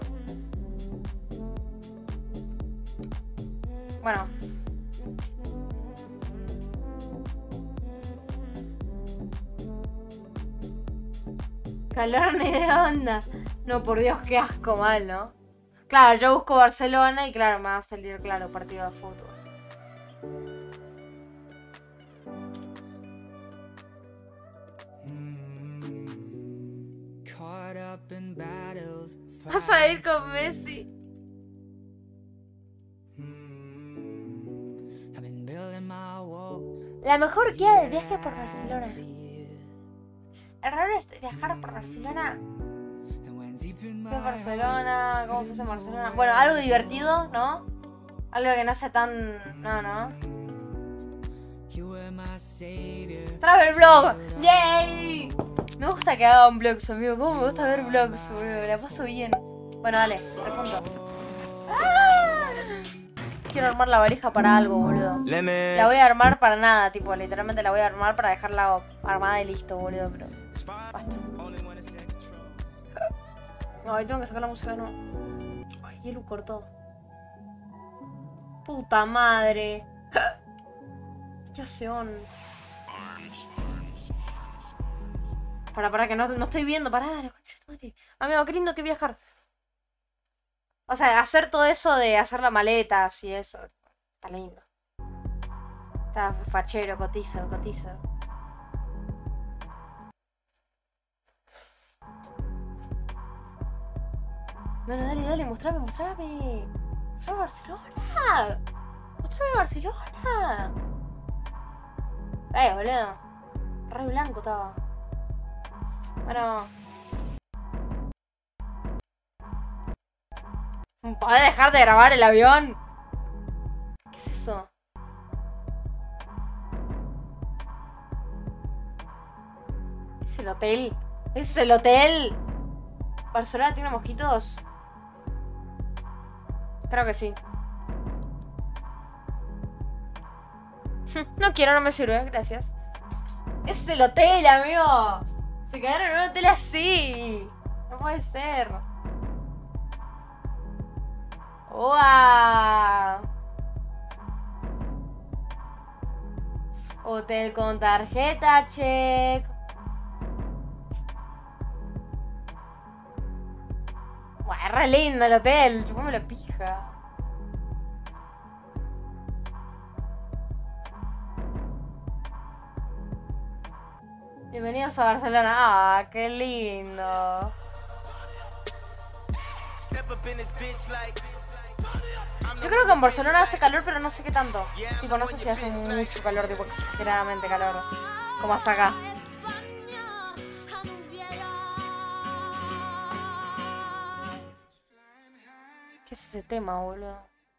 Bueno. Calor ni de onda. No, por Dios, qué asco mal, ¿no? Claro, yo busco Barcelona y claro, me va a salir, claro, partido de fútbol. Vas a ir con Messi. La mejor guía de viaje por Barcelona. El raro es viajar por Barcelona. ¿Qué es Barcelona? ¿Cómo se hace en Barcelona? Bueno, algo divertido, ¿no? Algo que no sea tan... No, no. Travel vlog. ¡Yay! Me gusta que hagan vlogs, amigo. ¿Cómo me gusta ver vlogs, boludo? La paso bien. Bueno, dale, repunto. ¡Ah! Quiero armar la valija para algo, boludo. La voy a armar para nada, tipo, literalmente la voy a armar para dejarla armada y listo, boludo, pero... Basta. Ay, tengo que sacar la música de nuevo. Ay, Yelu cortó. Puta madre. ¿Qué hace on? Para, para, que no, no estoy viendo. Pará, la concha de tu madre. Amigo, qué lindo que viajar. O sea, hacer todo eso de hacer las maletas y eso. Está lindo. Está fachero, cotiza, cotiza. Bueno, dale, dale, mostrame, mostrame. Mostrame Barcelona. Mostrame Barcelona. Eh, boludo. Re blanco estaba. Bueno. ¿Podés dejar de grabar el avión? ¿Qué es eso? ¿Es el hotel? ¿Es el hotel? ¿Barcelona tiene mosquitos? Creo que sí. No quiero, no me sirve, gracias. Ese es el hotel, amigo. Se quedaron en un hotel así. No puede ser. ¡Wow! Hotel con tarjeta, check. Wow, es re lindo el hotel. Chupame la pija. Bienvenidos a Barcelona. Ah, qué lindo. Yo creo que en Barcelona hace calor, pero no sé qué tanto. Tipo, no sé si hace mucho calor, tipo exageradamente calor. Como hace acá. ¿Qué es ese tema, boludo?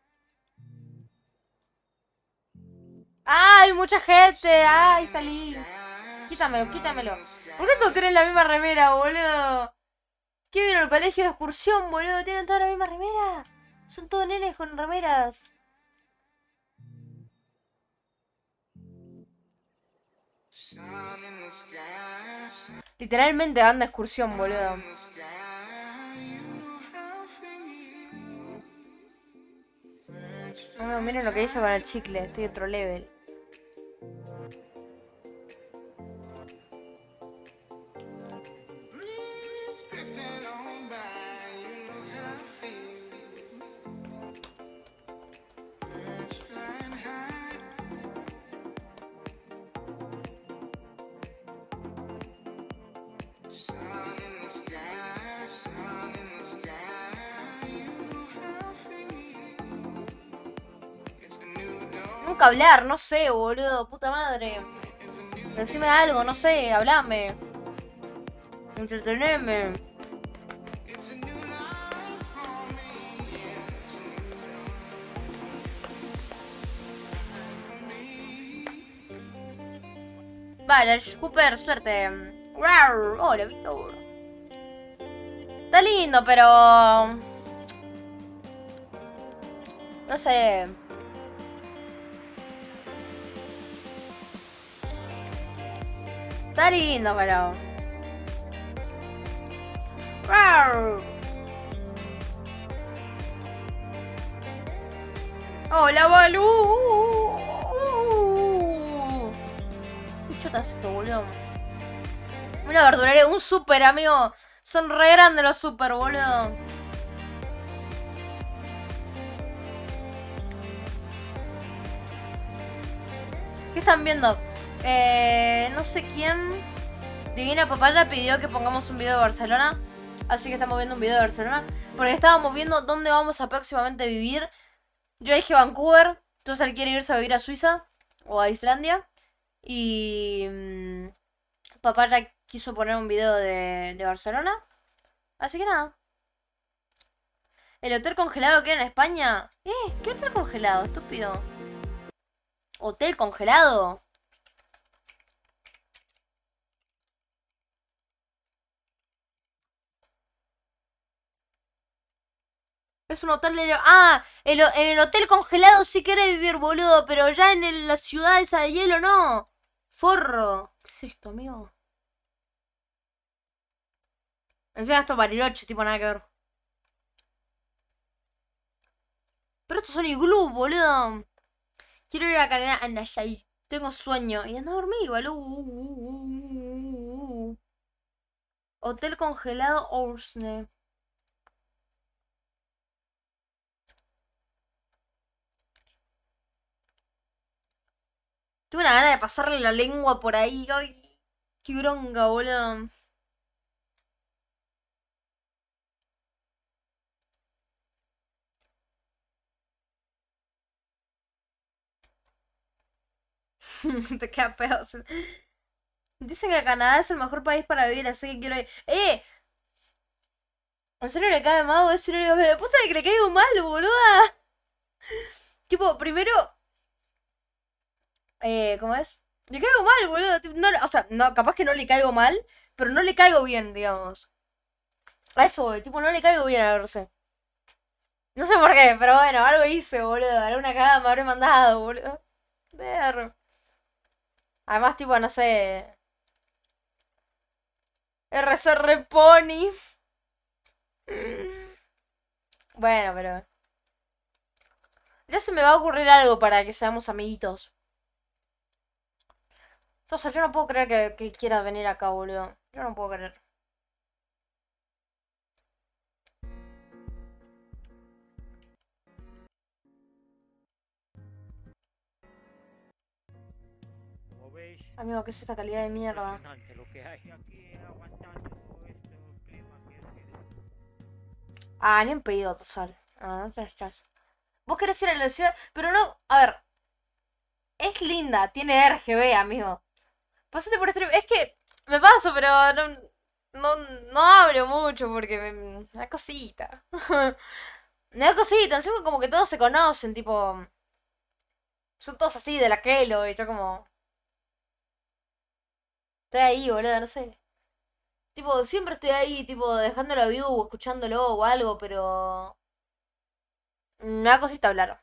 ¡Ay, mucha gente! ¡Ay, salí! Quítamelo, quítamelo. ¿Por qué todos tienen la misma remera, boludo? ¿Qué vino al colegio de excursión, boludo? ¿Tienen toda la misma remera? Son todos nenes con remeras. Literalmente van de excursión, boludo. No, no, miren lo que hice con el chicle. Estoy otro level. Nunca hablar, no sé, boludo, puta madre. Decime algo, no sé, hablame. Entreteneme. Vale, super suerte. Rar. Hola, Víctor. Está lindo, pero... No sé. Está lindo, pero... Rar. Hola, Balú. Qué chotas esto, boludo. Una verduraria, un super, amigo. Son re grandes los super, boludo. ¿Qué están viendo? Eh, no sé quién. Divina Papaya pidió que pongamos un video de Barcelona. Así que estamos viendo un video de Barcelona. Porque estábamos viendo dónde vamos a próximamente vivir. Yo dije Vancouver. Entonces él quiere irse a vivir a Suiza. O a Islandia. Y... Mmm, Papaya quiso poner un video de, de Barcelona. Así que nada. ¿El hotel congelado queda en España? Eh, ¿qué hotel congelado? Estúpido. ¿Hotel congelado? Es un hotel de... Ah, el, en el hotel congelado sí quiere vivir, boludo. Pero ya en el- la ciudad esa de hielo no. Forro. ¿Qué es esto, amigo? Encima esto Bariloche, tipo nada que ver. Pero estos son iglú, boludo. Quiero ir a Canela a Nayay. Tengo sueño. Y anda a dormir, boludo. Hotel congelado Orsne. Tuve una gana de pasarle la lengua por ahí. Ay, qué bronca, boludo. Te queda peor. Dicen que Canadá es el mejor país para vivir, así que quiero ir. ¡Eh! ¿En serio le cae Mago? ¿En serio le puta de que le caigo mal, boluda? Tipo, primero... Eh, ¿cómo es? Le caigo mal, boludo. Tipo, no, o sea, no, capaz que no le caigo mal, pero no le caigo bien, digamos. A eso voy, tipo, no le caigo bien a Rosé. No sé por qué, pero bueno, algo hice, boludo. Alguna cagada me habré mandado, boludo. Ver. Además, tipo, no sé. R C R Pony. Bueno, pero... Ya se me va a ocurrir algo para que seamos amiguitos. Entonces, yo no puedo creer que, que quiera venir acá, boludo. Yo no puedo creer. Como veis, Amigo, ¿qué es esta calidad de mierda? impresionante lo que hay aquí aguantando todo este clima que que- Ah, ni en pedido, Tosal. Ah, no tenés chance. Vos querés ir a la ciudad, pero no... A ver. Es linda, tiene R G B, amigo. Pásate por stream. Es que me paso, pero no, no, no hablo mucho porque me, me da cosita. Me da cosita, encima como que todos se conocen, tipo... Son todos así de la Kelo y yo como... Estoy ahí, boludo, no sé. Tipo, siempre estoy ahí, tipo, dejándolo view o escuchándolo o algo, pero... Me da cosita hablar.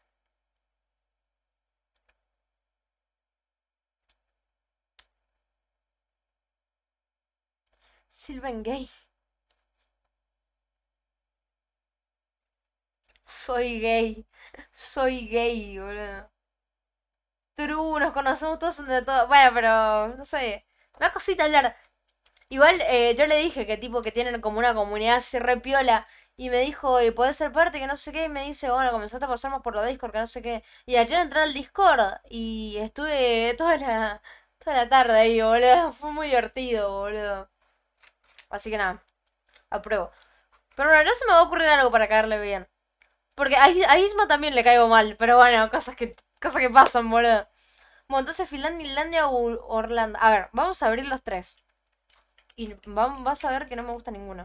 Sylvan Gay. Soy gay. Soy gay, boludo. True, nos conocemos todos de todo. Bueno, pero no sé. Me da cosita hablar. Igual eh, yo le dije que tipo que tienen como una comunidad así re piola. Y me dijo, ¿y podés ser parte? Que no sé qué. Y me dice, bueno, comenzaste a pasarnos por la Discord, que no sé qué. Y ayer entré al Discord y estuve toda la, toda la tarde ahí, boludo. Fue muy divertido, boludo. Así que nada, apruebo. Pero bueno, ya se me va a ocurrir algo para caerle bien. Porque a, Is- a Isma también le caigo mal. Pero bueno, cosas que, cosas que pasan, boludo. Bueno, entonces Finlandia, Islandia o Orlando. A ver, vamos a abrir los tres. Y vam- vas a ver que no me gusta ninguno.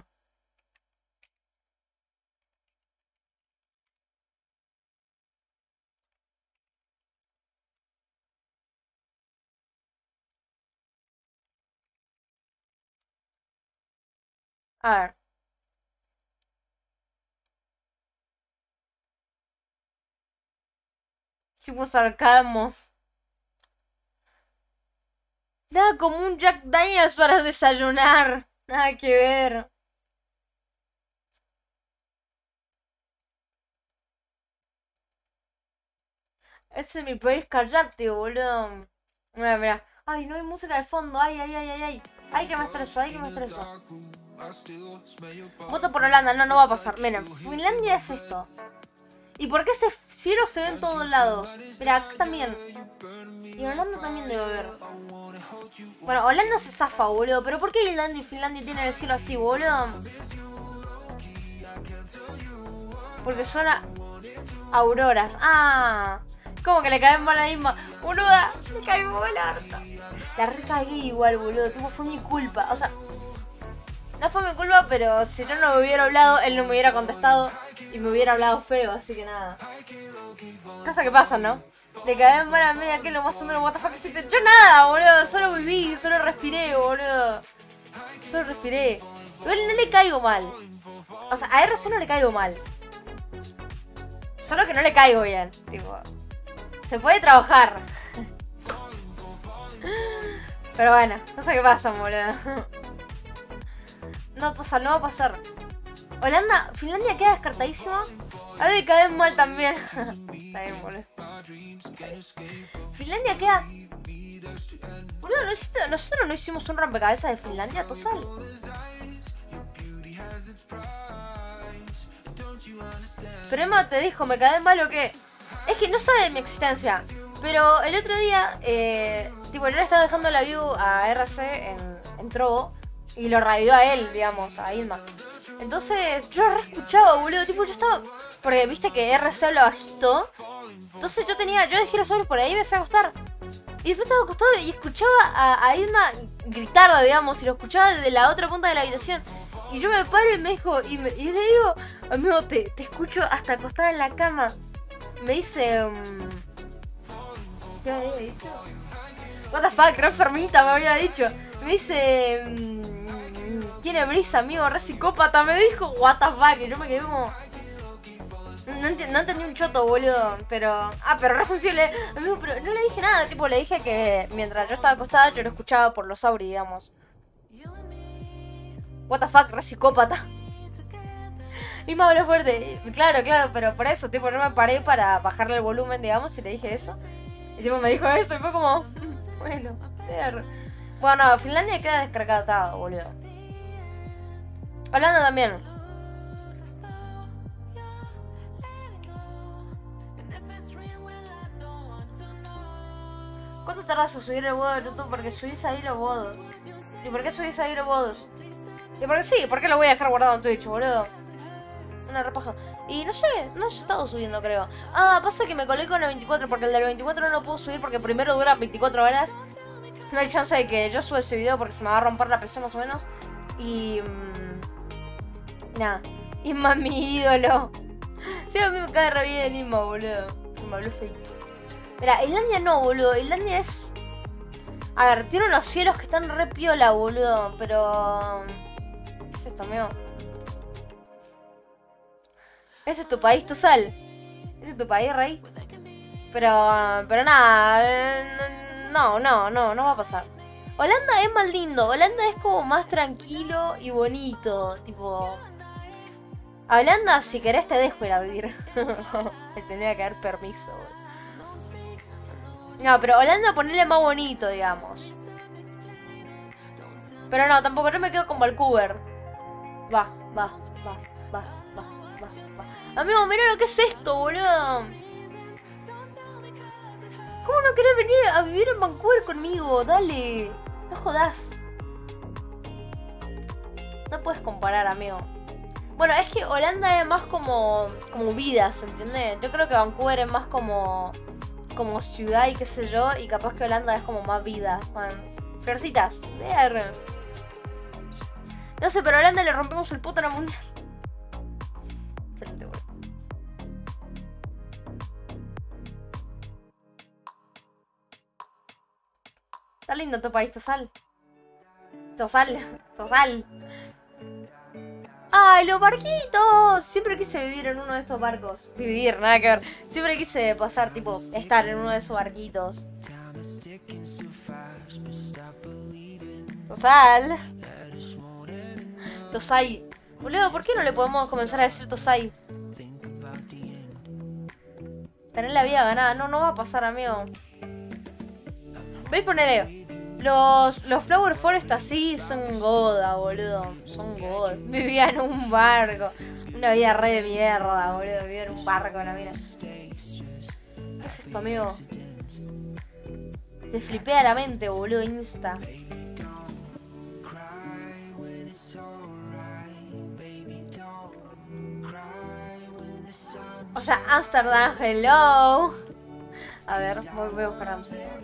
A ver. Chicos, sarcasmo. Nada como un Jack Daniels para desayunar. Nada que ver. Ese es mi país, callate, boludo. Mira, mira. Ay, no hay música de fondo. Ay, ay, ay, ay, ay. Ay, que me estreso, ay, que me estreso. Voto por Holanda, no, no va a pasar. Miren, Finlandia es esto. ¿Y por qué ese cielo se ve en todos lados? Mira, acá también. Y Holanda también debe haber. Bueno, Holanda se zafa, boludo. ¿Pero por qué Islandia y Finlandia tienen el cielo así, boludo? Porque son a- auroras. Ah, como que le caen mal a la misma. Boluda, le caigo mal harta. La recagué igual, boludo. Tipo, fue mi culpa. O sea, no fue mi culpa, pero si yo no me hubiera hablado, él no me hubiera contestado. Y y me hubiera hablado feo, así que nada. Cosas que pasan, ¿no? Le caí mal a media que lo más o menos what the fuck hiciste. Yo nada, boludo, solo viví, solo respiré, boludo. Solo respiré. Igual no le caigo mal. O sea, a R C no le caigo mal. Solo que no le caigo bien. Tipo, se puede trabajar. Pero bueno, no sé qué pasa, boludo. No, o sea, no va a pasar. Holanda, Finlandia queda descartadísima. A mí me cae mal también. Está bien, boludo. Finlandia queda... Boludo, ¿no hiciste... nosotros no hicimos un rompecabezas de Finlandia, total. Pero Emma te dijo, ¿me cae mal o qué? Es que no sabe de mi existencia. Pero el otro día, eh, tipo, yo le estaba dejando la view a R C en, en Trovo. Y lo radió a él, digamos, a Ilma. Entonces, yo lo re escuchaba, boludo. Tipo, yo estaba... Porque viste que R C habla bajito. Entonces yo tenía... Yo dejé los sobres por ahí y me fui a acostar. Y después estaba acostado y escuchaba a, a Ilma gritar, digamos. Y lo escuchaba desde la otra punta de la habitación. Y yo me paro y me dijo... Y, me, y le digo... Amigo, te, te escucho hasta acostada en la cama. Me dice... Um, ¿qué me había dicho? What the fuck, re enfermita me había dicho. Me dice... Um, tiene brisa, amigo, re psicópata. Me dijo, what the fuck. Y yo me quedé como... No, enti no entendí un choto, boludo. Pero... Ah, pero re sensible. Amigo, pero no le dije nada. Tipo, le dije que mientras yo estaba acostada, yo lo escuchaba por los auris, digamos. What the fuck, re psicópata. Y me habló fuerte. Y, claro, claro, pero por eso, tipo, yo me paré para bajarle el volumen, digamos, y le dije eso. Y tipo, me dijo eso y fue como... Bueno, ver. Bueno, Finlandia queda descartada, boludo. Holanda también. ¿Cuánto tardas en subir el bodo de YouTube? Porque subís ahí los bodos. ¿Y por qué subís ahí los bodos? Y porque sí, ¿por qué lo voy a dejar guardado en Twitch, boludo? Una repaja. Y no sé, no se ha estado subiendo, creo. Ah, pasa que me colé con el veinticuatro, porque el del veinticuatro no lo puedo subir porque primero dura veinticuatro horas. No hay chance de que yo suba ese video porque se me va a romper la P C más o menos. Y... Mmm, nada. Inma es mi ídolo. Sí, a mí me cae re bien Inma, boludo. Me habló feito. Mira, Islandia no, boludo. Islandia es... A ver, tiene unos cielos que están re piola, boludo. Pero... ¿Qué es esto, amigo? Ese es tu país, tu sal. Ese es tu país, rey. Pero... Pero nada. Eh, no, no, no, no va a pasar. Holanda es más lindo. Holanda es como más tranquilo y bonito. Tipo... A Holanda, si querés, te dejo ir a vivir. Te tendría que dar permiso, boludo. No, pero Holanda ponerle más bonito, digamos. Pero no, tampoco yo me quedo con Vancouver. Va, va, va, va, va, va, va. Amigo, mira lo que es esto, boludo. ¿Cómo no querés venir a vivir en Vancouver conmigo? Dale. No jodas. No puedes comparar, amigo. Bueno, es que Holanda es más como... Como vida, ¿se entiende? Yo creo que Vancouver es más como... Como ciudad y qué sé yo. Y capaz que Holanda es como más vida, man. Florcitas. Ver. No sé, pero a Holanda le rompemos el puto en la mundial. Excelente, boludo. Está lindo tu país, Tosal. Tosal. Tosal. ¡Ay, los barquitos! Siempre quise vivir en uno de estos barcos. Vivir, nada que ver. Siempre quise pasar, tipo, estar en uno de esos barquitos. Tosal. Tosai. Boludo, ¿por qué no le podemos comenzar a decir Tosai? Tener la vida ganada. No, no va a pasar, amigo. ¿Veis? Ponele. Los, los Flower Forest así son goda, boludo. Son goda. Vivía en un barco. Una vida re de mierda, boludo. Vivía en un barco, la mira. ¿Qué es esto, amigo? Te flipea la mente, boludo, insta. O sea, Amsterdam, hello. A ver, voy, voy a buscar Amsterdam.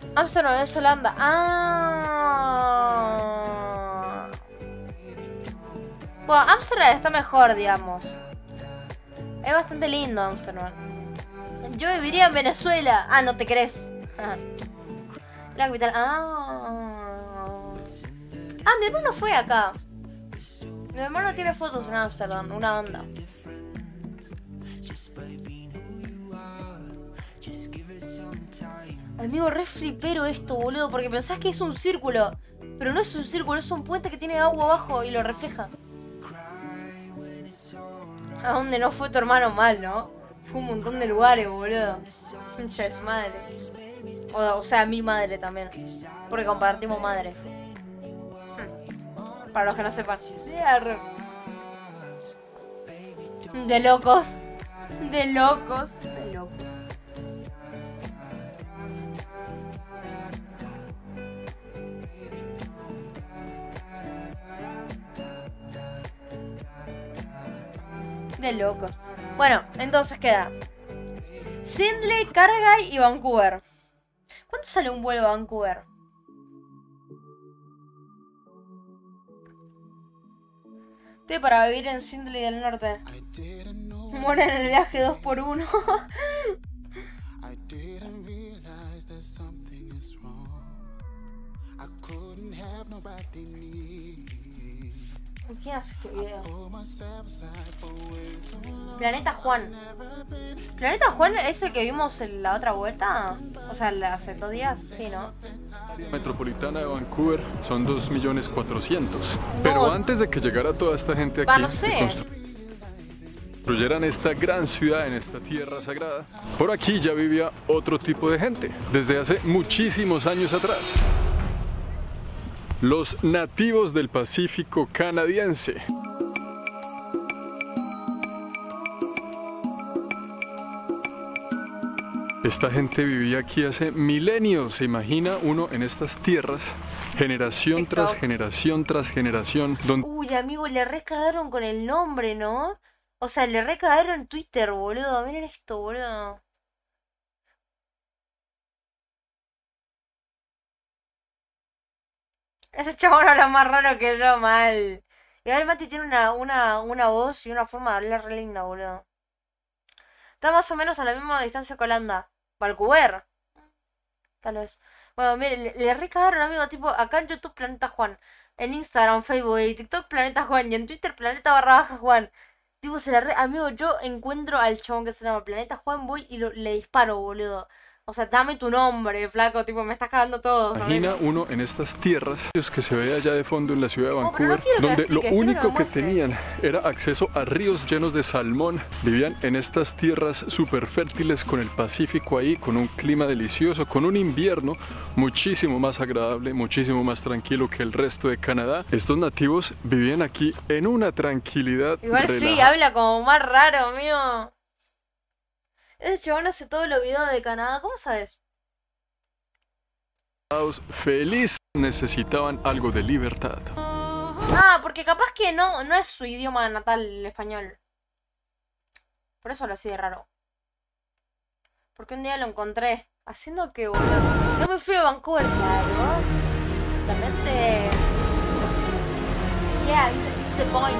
Amsterdam es Holanda. Ah. Bueno, Amsterdam está mejor, digamos. Es bastante lindo Amsterdam. Yo viviría en Venezuela. Ah, no te crees. La capital. Ah. Ah, mi hermano fue acá. Mi hermano tiene fotos en Amsterdam. Una onda. Amigo, re flipero esto, boludo. Porque pensás que es un círculo. Pero no es un círculo, es un puente que tiene agua abajo y lo refleja. A dónde no fue tu hermano mal, ¿no? Fue un montón de lugares, boludo. Hincha de su madre. O, o sea, mi madre también. Porque compartimos madre. Hmm. Para los que no sepan. De locos. De locos. De locos. De locos. Bueno, entonces queda Sydney, Calgary y Vancouver. ¿Cuánto sale un vuelo a Vancouver? Estoy para vivir en Sydney del Norte. Muero en el viaje dos por uno. ¿Quién hace este video? Planeta Juan. ¿Planeta Juan es el que vimos en la otra vuelta? O sea, hace dos días, sí, ¿no? La metropolitana de Vancouver son dos millones cuatrocientos mil. Pero antes de que llegara toda esta gente aquí, bah, no sé. construyeran esta gran ciudad en esta tierra sagrada, por aquí ya vivía otro tipo de gente, desde hace muchísimos años atrás. Los nativos del Pacífico canadiense. Esta gente vivía aquí hace milenios. Se imagina uno en estas tierras, generación TikTok. tras generación tras generación. Donde... Uy, amigo, le recagaron con el nombre, ¿no? O sea, le recagaron en Twitter, boludo. Miren esto, boludo. Ese chabón habla más raro que yo, mal. Y ahora el Mati tiene una, una, una voz y una forma de hablar re linda, boludo. Está más o menos a la misma distancia que Holanda. Vancouver. Tal vez. Bueno, mire, le, le recagaron, amigo, tipo, acá en YouTube Planeta Juan. En Instagram, Facebook y TikTok Planeta Juan. Y en Twitter Planeta barra baja Juan. Tipo, se la re... Amigo, yo encuentro al chabón que se llama Planeta Juan, voy y lo, le disparo, boludo. O sea, dame tu nombre, flaco, tipo, me estás cagando todo. Imagina uno en estas tierras que se ve allá de fondo en la ciudad de No, Vancouver, pero no quiero que donde me lo expliques, quiero que único me que muestres. tenían era acceso a ríos llenos de salmón. Vivían en estas tierras súper fértiles con el Pacífico ahí, con un clima delicioso, con un invierno muchísimo más agradable, muchísimo más tranquilo que el resto de Canadá. Estos nativos vivían aquí en una tranquilidad Igual sí, relajada. habla como más raro, amigo. Ese chabón hace todos los videos de Canadá, ¿cómo sabes? Feliz, necesitaban algo de libertad. Ah, porque capaz que no, no es su idioma natal el español. Por eso lo así de raro. Porque un día lo encontré. Haciendo que, boludo. Yo me fui a Vancouver, claro. Exactamente. Yeah, it's the point.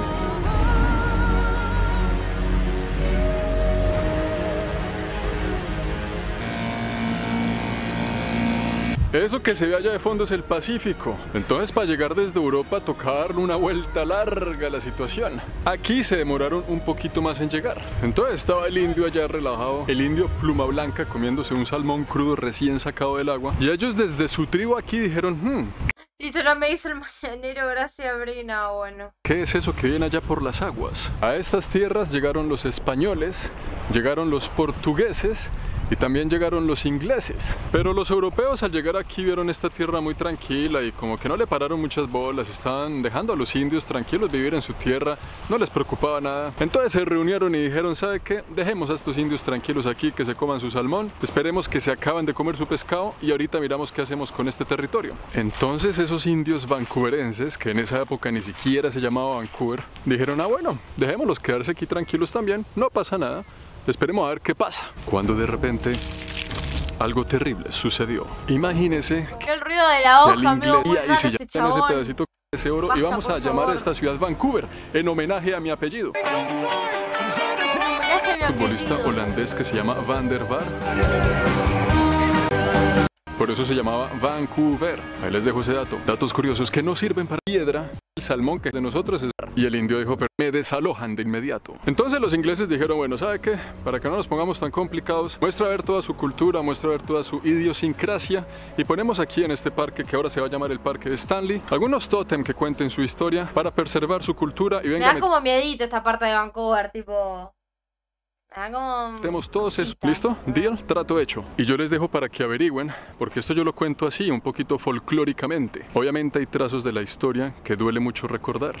Eso que se ve allá de fondo es el Pacífico. Entonces, para llegar desde Europa tocaba darle una vuelta larga a la situación. Aquí se demoraron un poquito más en llegar. Entonces estaba el indio allá relajado, el indio pluma blanca comiéndose un salmón crudo recién sacado del agua. Y ellos desde su tribu aquí dijeron, hmm, Y tú no me hizo el mañanero, gracias, Brina, bueno. ¿qué es eso que viene allá por las aguas? A estas tierras llegaron los españoles, llegaron los portugueses y también llegaron los ingleses. Pero los europeos al llegar aquí vieron esta tierra muy tranquila y como que no le pararon muchas bolas, estaban dejando a los indios tranquilos vivir en su tierra, no les preocupaba nada. Entonces se reunieron y dijeron, ¿sabe qué? Dejemos a estos indios tranquilos aquí, que se coman su salmón, esperemos que se acaben de comer su pescado y ahorita miramos qué hacemos con este territorio. Entonces esos indios vancouverenses, que en esa época ni siquiera se llamaba Vancouver, dijeron, ah bueno, dejémoslos quedarse aquí tranquilos también, no pasa nada. Esperemos a ver qué pasa. Cuando de repente algo terrible sucedió. Imagínese Que el ruido de la que hoja al me muy inglés y raro se este llama ese chabón. pedacito de ese oro y Basta, vamos a por llamar favor. a esta ciudad Vancouver en homenaje a mi apellido. Homenaje a mi Futbolista apellido. holandés que se llama Van der Vaart. Por eso se llamaba Vancouver. Ahí les dejo ese dato. Datos curiosos que no sirven para piedra. El salmón que de nosotros es... Y el indio dijo, pero me desalojan de inmediato. Entonces los ingleses dijeron, bueno, ¿sabe qué? Para que no nos pongamos tan complicados, muestra a ver toda su cultura, muestra a ver toda su idiosincrasia. Y ponemos aquí en este parque, que ahora se va a llamar el Parque de Stanley, algunos tótem que cuenten su historia para preservar su cultura y Me venga... da como miedito esta parte de Vancouver, tipo... Me da como... Tenemos todos eso. cositas. ¿Listo? Deal, trato hecho. Y yo les dejo para que averigüen, porque esto yo lo cuento así, un poquito folclóricamente. Obviamente hay trazos de la historia que duele mucho recordar.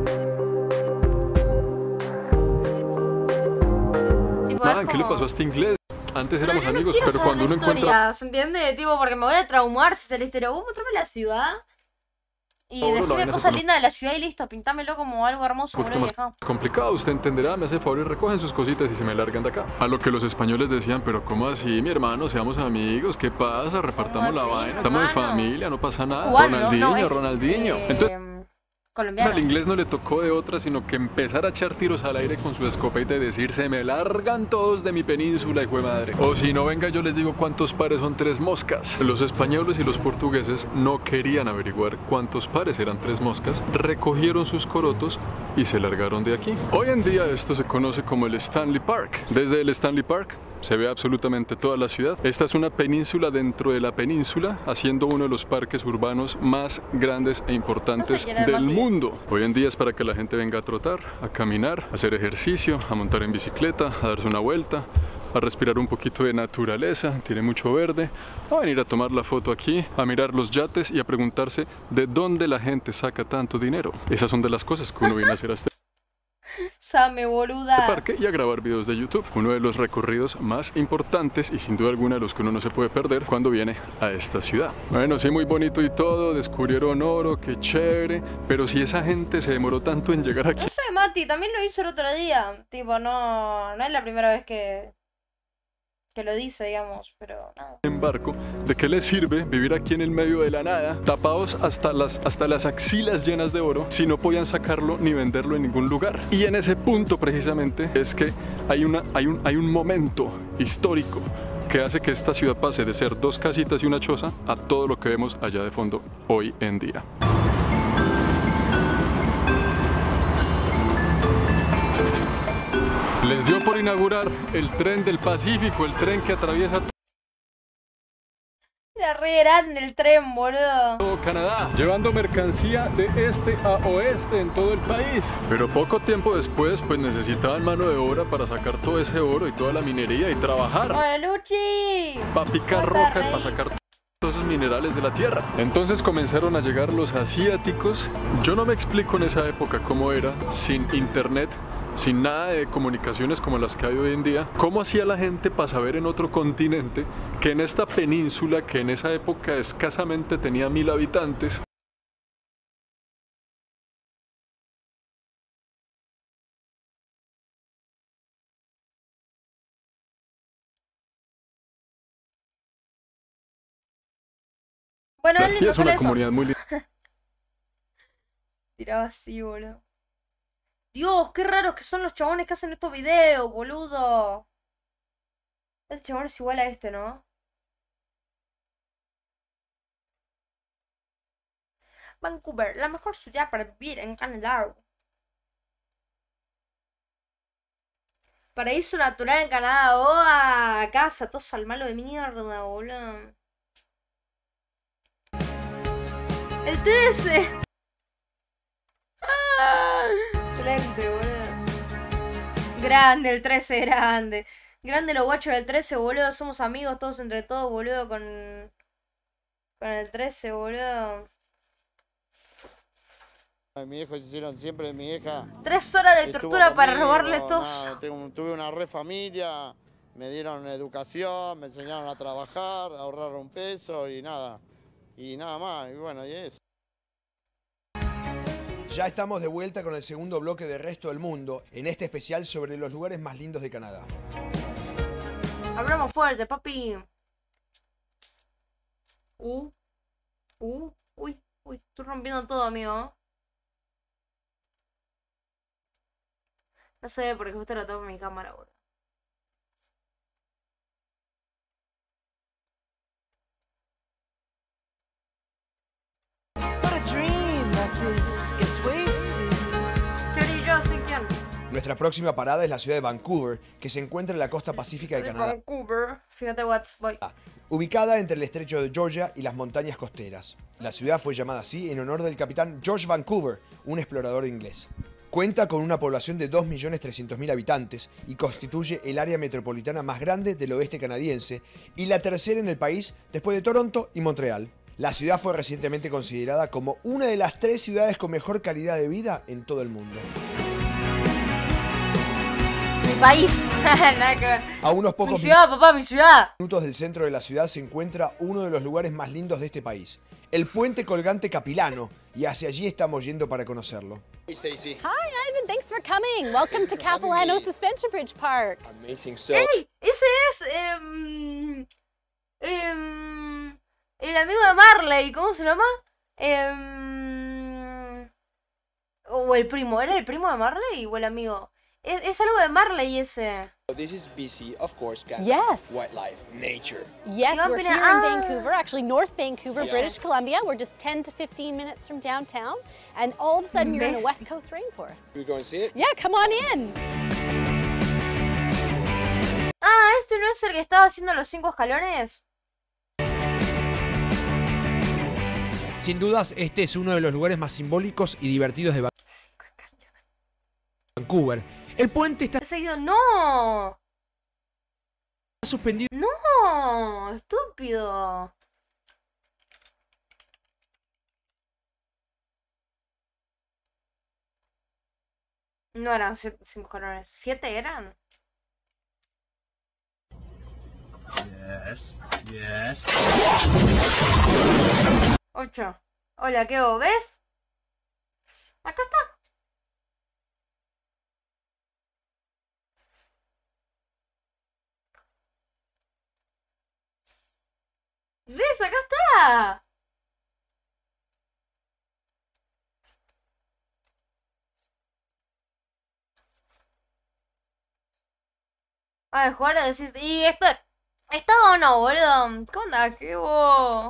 Tipo, Ah, es ¿qué le como- pasó a este inglés? Antes éramos Yo no amigos, quiero pero saber cuando la uno encuentra... historia, ¿se entiende? Tipo, porque me voy a traumar si es la historia. Vos mostrame la ciudad y No, no, la decime vaina se cosas pone- lindas de la ciudad y listo. Pintámelo como algo hermoso, Un boludo, poquito y más dejá. complicado, usted entenderá, me hace favor y recogen sus cositas y se me largan de acá. A lo que los españoles decían, pero ¿cómo así, mi hermano? Seamos amigos, ¿qué pasa? Repartamos la así, vaina, estamos en hermano? familia, no pasa nada. Cubano, ¿no? Ronaldinho, No, es, Ronaldinho. eh, Entonces, colombiano. al inglés no le tocó de otra, sino que empezar a echar tiros al aire con su escopeta y decir, se me largan todos de mi península, hijo de madre. O si no, venga, yo les digo cuántos pares son tres moscas. Los españoles y los portugueses no querían averiguar cuántos pares eran tres moscas, recogieron sus corotos y se largaron de aquí. Hoy en día esto se conoce como el Stanley Park. Desde el Stanley Park se ve absolutamente toda la ciudad. Esta es una península dentro de la península, haciendo uno de los parques urbanos más grandes e importantes No sé quién es del Mati. mundo. Hoy en día es para que la gente venga a trotar, a caminar, a hacer ejercicio, a montar en bicicleta, a darse una vuelta, a respirar un poquito de naturaleza, tiene mucho verde, a venir a tomar la foto aquí, a mirar los yates y a preguntarse de dónde la gente saca tanto dinero. Esas son de las cosas que uno viene a hacer a este Same, boluda. parque y a grabar videos de YouTube. Uno de los recorridos más importantes y sin duda alguna de los que uno no se puede perder cuando viene a esta ciudad. Bueno, sí, muy bonito y todo, descubrieron oro, qué chévere, pero si esa gente se demoró tanto en llegar aquí, No sé, Mati, también lo hizo el otro día. Tipo, no, no es la primera vez que, que lo dice, digamos, pero nada. en barco, ¿de qué les sirve vivir aquí en el medio de la nada, tapados hasta las, hasta las axilas llenas de oro, si no podían sacarlo ni venderlo en ningún lugar? Y en ese punto precisamente es que hay, una, hay, un, hay un momento histórico que hace que esta ciudad pase de ser dos casitas y una choza a todo lo que vemos allá de fondo hoy en día. Les dio por inaugurar el tren del Pacífico, el tren que atraviesa Era re grande el tren, boludo. todo Canadá, llevando mercancía de este a oeste en todo el país. Pero poco tiempo después, pues necesitaban mano de obra para sacar todo ese oro y toda la minería y trabajar. ¡Hola, Luchi! Para picar Hola, rocas, Rey. para sacar todos esos minerales de la tierra. Entonces comenzaron a llegar los asiáticos. Yo no me explico en esa época cómo era, sin internet, sin nada de comunicaciones como las que hay hoy en día, cómo hacía la gente para saber en otro continente que en esta península, que en esa época escasamente tenía mil habitantes, Bueno, es y lindo es por una eso. comunidad muy linda. Tiraba así, boludo. Dios, qué raros que son los chabones que hacen estos videos, boludo. Este chabón es igual a este, ¿no? Vancouver, la mejor ciudad para vivir en Canadá. Paraíso natural en Canadá. Oh, a casa, todos al malo de mierda, boludo. El trece. Ah, excelente, boludo. Grande el trece, grande. Grande los guachos del trece, boludo. Somos amigos todos entre todos, boludo, con... Con el trece, boludo. Mi viejo se hicieron siempre, mi hija. Tres horas de estuvo tortura para conmigo, robarle todo. nada, tengo- tuve una re familia, me dieron educación, me enseñaron a trabajar, a ahorrar un peso y nada. Y nada más, y bueno, y eso. Ya estamos de vuelta con el segundo bloque de Resto del Mundo, en este especial sobre los lugares más lindos de Canadá. Hablamos fuerte, papi. Uh. Uh. Uy. Uy. Estoy rompiendo todo, amigo. No sé por qué justo lo tomo en mi cámara, boludo. Chori, yo soy quién. Nuestra próxima parada es la ciudad de Vancouver, que se encuentra en la costa pacífica de De Canadá, Vancouver. Fíjate, Watts, voy. ubicada entre el estrecho de Georgia y las montañas costeras. La ciudad fue llamada así en honor del capitán George Vancouver, un explorador inglés. Cuenta con una población de dos millones trescientos mil habitantes y constituye el área metropolitana más grande del oeste canadiense y la tercera en el país después de Toronto y Montreal. La ciudad fue recientemente considerada como una de las tres ciudades con mejor calidad de vida en todo el mundo. Mi país. Nada que ver. A unos Mi pocos ciudad, papá, mi ciudad. minutos del centro de la ciudad se encuentra uno de los lugares más lindos de este país, el puente colgante Capilano, y hacia allí estamos yendo para conocerlo. Hey, Stacy. Hi, Ivan. Thanks for coming. Welcome to Capilano Suspension Bridge Park. Amazing. So, ¡Ey! Ese es. em, em, el amigo de Marley. ¿Cómo se llama? Em, o el primo. ¿Era el primo de Marley o el amigo? Es, es algo de Marley ese. this is B C, of course, Canada. Yes. Wildlife, nature. Yes, Ivan we're Pena- here in ah. Vancouver, actually North Vancouver, Yeah. British Columbia. We're just ten to fifteen minutes from downtown, and all of a sudden you're in a Imbécil. West Coast rainforest. Should we go and see it? Yeah, come on in. Ah, ¿este no es el que estaba haciendo los cinco escalones? Sin dudas, este es uno de los lugares más simbólicos y divertidos de Vancouver. El puente está He seguido. ¡No! suspendido. ¡No! ¡Estúpido! No eran siete- cinco escalones. ¿Siete eran? Yes, yes. Ocho. Hola, ¿qué vos ves? Acá está. ¿Ves? Acá está. A ver, jugar a decir. Y está. ¿Estaba o no, boludo? ¿Qué onda? ¿Qué vos?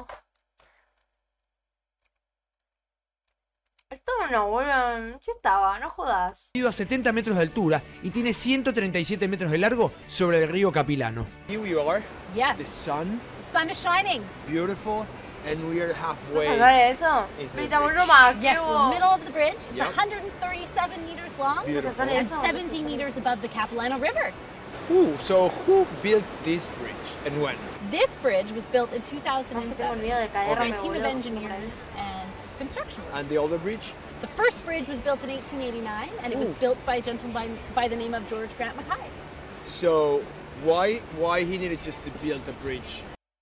¿Estaba o no, boludo? Sí estaba, no jodas. a setenta metros de altura y tiene ciento treinta y siete metros de largo sobre el río Capilano. Here we are. Yes. The sun, The sun is shining. beautiful, and we are ¿Tú halfway. sabes eso? Is Pero it estamos rich? nomás. Yes, ¿qué we're vos? middle of the bridge. It's Yep. one hundred thirty-seven meters long Beautiful. sale and eso? seventy meters above the Capilano River. Ooh, so who built this bridge and when? This bridge was built in two thousand Ay, que tengo seven miedo de by caerme, a team of boludo. engineers and construction workers. And the older bridge? The first bridge was built in eighteen eighty-nine, and it was Ooh. built by a gentleman by, by the name of George Grant Mackay. So why why he needed just to build a bridge?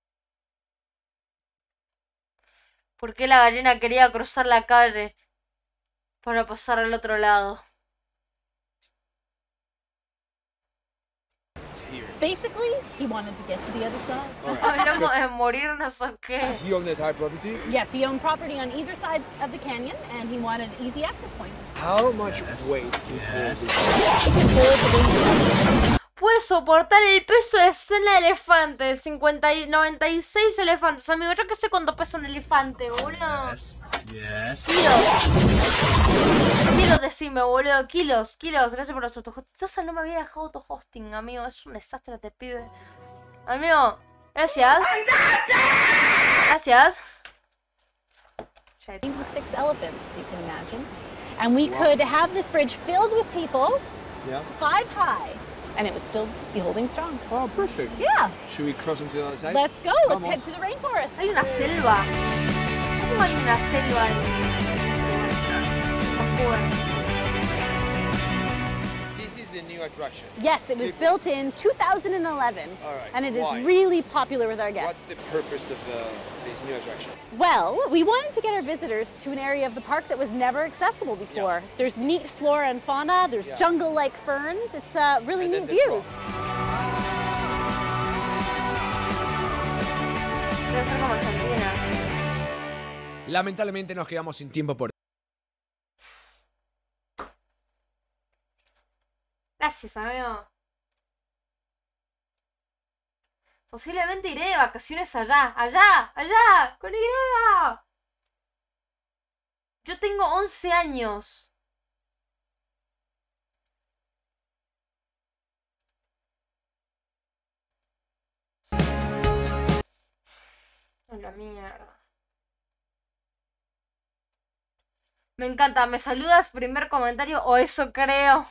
¿Por qué la gallina quería cruzar la calle para pasar al otro lado? Basically, he wanted to get to the other side. All right. Hablamos de morirnos o qué. He owned the entire property. Yes, he owned property on either side of the canyon, and he wanted an easy access point. How much weight can hold this? It can hold the weight of Puede soportar el peso de cien elefantes, cincuenta y noventa y seis elefantes. Amigo, yo qué sé cuánto pesa un elefante, boludo. Yes. Kilos. Kilos, decime, boludo. Kilos, kilos. Gracias por los autohosting. Sosa no me había dejado autohosting, amigo. Es un desastre, te pibe. Amigo, gracias. Gracias. with six elephants, if you can imagine. And we could have this bridge filled with people, Yeah. five high, and it would still be holding strong. Oh, perfect. Yeah. Should we cross onto the other side? Let's go. Let's Vamos. head to the rainforest. Hay una selva. ¿Cómo hay una selva en Vancouver? This is the new attraction. Yes, it was built in two thousand eleven, All right. and it is Why? really popular with our guests. What's the purpose of uh, this new attraction? Well, we wanted to get our visitors to an area of the park that was never accessible before. There's neat flora and fauna, there's Yeah. jungle-like ferns, it's uh, really And then neat the views. Debe ser como Argentina. Lamentablemente nos quedamos sin tiempo por... Gracias, amigo. Posiblemente iré de vacaciones allá, allá, allá, con Y. Yo tengo once años. A la mierda. Me encanta, ¿me saludas? Primer comentario, o eso creo.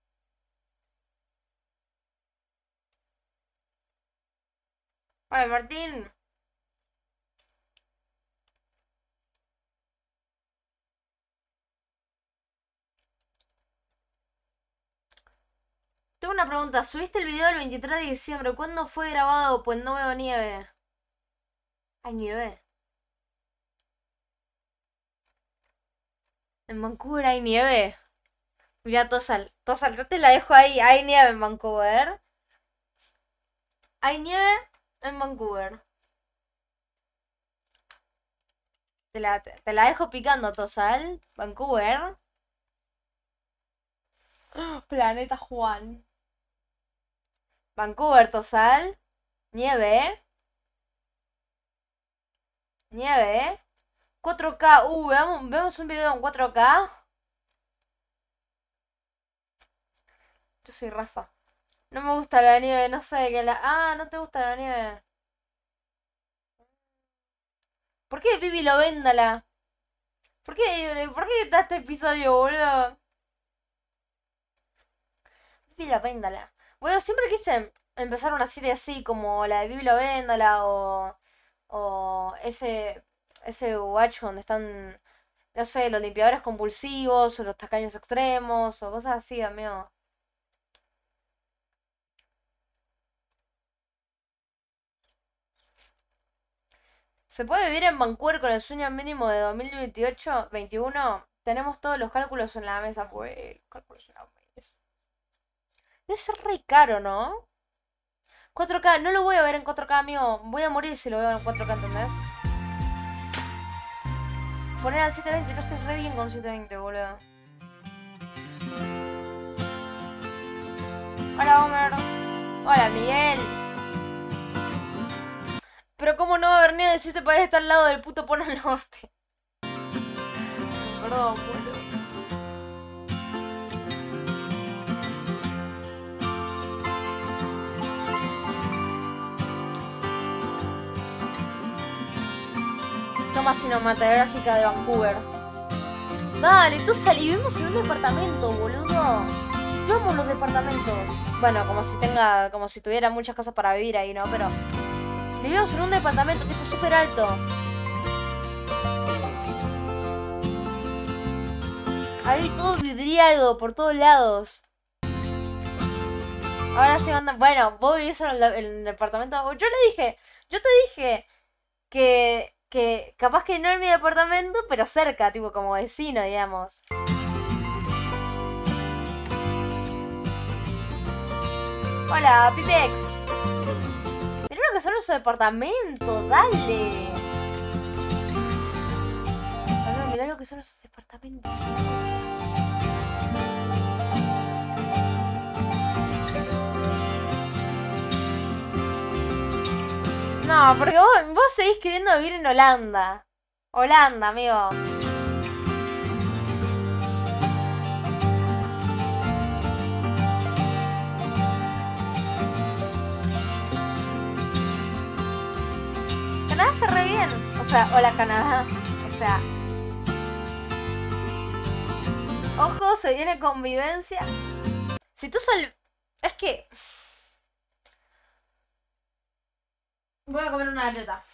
Hola, Martín. Tengo una pregunta. ¿Subiste el video el veintitrés de diciembre? ¿Cuándo fue grabado? Pues no veo nieve. Hay nieve. En Vancouver hay nieve. Mira, Tosal. Tosal, yo te la dejo ahí. Hay nieve en Vancouver. Hay nieve en Vancouver. Te la, te, te la dejo picando, Tosal. Vancouver. Planeta Juan. Vancouver, Tosal. Nieve. Nieve. cuatro K. Uh, veamos, vemos un video en cuatro K. Yo soy Rafa. No me gusta la nieve, no sé qué la... Ah, no te gusta la nieve. ¿Por qué Vivi lo véndala? ¿Por qué, ¿Por qué está este episodio, boludo? Vivi la véndala. Bueno, siempre quise empezar una serie así, como la de Vivi lo véndala o... O ese... Ese watch donde están... No sé, los limpiadores compulsivos o los tacaños extremos o cosas así, amigo. ¿Se puede vivir en Vancouver con el sueño mínimo de dos mil veintiocho veintiuno? Tenemos todos los cálculos en la mesa. Pues, los cálculos en la mesa. Debe ser re caro, ¿no? cuatro K, no lo voy a ver en cuatro K, amigo. Voy a morir si lo veo en cuatro K, ¿entendés? Poner al setecientos veinte, no estoy re bien con setecientos veinte, boludo. Hola, Homer. Hola, Miguel. Pero cómo no va a haber nieve si este país está al lado del puto Polo Norte. Perdón, boludo. Toma cinematográfica de Vancouver. Dale, tú salí, vivimos en un departamento, boludo. Yo amo los departamentos. Bueno, como si tenga, como si tuviera muchas casas para vivir ahí, ¿no? Pero vivimos en un departamento tipo súper alto. Hay todo vidriado por todos lados. Ahora sí mandan. Bueno, vos vivís en el, en el departamento. Yo le dije, yo te dije que, que capaz que no en mi departamento, pero cerca, tipo como vecino, digamos. Hola, Pipex. Mirá lo que son esos departamentos, dale. Mirá, mirá lo que son esos departamentos. No, porque vos, vos seguís queriendo vivir en Holanda. Holanda, amigo. Canadá está re bien. O sea, hola Canadá. O sea. Ojo, se viene convivencia. Si tú sal... Es que... Voy a comer una galleta.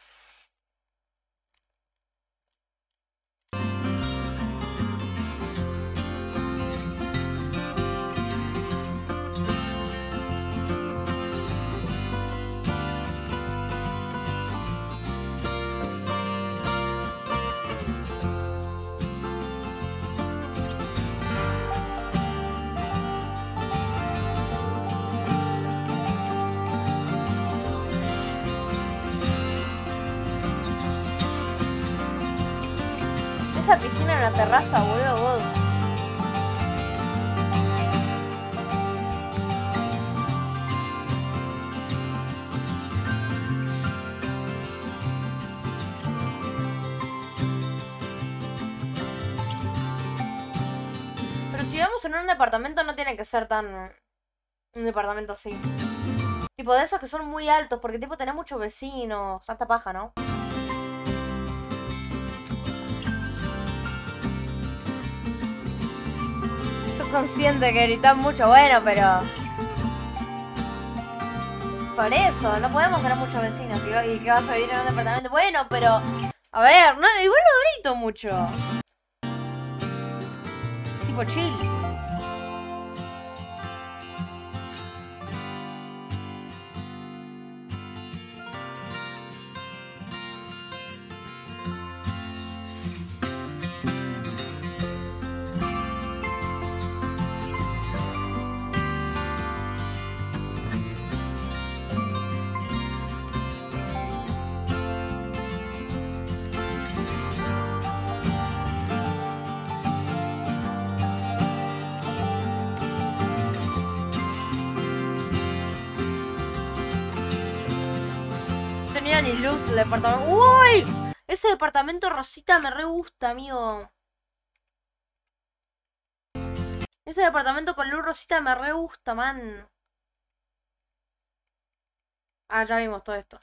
esa piscina en la terraza, boludo, God. Pero si vivimos en un departamento no tiene que ser tan... un departamento así. Tipo de esos que son muy altos, porque tipo tenés muchos vecinos. Alta paja, ¿no? Soy consciente que gritas mucho, bueno, pero... Por eso, no podemos tener muchos vecinos. ¿Y y que vas a vivir en un departamento? Bueno, pero... A ver, no, igual no grito mucho. Tipo chill. Ni luz el departamento. ¡Uy! Ese departamento rosita me re gusta, amigo. Ese departamento con luz rosita me re gusta, man. Ah, ya vimos todo esto.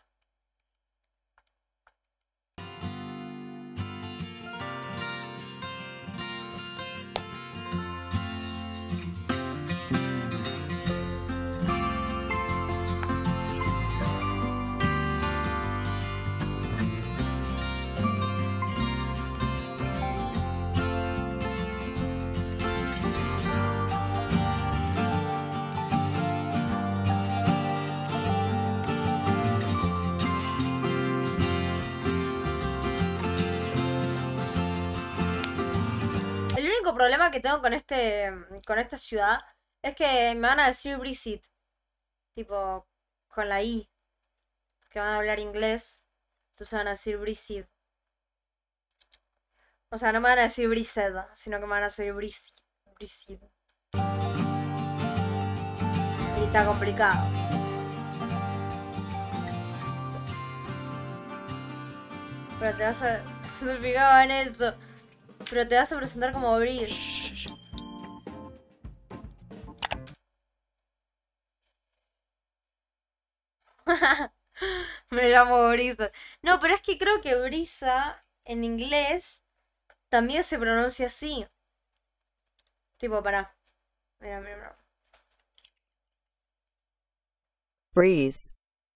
Problema que tengo con este con esta ciudad es que me van a decir Brisit, tipo con la I, que van a hablar inglés, entonces van a decir Brisit. O sea, no me van a decir Brised, sino que me van a decir Brisit. Brisit. Y está complicado. Pero te vas a... Se fijaba en eso. Pero te vas a presentar como Breeze. Me llamo Brisa. No, pero es que creo que Brisa en inglés también se pronuncia así. Tipo, pará. Mira, mira, mira. Breeze.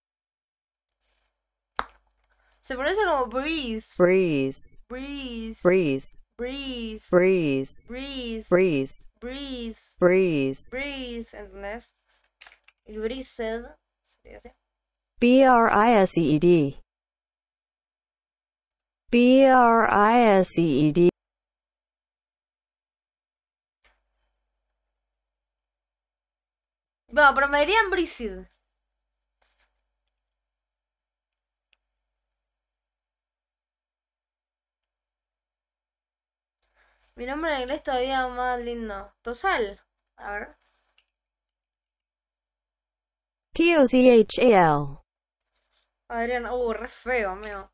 Se pronuncia como breeze. Breeze. Breeze. Breeze. Breeze. Breeze. Breeze. Breeze. Breeze. Breeze. Breeze. ¿Entendés? Y breezed sería así. B R I S E E D. B R I S E E D. Bueno, pero me dirían breezed. Mi nombre en inglés todavía más lindo. Tosal. A ver. T O C H A L. Adrián, uh, re feo, amigo.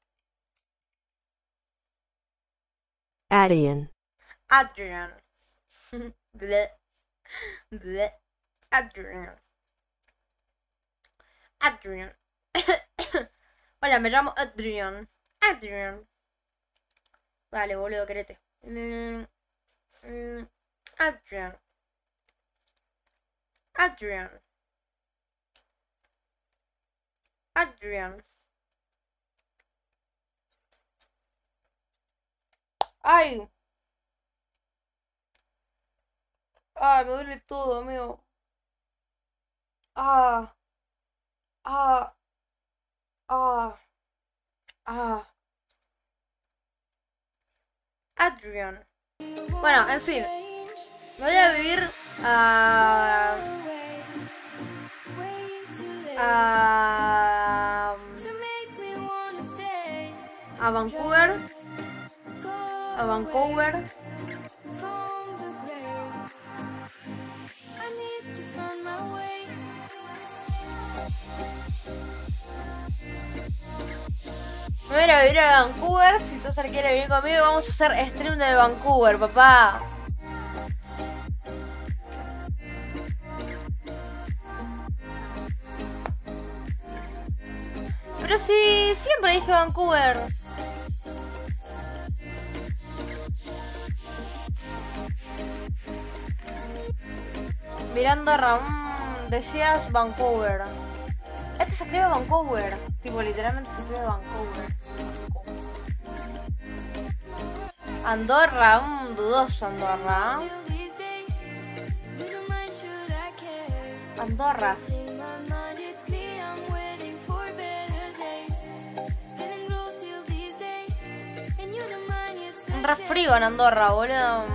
Adrian. Adrian. Bleh. Bleh. Adrian. Adrian. Hola, me llamo Adrian. Adrian. Vale, boludo, querete. Mm, mm, Adrian. Adrian. Adrian. Ay. Ay, me duele todo, amigo. Ah. Ah. Ah. Ah. Adrian. Bueno, en fin. Me voy a vivir a... A... A Vancouver. a Vancouver. Me voy a ir a vivir a Vancouver. Si tú se quieres venir conmigo, vamos a hacer stream de Vancouver, papá. Pero sí, siempre dije Vancouver. Mirando Ramón, decías Vancouver. Es que se escribe Vancouver. Tipo, literalmente se escribe Vancouver. Andorra, un dudoso Andorra. Andorra. Un resfrío en Andorra, boludo.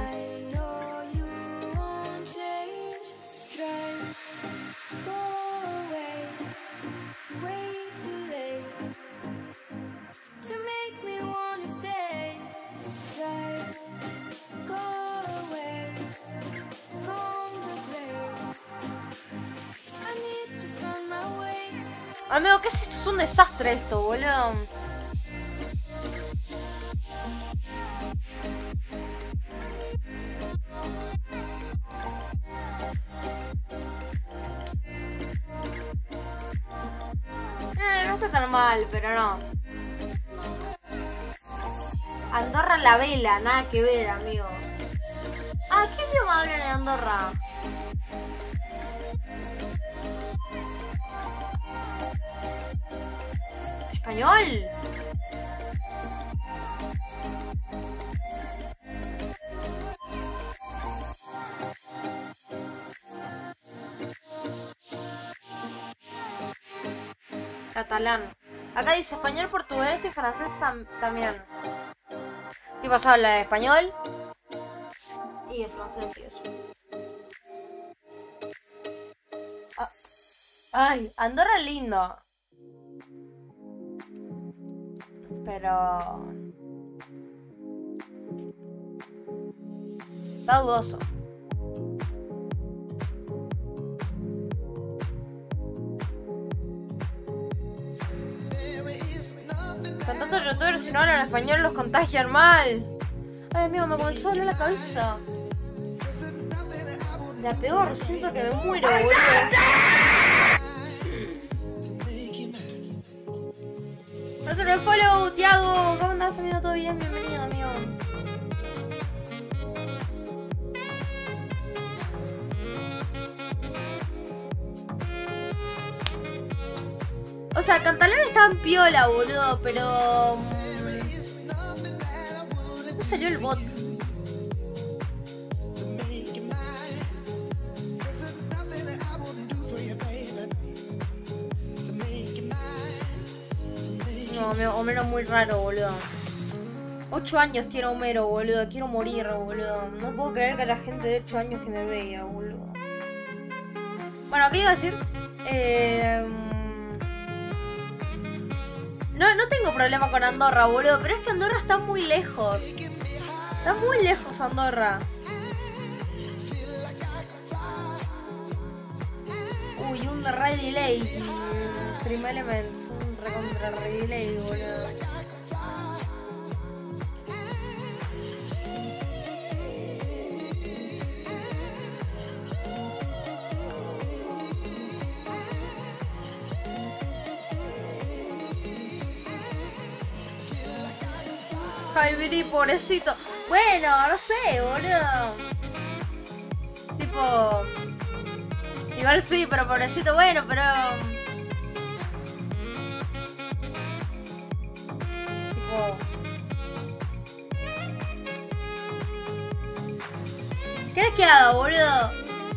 Amigo, ¿qué es esto? Es un desastre esto, boludo. Eh, no está tan mal, pero no. Andorra la vela, nada que ver, amigo. Ah, ¿qué idioma hablan en Andorra? ¿Español? Catalán. Acá dice español, portugués y francés también. Tipo, se habla de español y de francés y eso. Ah. Ay, Andorra es lindo. Pero... está dudoso. Con tantos youtubers si no hablan español los contagian mal. Ay, amigo, me comenzó a doler la cabeza. La peor, siento que me muero, boludo. No se me follow, Tiago. ¿Cómo andás, amigo? ¿Todo bien? Bienvenido, amigo. O sea, Cantalán estaba en piola, boludo, pero... no salió el bot. No, Homero muy raro, boludo. ocho años tiene Homero, boludo. Quiero morir, boludo. No puedo creer que haya gente de ocho años que me vea, boludo. Bueno, ¿qué iba a decir? Eh... No, no tengo problema con Andorra, boludo. Pero es que Andorra está muy lejos. Está muy lejos Andorra. Uy, un ray delay. Stream Elements. Un recontra ray delay, boludo. Jaibiri, pobrecito. Bueno, no sé, boludo. Tipo... igual sí, pero pobrecito, bueno, pero... tipo... ¿qué les queda, boludo?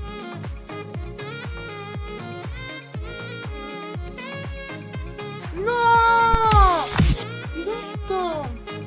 ¡No! Mira esto.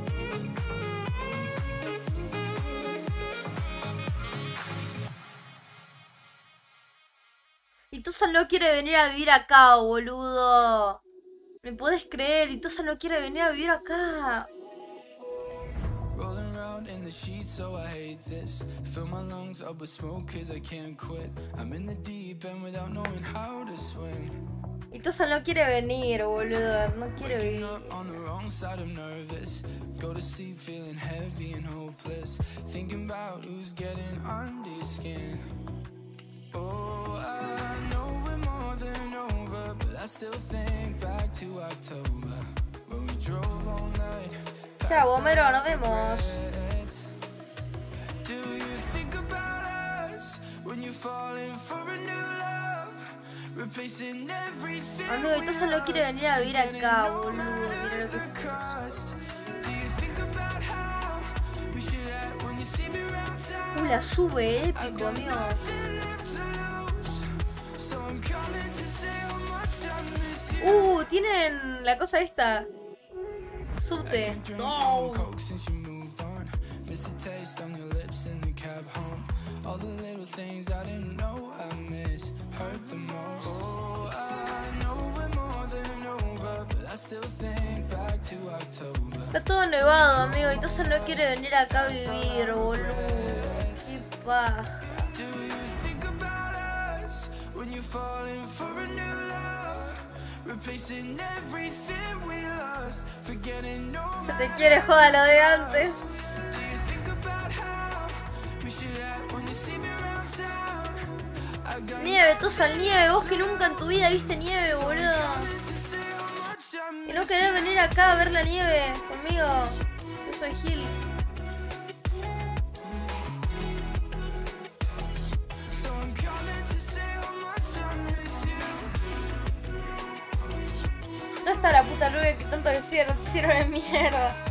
Itosa no quiere venir a vivir acá, boludo. ¿Me podés creer? Itosa no quiere venir a vivir acá. out in the sheets, so I hate this. Fill my lungs up with smoke cause I can't quit. I'm in the deep end without knowing how to swim. Y Tosa no quiere venir, boludo. No quiere Waking venir. up on the wrong side, I'm nervous. Go to sleep feeling heavy and hopeless. Thinking about who's getting under your skin. Oh, I know we're more than over, but I still think back to October when we drove all night. Chao, Homero, nos vemos. Do you think about us when you're falling for a new love? Replacing everything. Amigo, y Tosa no quiere venir a vivir acá, boludo. Mira lo que es eso. Uh, la sube épico, amigo. Uh, tienen la cosa esta. Subte. No. All the little things I didn't know I miss hurt the most. Oh, I know we're more than over, but I still think back to October. Está todo nevado, amigo, y Tosa no quiere venir acá a vivir, boludo. Qué paja. Do you think about us when you're falling for a new love? Replacing everything we lost, forgetting no. Se te quiere, joda lo de antes. Do you think about how we should act when you see me around town? I got Nieve, Tosa, nieve. Vos que nunca en tu vida viste nieve, boludo. Que no querés venir acá a ver la nieve conmigo. Yo soy Gil. so I'm coming to say how much I miss you. No está la puta nube que tanto decía, no te sirve de mierda.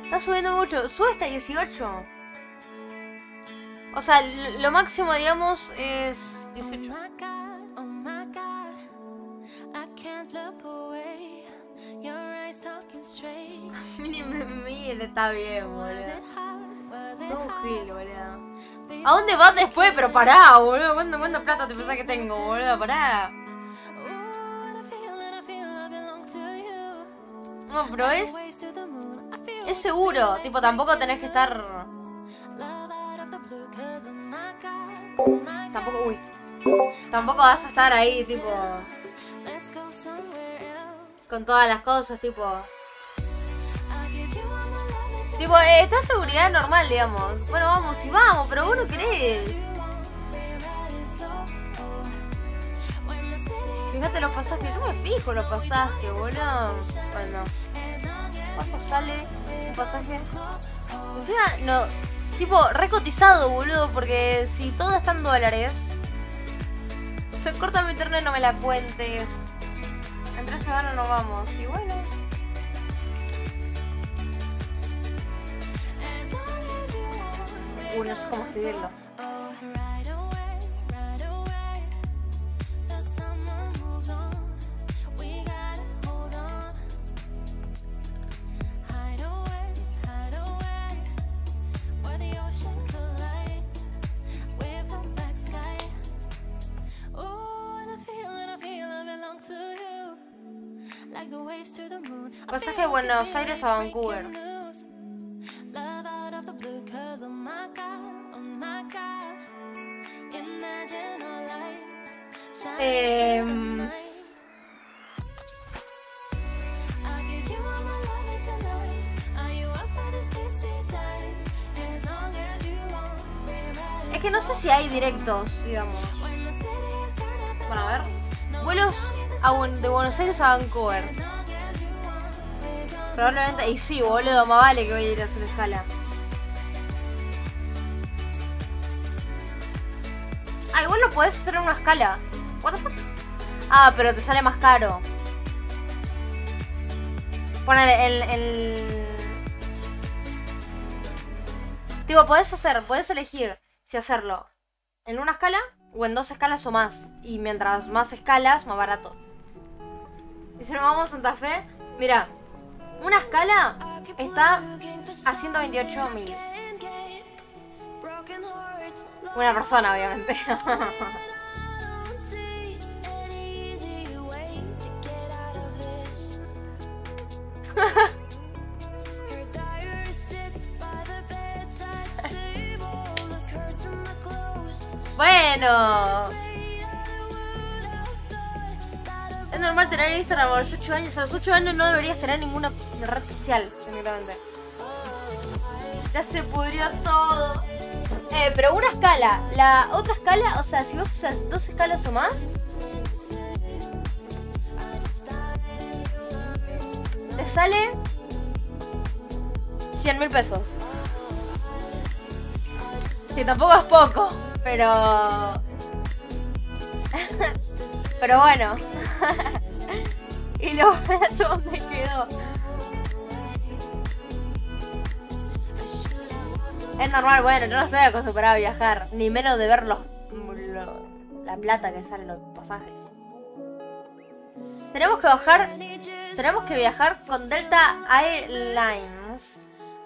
Está subiendo mucho. Sube hasta dieciocho. O sea, l- lo máximo, digamos, es dieciocho. Mini Miguel está bien, boludo. Sos un gil, boludo. ¿A dónde vas después? Pero pará, boludo. ¿Cuánto, cuánta plata te pensás que tengo, boludo? Pará. No, pero es... Es seguro. Tipo, tampoco tenés que estar... Tampoco... Uy. Tampoco vas a estar ahí, tipo... Con todas las cosas, tipo... Tipo, eh, está seguridad normal, digamos. Bueno, vamos y vamos, pero vos no querés. Fíjate los pasajes, yo me fijo los pasajes, boludo. Bueno, ¿cuánto sale un pasaje? O sea, no, tipo, recotizado, boludo, porque si todo está en dólares, se corta mi internet, no me la cuentes. En tres semanas nos vamos, y bueno. Uh, no sé cómo escribirlo. Pasaje de Buenos Aires a Vancouver. Eh, es que no sé si hay directos, digamos. Bueno, a ver. Vuelos a Buen- de Buenos Aires a Vancouver. Probablemente. Y sí, boludo, más vale que voy a ir a hacer escala. Ah, igual lo podés hacer en una escala. What the fuck? Ah, pero te sale más caro. Ponele el, el... Tipo, podés hacer, podés elegir si hacerlo en una escala o en dos escalas o más. Y mientras más escalas, más barato. Y si nos vamos a Santa Fe, mira, una escala está a ciento veintiocho mil. Una persona, obviamente. Bueno. Es normal tener Instagram a los ocho años. A los ocho años no deberías tener ninguna red social, técnicamente. Ya se pudrió todo. Eh, pero una escala. La otra escala, o sea, si vos haces dos escalas o más, te sale cien mil pesos. Sí, tampoco es poco, pero... pero bueno. Y luego, ¿dónde quedó? Es normal, bueno, yo no estoy acostumbrada a viajar, ni menos de ver los, lo- la plata que salen los pasajes. Tenemos que bajar, tenemos que viajar con Delta Airlines.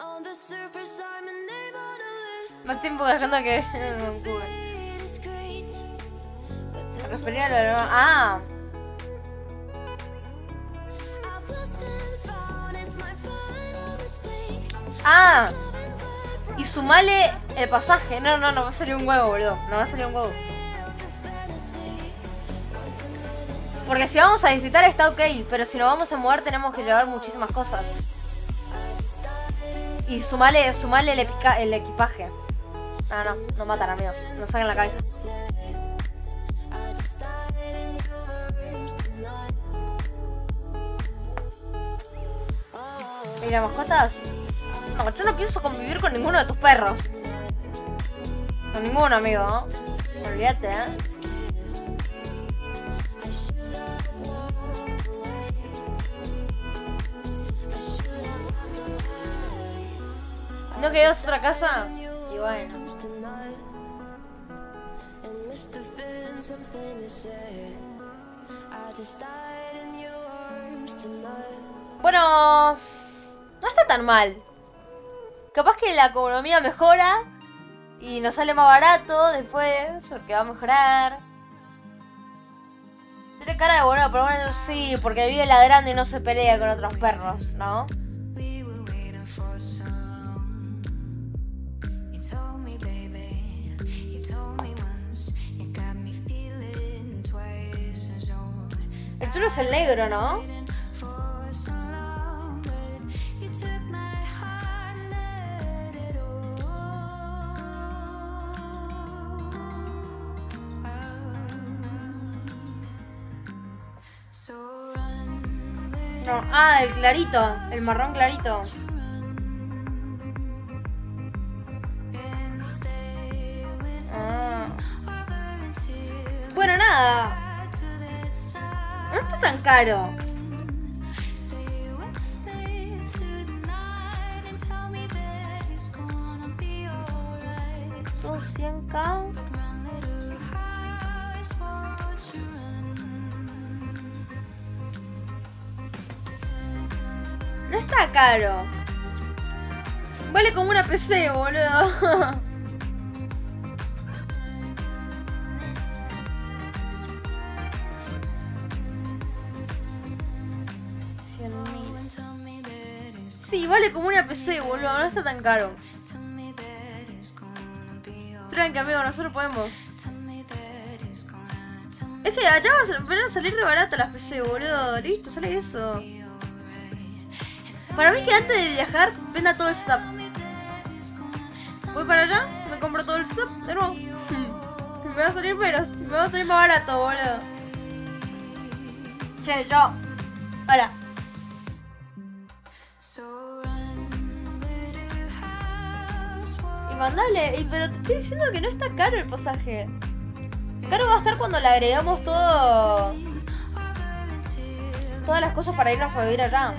Más tiempo viajando que en Vancouver. Me refería a lo de... Ah. Ah. Y sumale el pasaje. No, no, no va a salir un huevo, boludo. No va a salir un huevo. Porque si vamos a visitar está ok, pero si nos vamos a mudar tenemos que llevar muchísimas cosas. Y sumale, sumale el, epica- el equipaje. No, no, no matan, amigo. No saquen la cabeza. ¿Y las mascotas? No, yo no pienso convivir con ninguno de tus perros. Con ninguno, amigo. Olvídate, ¿eh? ¿No querías otra casa? Y bueno. Bueno, no está tan mal. Capaz que la economía mejora y nos sale más barato después, porque va a mejorar. Tiene cara de bueno, pero bueno, sí, porque vive ladrando y no se pelea con otros perros, ¿no? El chulo es el negro, ¿no? No, ah, el clarito, el marrón clarito. Ah. Bueno, nada. No está tan caro. Son cien k. No está caro. Vale como una P C, boludo. Sí, vale como una P C, boludo. No está tan caro. Tranqui, amigo, nosotros podemos. Es que allá van a salir re baratas las P C, boludo. Listo, sale eso. Para mí que antes de viajar, venda todo el setup. Voy para allá, me compro todo el setup de nuevo. Me va a salir menos, me va a salir más barato, boludo. Che, yo. Hola. Y mandale, y, pero te estoy diciendo que no está caro el pasaje. Caro va a estar cuando le agregamos todo. Todas las cosas para irnos a vivir acá.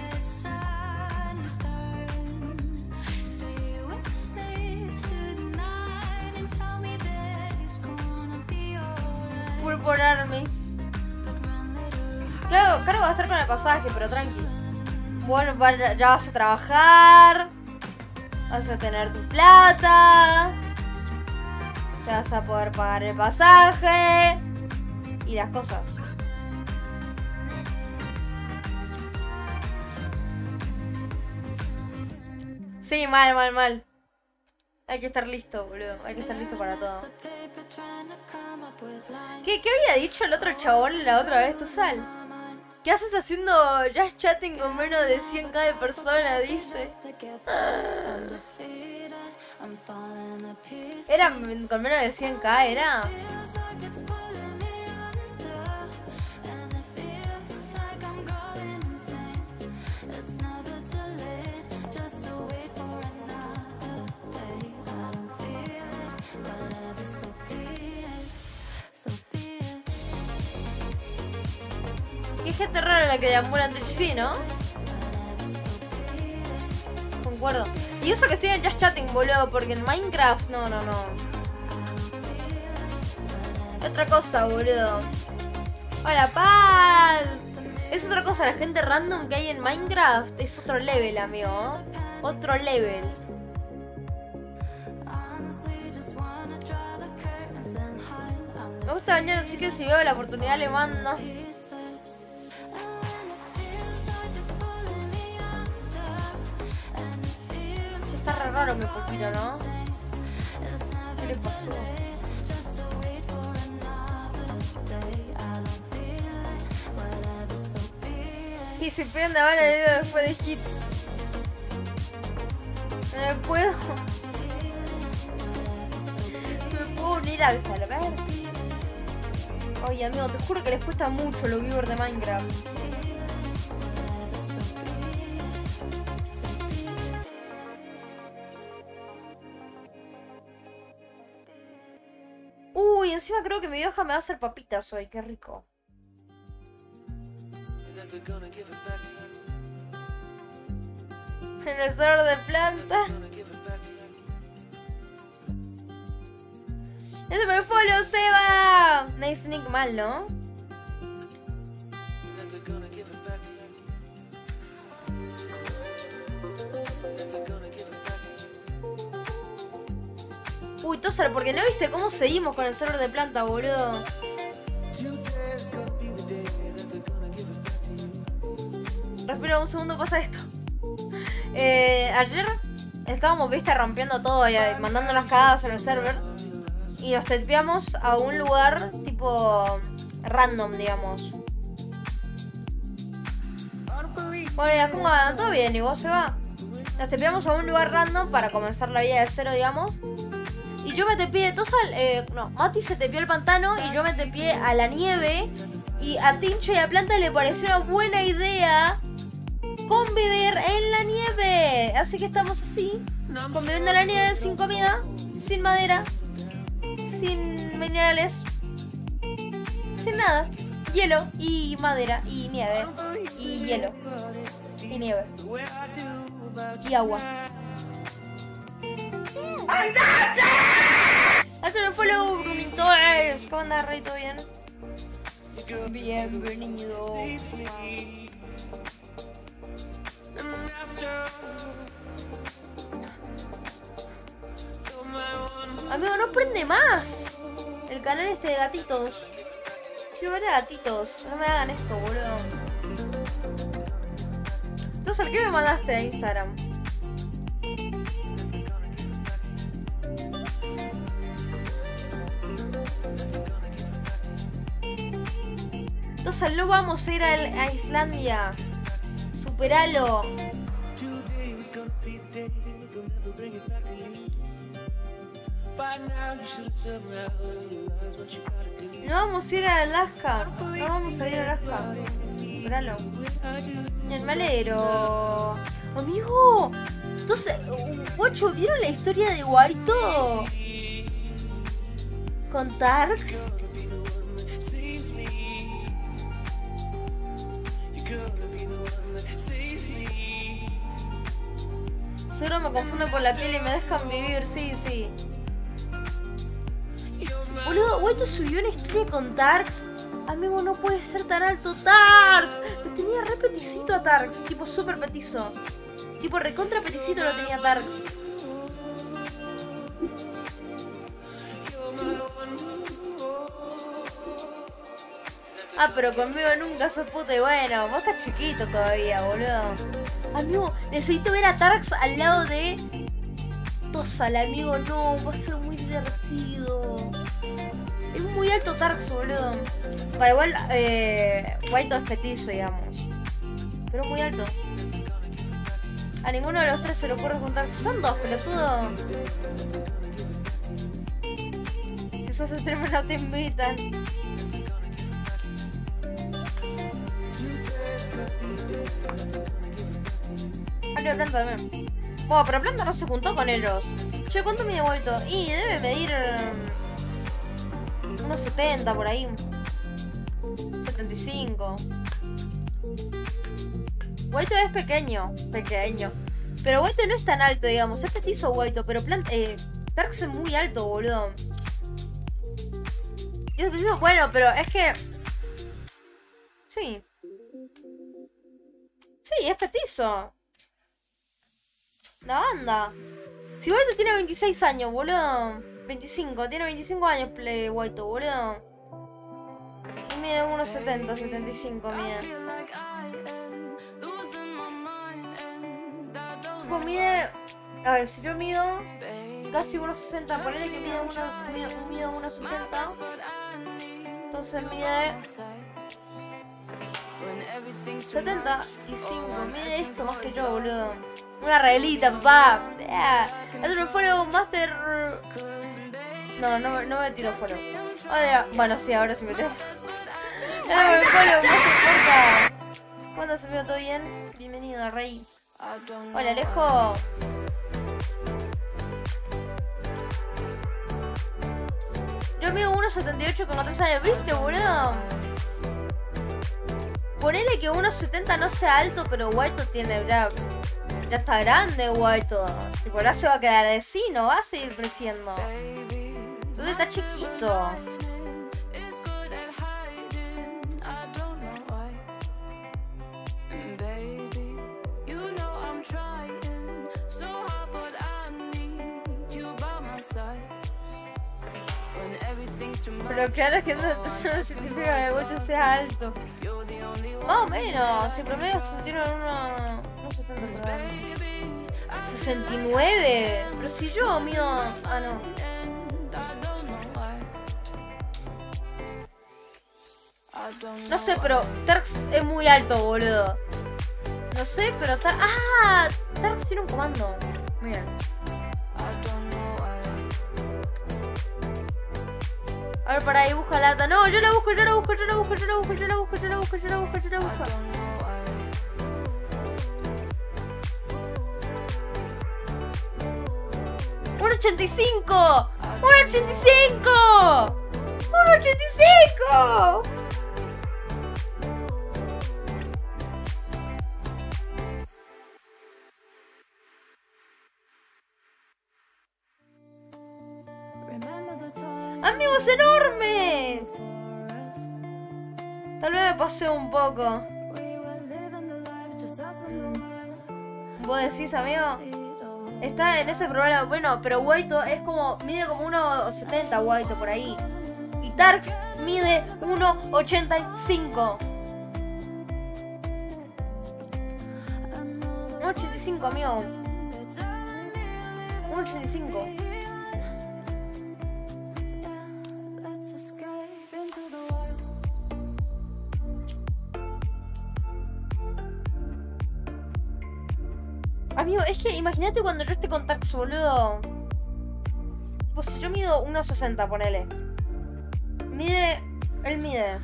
Por Army. Claro, caro va a estar con el pasaje, pero tranqui. Bueno, ya vas a trabajar. Vas a tener tu plata. Ya vas a poder pagar el pasaje. Y las cosas. Sí, mal, mal, mal. Hay que estar listo, boludo. Hay que estar listo para todo. ¿Qué, qué había dicho el otro chabón la otra vez, Tosal? ¿Qué haces haciendo just chatting con menos de cien k de personas? Dice. Ah. ¿Era con menos de cien k? ¿Era? Qué gente rara la que deambula en Twitch, sí, ¿no? Concuerdo. Y eso que estoy en Just Chatting, boludo, porque en Minecraft, no, no, no. Otra cosa, boludo. Hola, Paz. Es otra cosa, la gente random que hay en Minecraft es otro level, amigo. Otro level. Me gusta bañar, así que si veo la oportunidad le mando. Está re raro mi pulpito, ¿no? ¿Qué le pasó? Y se pegan de bala después de hit. No me puedo. No me puedo unir al salvar. Oye, amigo, te juro que les cuesta mucho los viewers de Minecraft. Uy, encima creo que mi vieja me va a hacer papitas hoy, qué rico. En el server de planta. Ese me follow, Seba. Nice nick mal, ¿no? Uy, Tosar, porque no viste cómo seguimos con el server de planta, boludo. Respira un segundo, pasa esto. Eh, ayer estábamos, viste, rompiendo todo y mandándonos cagadas en el server. Y nos tepeamos a un lugar tipo random, digamos. Bueno, ya como va, todo bien, y vos se va. Nos tepeamos a un lugar random para comenzar la vida de cero, digamos. Y yo me tepié, Tosal, eh, no, Mati se tepió el pantano y yo me tepié a la nieve. Y a Tincho y a Planta le pareció una buena idea convivir en la nieve. Así que estamos así, conviviendo en la nieve, sin comida, sin madera, sin minerales, sin nada. Hielo y madera y nieve. Y hielo. Y nieve. Y agua. ¡Andate! Hazte un follow, Brunitores. ¿Cómo andas, Rey? ¿Todo bien? Bienvenido. Amigo, no prende más el canal este de gatitos. Quiero ver a gatitos. No me hagan esto, boludo. Entonces, ¿qué me mandaste a Instagram? Entonces, no vamos a ir a, a Islandia. Superalo. No vamos a ir a Alaska. No vamos a ir a Alaska. Superalo. Bien, me alegro. Amigo. Entonces, Guacho, ¿vieron la historia de Waito? Con Tarks. Seguro me confunden por la piel y me dejan vivir, sí, sí. Boludo, Waito subió una historia con Tarks. Amigo, no puede ser tan alto Tarks. Lo tenía re peticito a Tarks, tipo súper petizo. Tipo recontra peticito lo tenía Tarks. Ah, pero conmigo nunca sos puta y bueno, vos estás chiquito todavía, boludo. Amigo, necesito ver a Tarks al lado de Tosal, amigo, no, va a ser muy divertido. Es muy alto Tarks, boludo. Va, igual, eh, Waito es petizo, digamos. Pero muy alto. A ninguno de los tres se le ocurre juntarse. Son dos, pelotudo. Si sos streamer no te invitan. Vale, Planta también. Bueno, pero Planta no se juntó con ellos. Che, ¿cuánto mide Waito? Y debe medir um, unos setenta por ahí. setenta y cinco. Waito es pequeño. Pequeño. Pero Waito no es tan alto, digamos. Es petizo Waito, pero Planta... Eh, Tarks es muy alto, boludo. Y es petizo, bueno, pero es que... Sí. Sí, es petizo. La banda. Si Waito tiene veintiséis años, boludo. veinticinco, tiene veinticinco años Play Waito, boludo. Y mide uno setenta, setenta y cinco, mide. Tipo, mide... A ver, si yo mido casi uno sesenta, ponele que mide uno sesenta. Entonces mide... setenta y cinco, mide esto más que yo, boludo. Una reglita, papá. Yeah. Otro follow master. No, no, no me tiro follow. Oye, bueno, sí, ahora sí me tiro. Otro follow master. ¿Cómo andas, amigo? ¿Todo bien? Bienvenido, Rey. Hola, Alejo. Yo mido uno setenta y ocho con tres años, ¿viste, boludo? Ponele que uno setenta no sea alto, pero Waito tiene ya, ya está grande, Waito. Tipo, ahora se va a quedar de sí, no va a seguir creciendo. Entonces está chiquito. Pero claro que no, no significa que el vuelto sea alto. Más o menos, el promedio se tira en uno. No sé tanto por ahí. sesenta y nueve. Pero si yo mido. Ah, no. No sé, pero Tarks es muy alto, boludo. No sé, pero Tarks. ¡Ah! Tarks tiene un comando. Miren. A ver, para ahí, busca lata. No, yo la busco, yo la busco, yo la busco, yo la busco, yo la busco, yo la busco, yo la busco, yo la busco. ¡uno ochenta y cinco! ¡uno ochenta y cinco! ¡uno ochenta y cinco! ¡Amigo, es enorme! Tal vez me pasé un poco. ¿Vos decís, amigo? Está en ese problema. Bueno, pero Waito es como... Mide como uno setenta Waito por ahí. Y Tarks mide uno ochenta y cinco. uno ochenta y cinco, amigo. uno ochenta y cinco. Amigo, es que imagínate cuando yo esté con Tarks, boludo. Tipo, si yo mido uno sesenta, ponele. Mide... Él mide...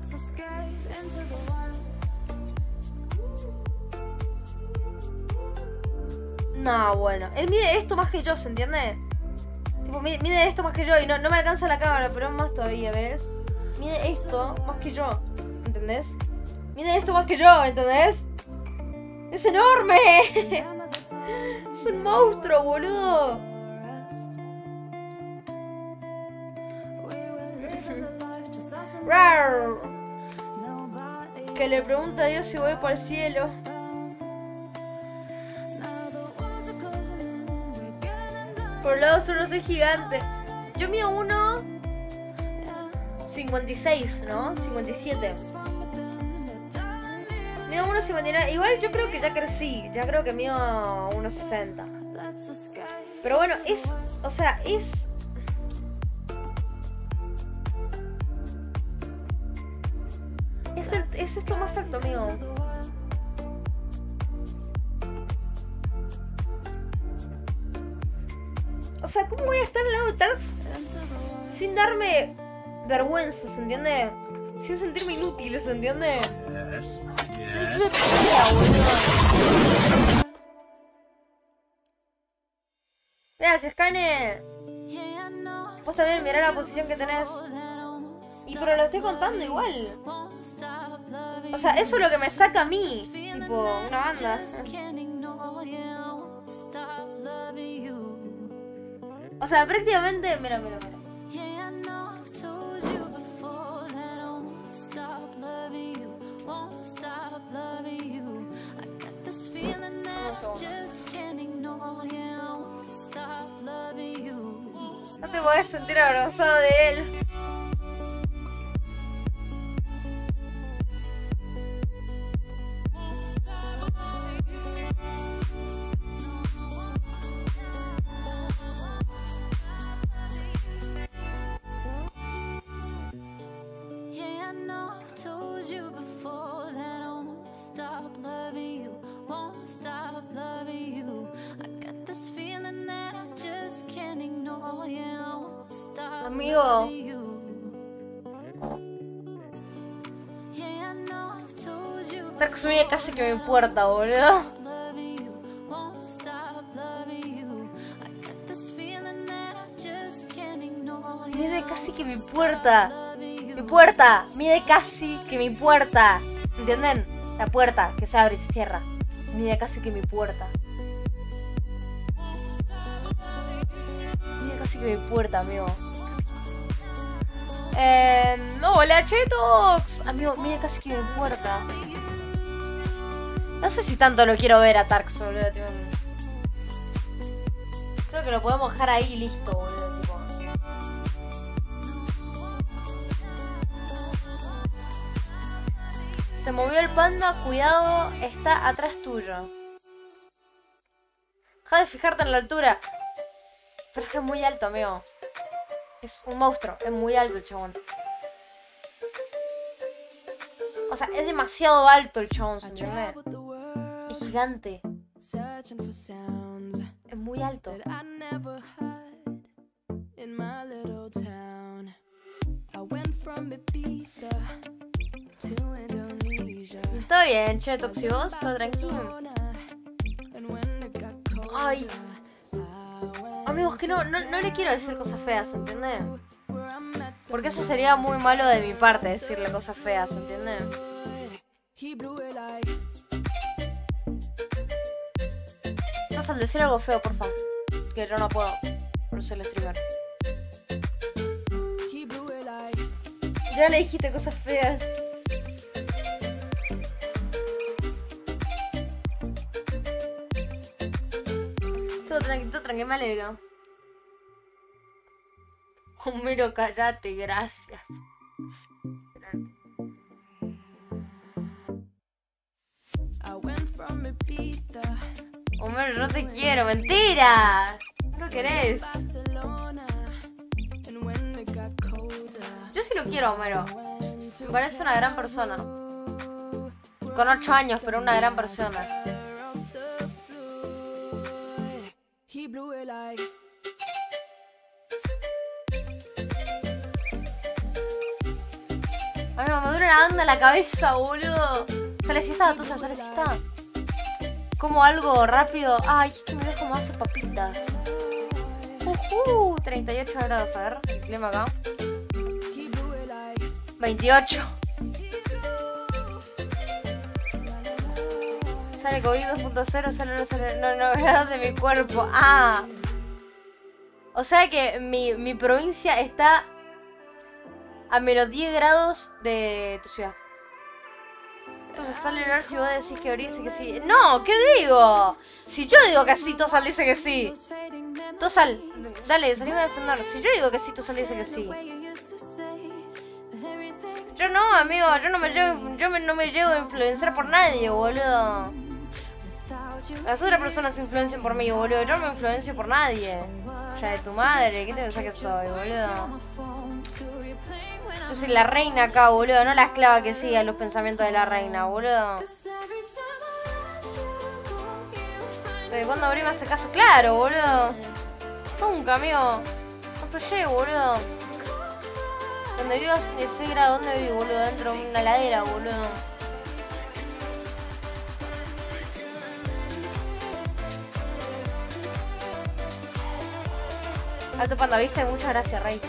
No, bueno. Él mide esto más que yo, ¿se entiende? Tipo, mide, mide esto más que yo y no, no me alcanza la cámara, pero es más todavía, ¿ves? Mide esto más que yo, ¿entendés? Mide esto más que yo, ¿entendés? ¡Es enorme! ¡Es un monstruo, boludo! Rar. Que le pregunta a Dios si voy para el cielo. Por un lado solo soy gigante. Yo mido uno cincuenta y seis, ¿no? cincuenta y siete. Mido uno cincuenta y nueve. Igual yo creo que ya crecí. Ya creo que mido uno sesenta. Pero bueno, es... O sea, es... Es, el, es esto más alto, amigo. O sea, ¿cómo voy a estar al lado de Tarks sin darme vergüenza, ¿se entiende? Sin sentirme inútil, ¿se entiende? Yes. Una pelea, boludo. Gracias, Kane. Vos también mirá la posición que tenés. Y pero lo estoy contando igual. O sea, eso es lo que me saca a mí. Tipo, una banda. O sea, prácticamente... Mira, mira, mira. No te podés sentir avergonzado de él. Amigo. Tarks mide casi que mi puerta, boludo. Mide casi que mi puerta. Mi puerta. Mide casi que mi puerta. ¿Entienden? La puerta que se abre y se cierra. Mide casi que mi puerta. Mide casi que mi puerta, amigo. Casi Eh, hola, Chetox. Amigo, mira casi que me importa. No sé si tanto lo quiero ver a Tarx, boludo, tipo. Creo que lo podemos dejar ahí listo, boludo, tipo. Se movió el panda, cuidado, está atrás tuyo. Deja de fijarte en la altura. Pero es que es muy alto, amigo. Es un monstruo, es muy alto el chabón. O sea, es demasiado alto el chabón, ¿se entiende? Es gigante. Es muy alto. Está bien, che, Toxi, vos, todo tranquilo. Ay. Amigos, que no, no, no le quiero decir cosas feas, ¿entiendes? Porque eso sería muy malo de mi parte, decirle cosas feas, ¿entiendes? Entonces, al decir algo feo, por favor. Que yo no puedo, por ser el streamer. Ya le dijiste cosas feas. Todo tranquilo, todo tranquilo, me alegro. Homero, cállate, gracias. Homero, no te quiero, mentira. No querés. Yo sí lo quiero a Homero. Me parece una gran persona. Con ocho años, pero una gran persona. Amigo, me duele una banda en la cabeza, boludo. Sale siesta, tú sale siesta. Como algo rápido. Ay, es que me dejo más hacer papitas. Uh, uh, treinta y ocho grados, a ver, el clima acá. veintiocho. Sale COVID dos punto cero, sale no, sale, no, no, grados de mi cuerpo. Ah. O sea que mi, mi provincia está a menos diez grados de tu ciudad. Entonces sale el si vos decís que Ori dice que sí. No, ¿qué digo? Si yo digo que sí, Tosal dice que sí. Tosal, dale, salime a defender. Si yo digo que sí, Tosal dice que sí. Yo no, amigo, yo no me llego, yo me, no me llego a influenciar por nadie, boludo. Las otras personas se influencian por mí, boludo. Yo no me influencio por nadie. Ya de tu madre, ¿qué te pensás que soy, boludo? Yo soy la reina acá, boludo, no la esclava que siga los pensamientos de la reina, boludo. ¿Desde cuándo abrí me hace caso? Claro, boludo. Nunca, amigo. No flashe, boludo. Donde vivas ni siquiera dónde vivo, boludo. Dentro de una heladera, boludo. Alto panda, ¿viste? Muchas gracias, Rey.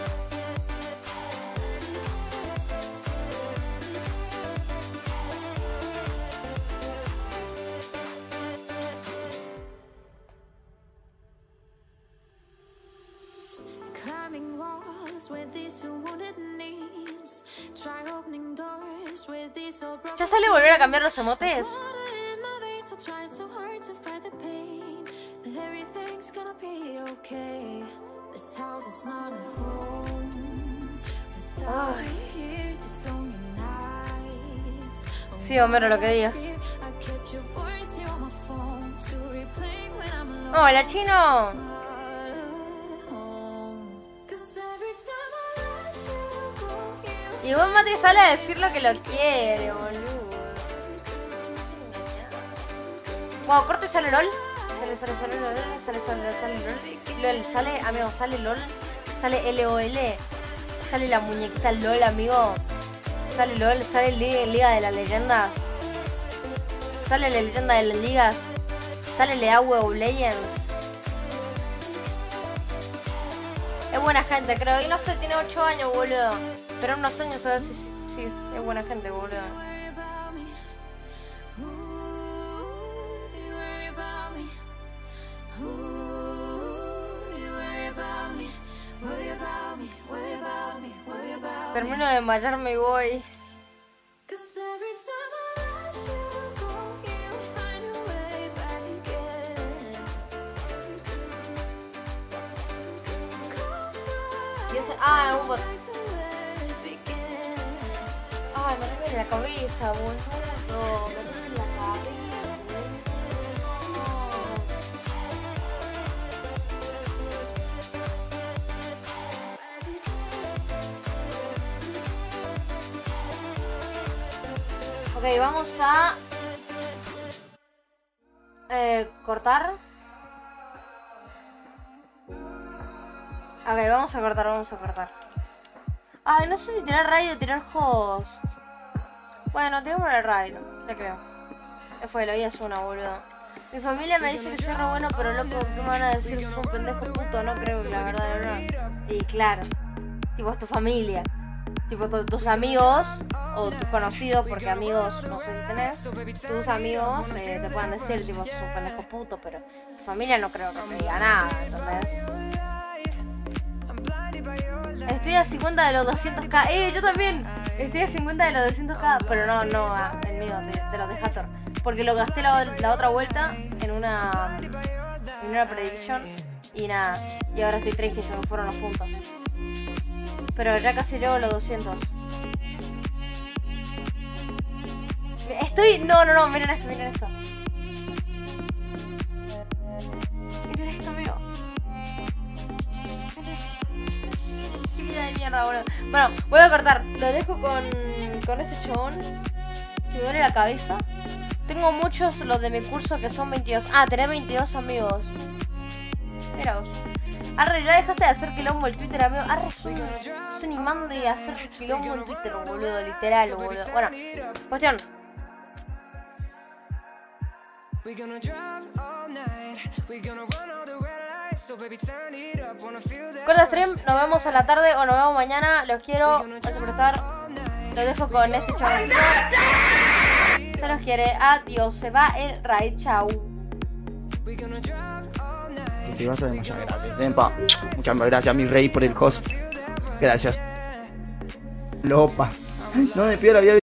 ¿Ya sale volver a cambiar los emotes? Ay. Sí, Homero, lo que digas. Hola, chino. Y vos, Mati, sale a decir lo que lo quiere, boludo. Wow, corto y sale LOL. Sale, sale, sale LOL. Sale, sale, sale LOL. LOL, sale, amigo, sale LOL. Sale L O L. Sale la muñequita LOL, amigo. Sale LOL, sale Liga, Liga de las Leyendas. Sale la leyenda de las ligas. Sale Lea WoW Legends. Es buena gente, creo. Y no sé, tiene ocho años, boludo. Pero en unos años a ver si, si es buena gente, boludo. Worry about me, worry about me, worry about me, worry about me. Termino de desmayarme y voy. Y ese, ah, un bot. Ay, me duele la cabeza, boludo. Me duele la cabeza, boludo. Ok, vamos a eh, cortar. Ok, vamos a cortar, vamos a cortar. Ay, no sé si tirar raid o tirar host. Bueno, tiramos el raid, ya creo. Ya fue, la vida es una, boludo. Mi familia me dice que soy re bueno, pero loco, ¿qué me van a decir? Sos un pendejo puto, no creo que la verdad no. Y claro, tipo es tu familia. Tipo tu, tus amigos o tus conocidos, porque amigos no sé si tenés. Tus amigos eh, te pueden decir, tipo, sos un pendejo puto, pero tu familia no creo que te diga nada, ¿entendés? Estoy a cincuenta de los doscientos k. Eh, yo también. Estoy a cincuenta de los doscientos k. Pero no, no, ah, el mío, de, de los de Hathor. Porque lo gasté la, la otra vuelta en una en una predicción. Y nada. Y ahora estoy triste y se me fueron los puntos. Pero ya casi llego a los doscientos. Estoy... No, no, no. Miren esto, miren esto. Miren esto, amigo. Qué vida de mierda, boludo. Bueno, voy a cortar. Lo dejo con, con este chabón. Que me duele la cabeza. Tengo muchos, los de mi curso, que son veintidós. Ah, tenés veintidós amigos. Mira vos. Arre, ya dejaste de hacer quilombo el Twitter, amigo. Arre, soy un, soy un imán de hacer quilombo en Twitter, boludo. Literal, boludo. Bueno, cuestión. Corta stream, nos vemos a la tarde o nos vemos mañana. Los quiero, gracias por estar. Los dejo con este chavito. Se los quiere. Adiós, se va el raid. Chau. Te vas a desmayar. Gracias, Sempa. Muchas gracias, mi rey, por el host. Gracias. Lopa. No me pido la vida.